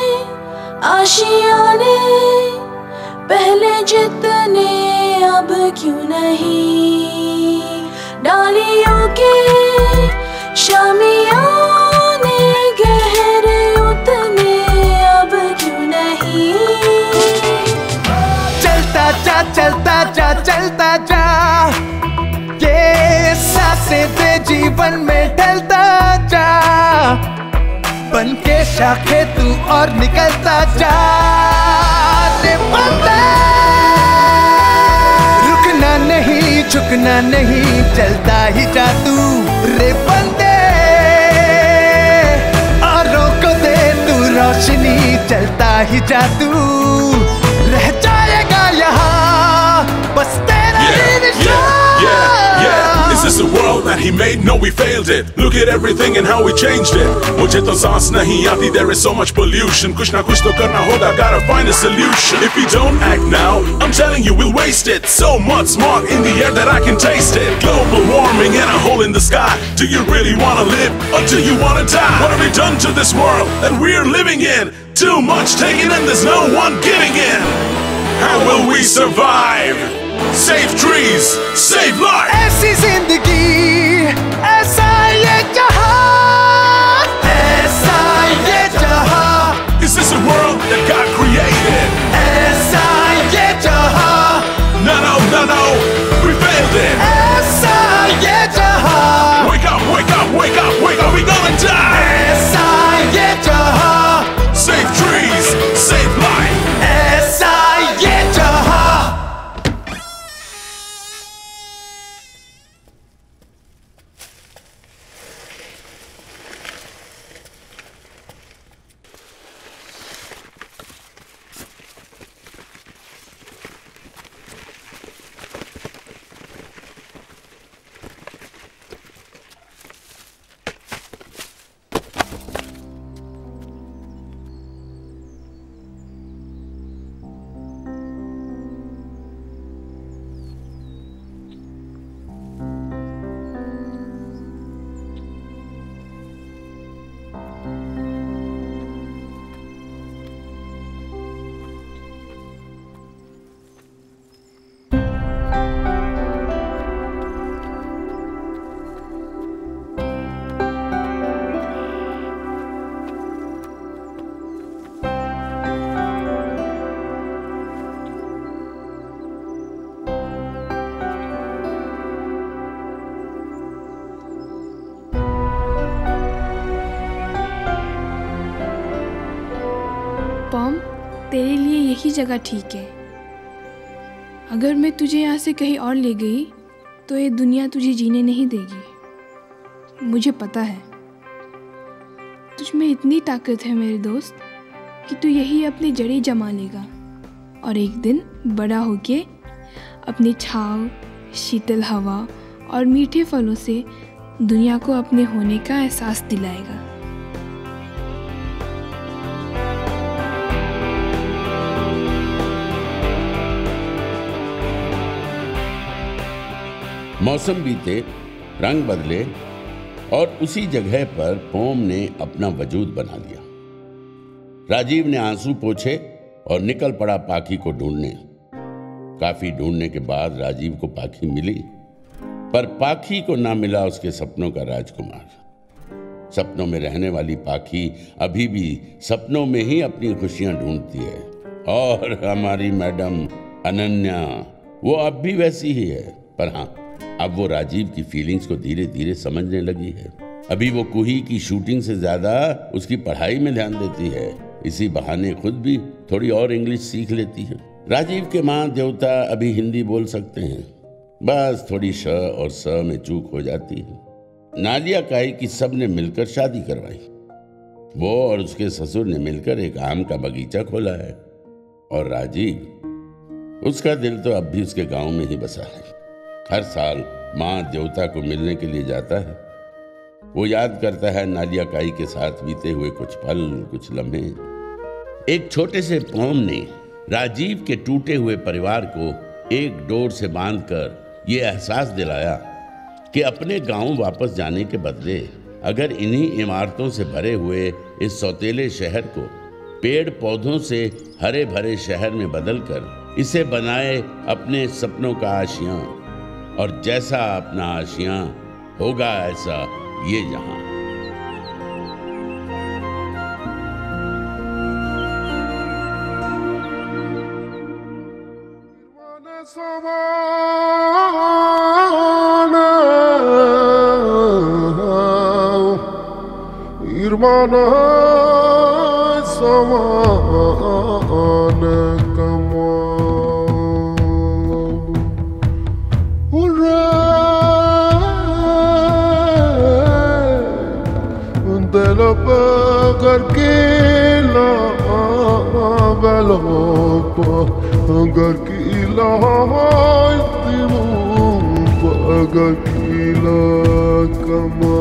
आशियाने पहले जितने अब क्यों नहीं, डालियों के शामियाने गहरे उतने अब क्यों नहीं। चलता जा चलता जा चलता जा, ये सांसें दे जीवन में ढलता जा, बन के शाखे तू और निकलता जा। रे बंदे रुकना नहीं झुकना नहीं, चलता ही जा तू। रे बंदे औरों को दे तू रोशनी, चलता ही जा तू। रह जाएगा यहाँ बस तेरा ही निशान। This is the world that he made, no we failed it. Look at everything and how we changed it. मुझे तो सांस नहीं आती, there is so much pollution. कुछ ना कुछ तो करना होगा, gotta find a solution. If we don't act now, I'm telling you we'll waste it. So much smog in the air that I can taste it. Global warming and a hole in the sky. Do you really wanna live or do you wanna die? What have we done to this world that we're living in? Too much taken and there's no one giving in. How will we survive? Save trees, save life. ऐसी जिंदगी ऐसा ये जहां, ऐसा ये जहां। Is this a world that God created? ऐसा ये जहां। No, no, no, no, we failed it. ऐसा ये जहां। Wake up, wake up, wake up, wake up, we gonna die. ऐसा ये जहां। Save trees, save life. ऐसा ये जहां। तेरे लिए यही जगह ठीक है। अगर मैं तुझे यहाँ से कहीं और ले गई तो ये दुनिया तुझे जीने नहीं देगी। मुझे पता है तुझ में इतनी ताकत है मेरे दोस्त कि तू यही अपनी जड़ी जमा लेगा और एक दिन बड़ा होके अपनी छाव, शीतल हवा और मीठे फलों से दुनिया को अपने होने का एहसास दिलाएगा। मौसम बीते, रंग बदले और उसी जगह पर पोम ने अपना वजूद बना लिया। राजीव ने आंसू पोंछे और निकल पड़ा पाखी को ढूंढने। काफी ढूंढने के बाद राजीव को पाखी मिली, पर पाखी को ना मिला उसके सपनों का राजकुमार। सपनों में रहने वाली पाखी अभी भी सपनों में ही अपनी खुशियां ढूंढती है। और हमारी मैडम अनन्या, वो अब भी वैसी ही है, पर हाँ, अब वो राजीव की फीलिंग्स को धीरे धीरे समझने लगी है। अभी वो कुही की शूटिंग से ज्यादा उसकी पढ़ाई में ध्यान देती है। इसी बहाने खुद भी थोड़ी और इंग्लिश सीख लेती है। राजीव के माँ देवता अभी हिंदी बोल सकते हैं, बस थोड़ी श और स में चूक हो जाती है। नालिया काई की सब ने मिलकर शादी करवाई। वो और उसके ससुर ने मिलकर एक आम का बगीचा खोला है। और राजीव, उसका दिल तो अब भी उसके गांव में ही बसा है। हर साल माँ देवता को मिलने के लिए जाता है। वो याद करता है नालिया काई के साथ बीते हुए कुछ पल, कुछ लम्हे। एक छोटे से पोम ने राजीव के टूटे हुए परिवार को एक डोर से बांधकर ये एहसास दिलाया कि अपने गांव वापस जाने के बदले अगर इन्हीं इमारतों से भरे हुए इस सौतेले शहर को पेड़ पौधों से हरे भरे शहर में बदलकर इसे बनाए अपने सपनों का आशियां, और जैसा अपना आशियां होगा ऐसा ये जहां। Irmana saman kama hurray dil pagar ke la belo pagar ke la dil pagar ke la kama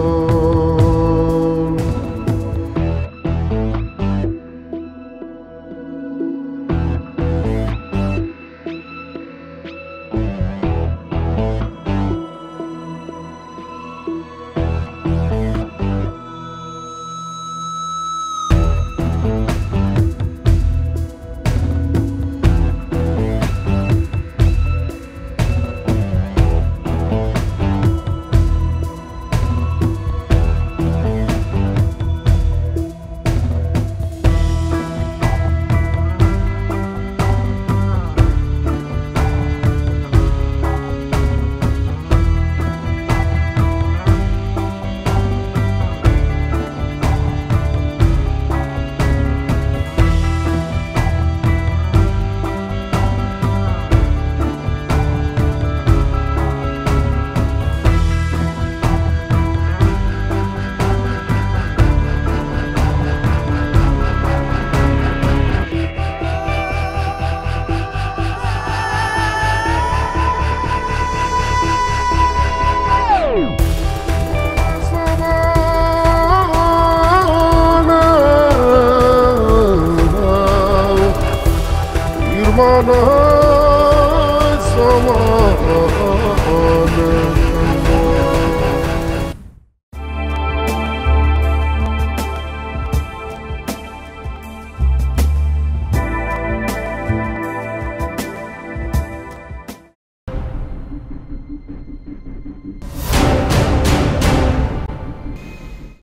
Irmana saman kama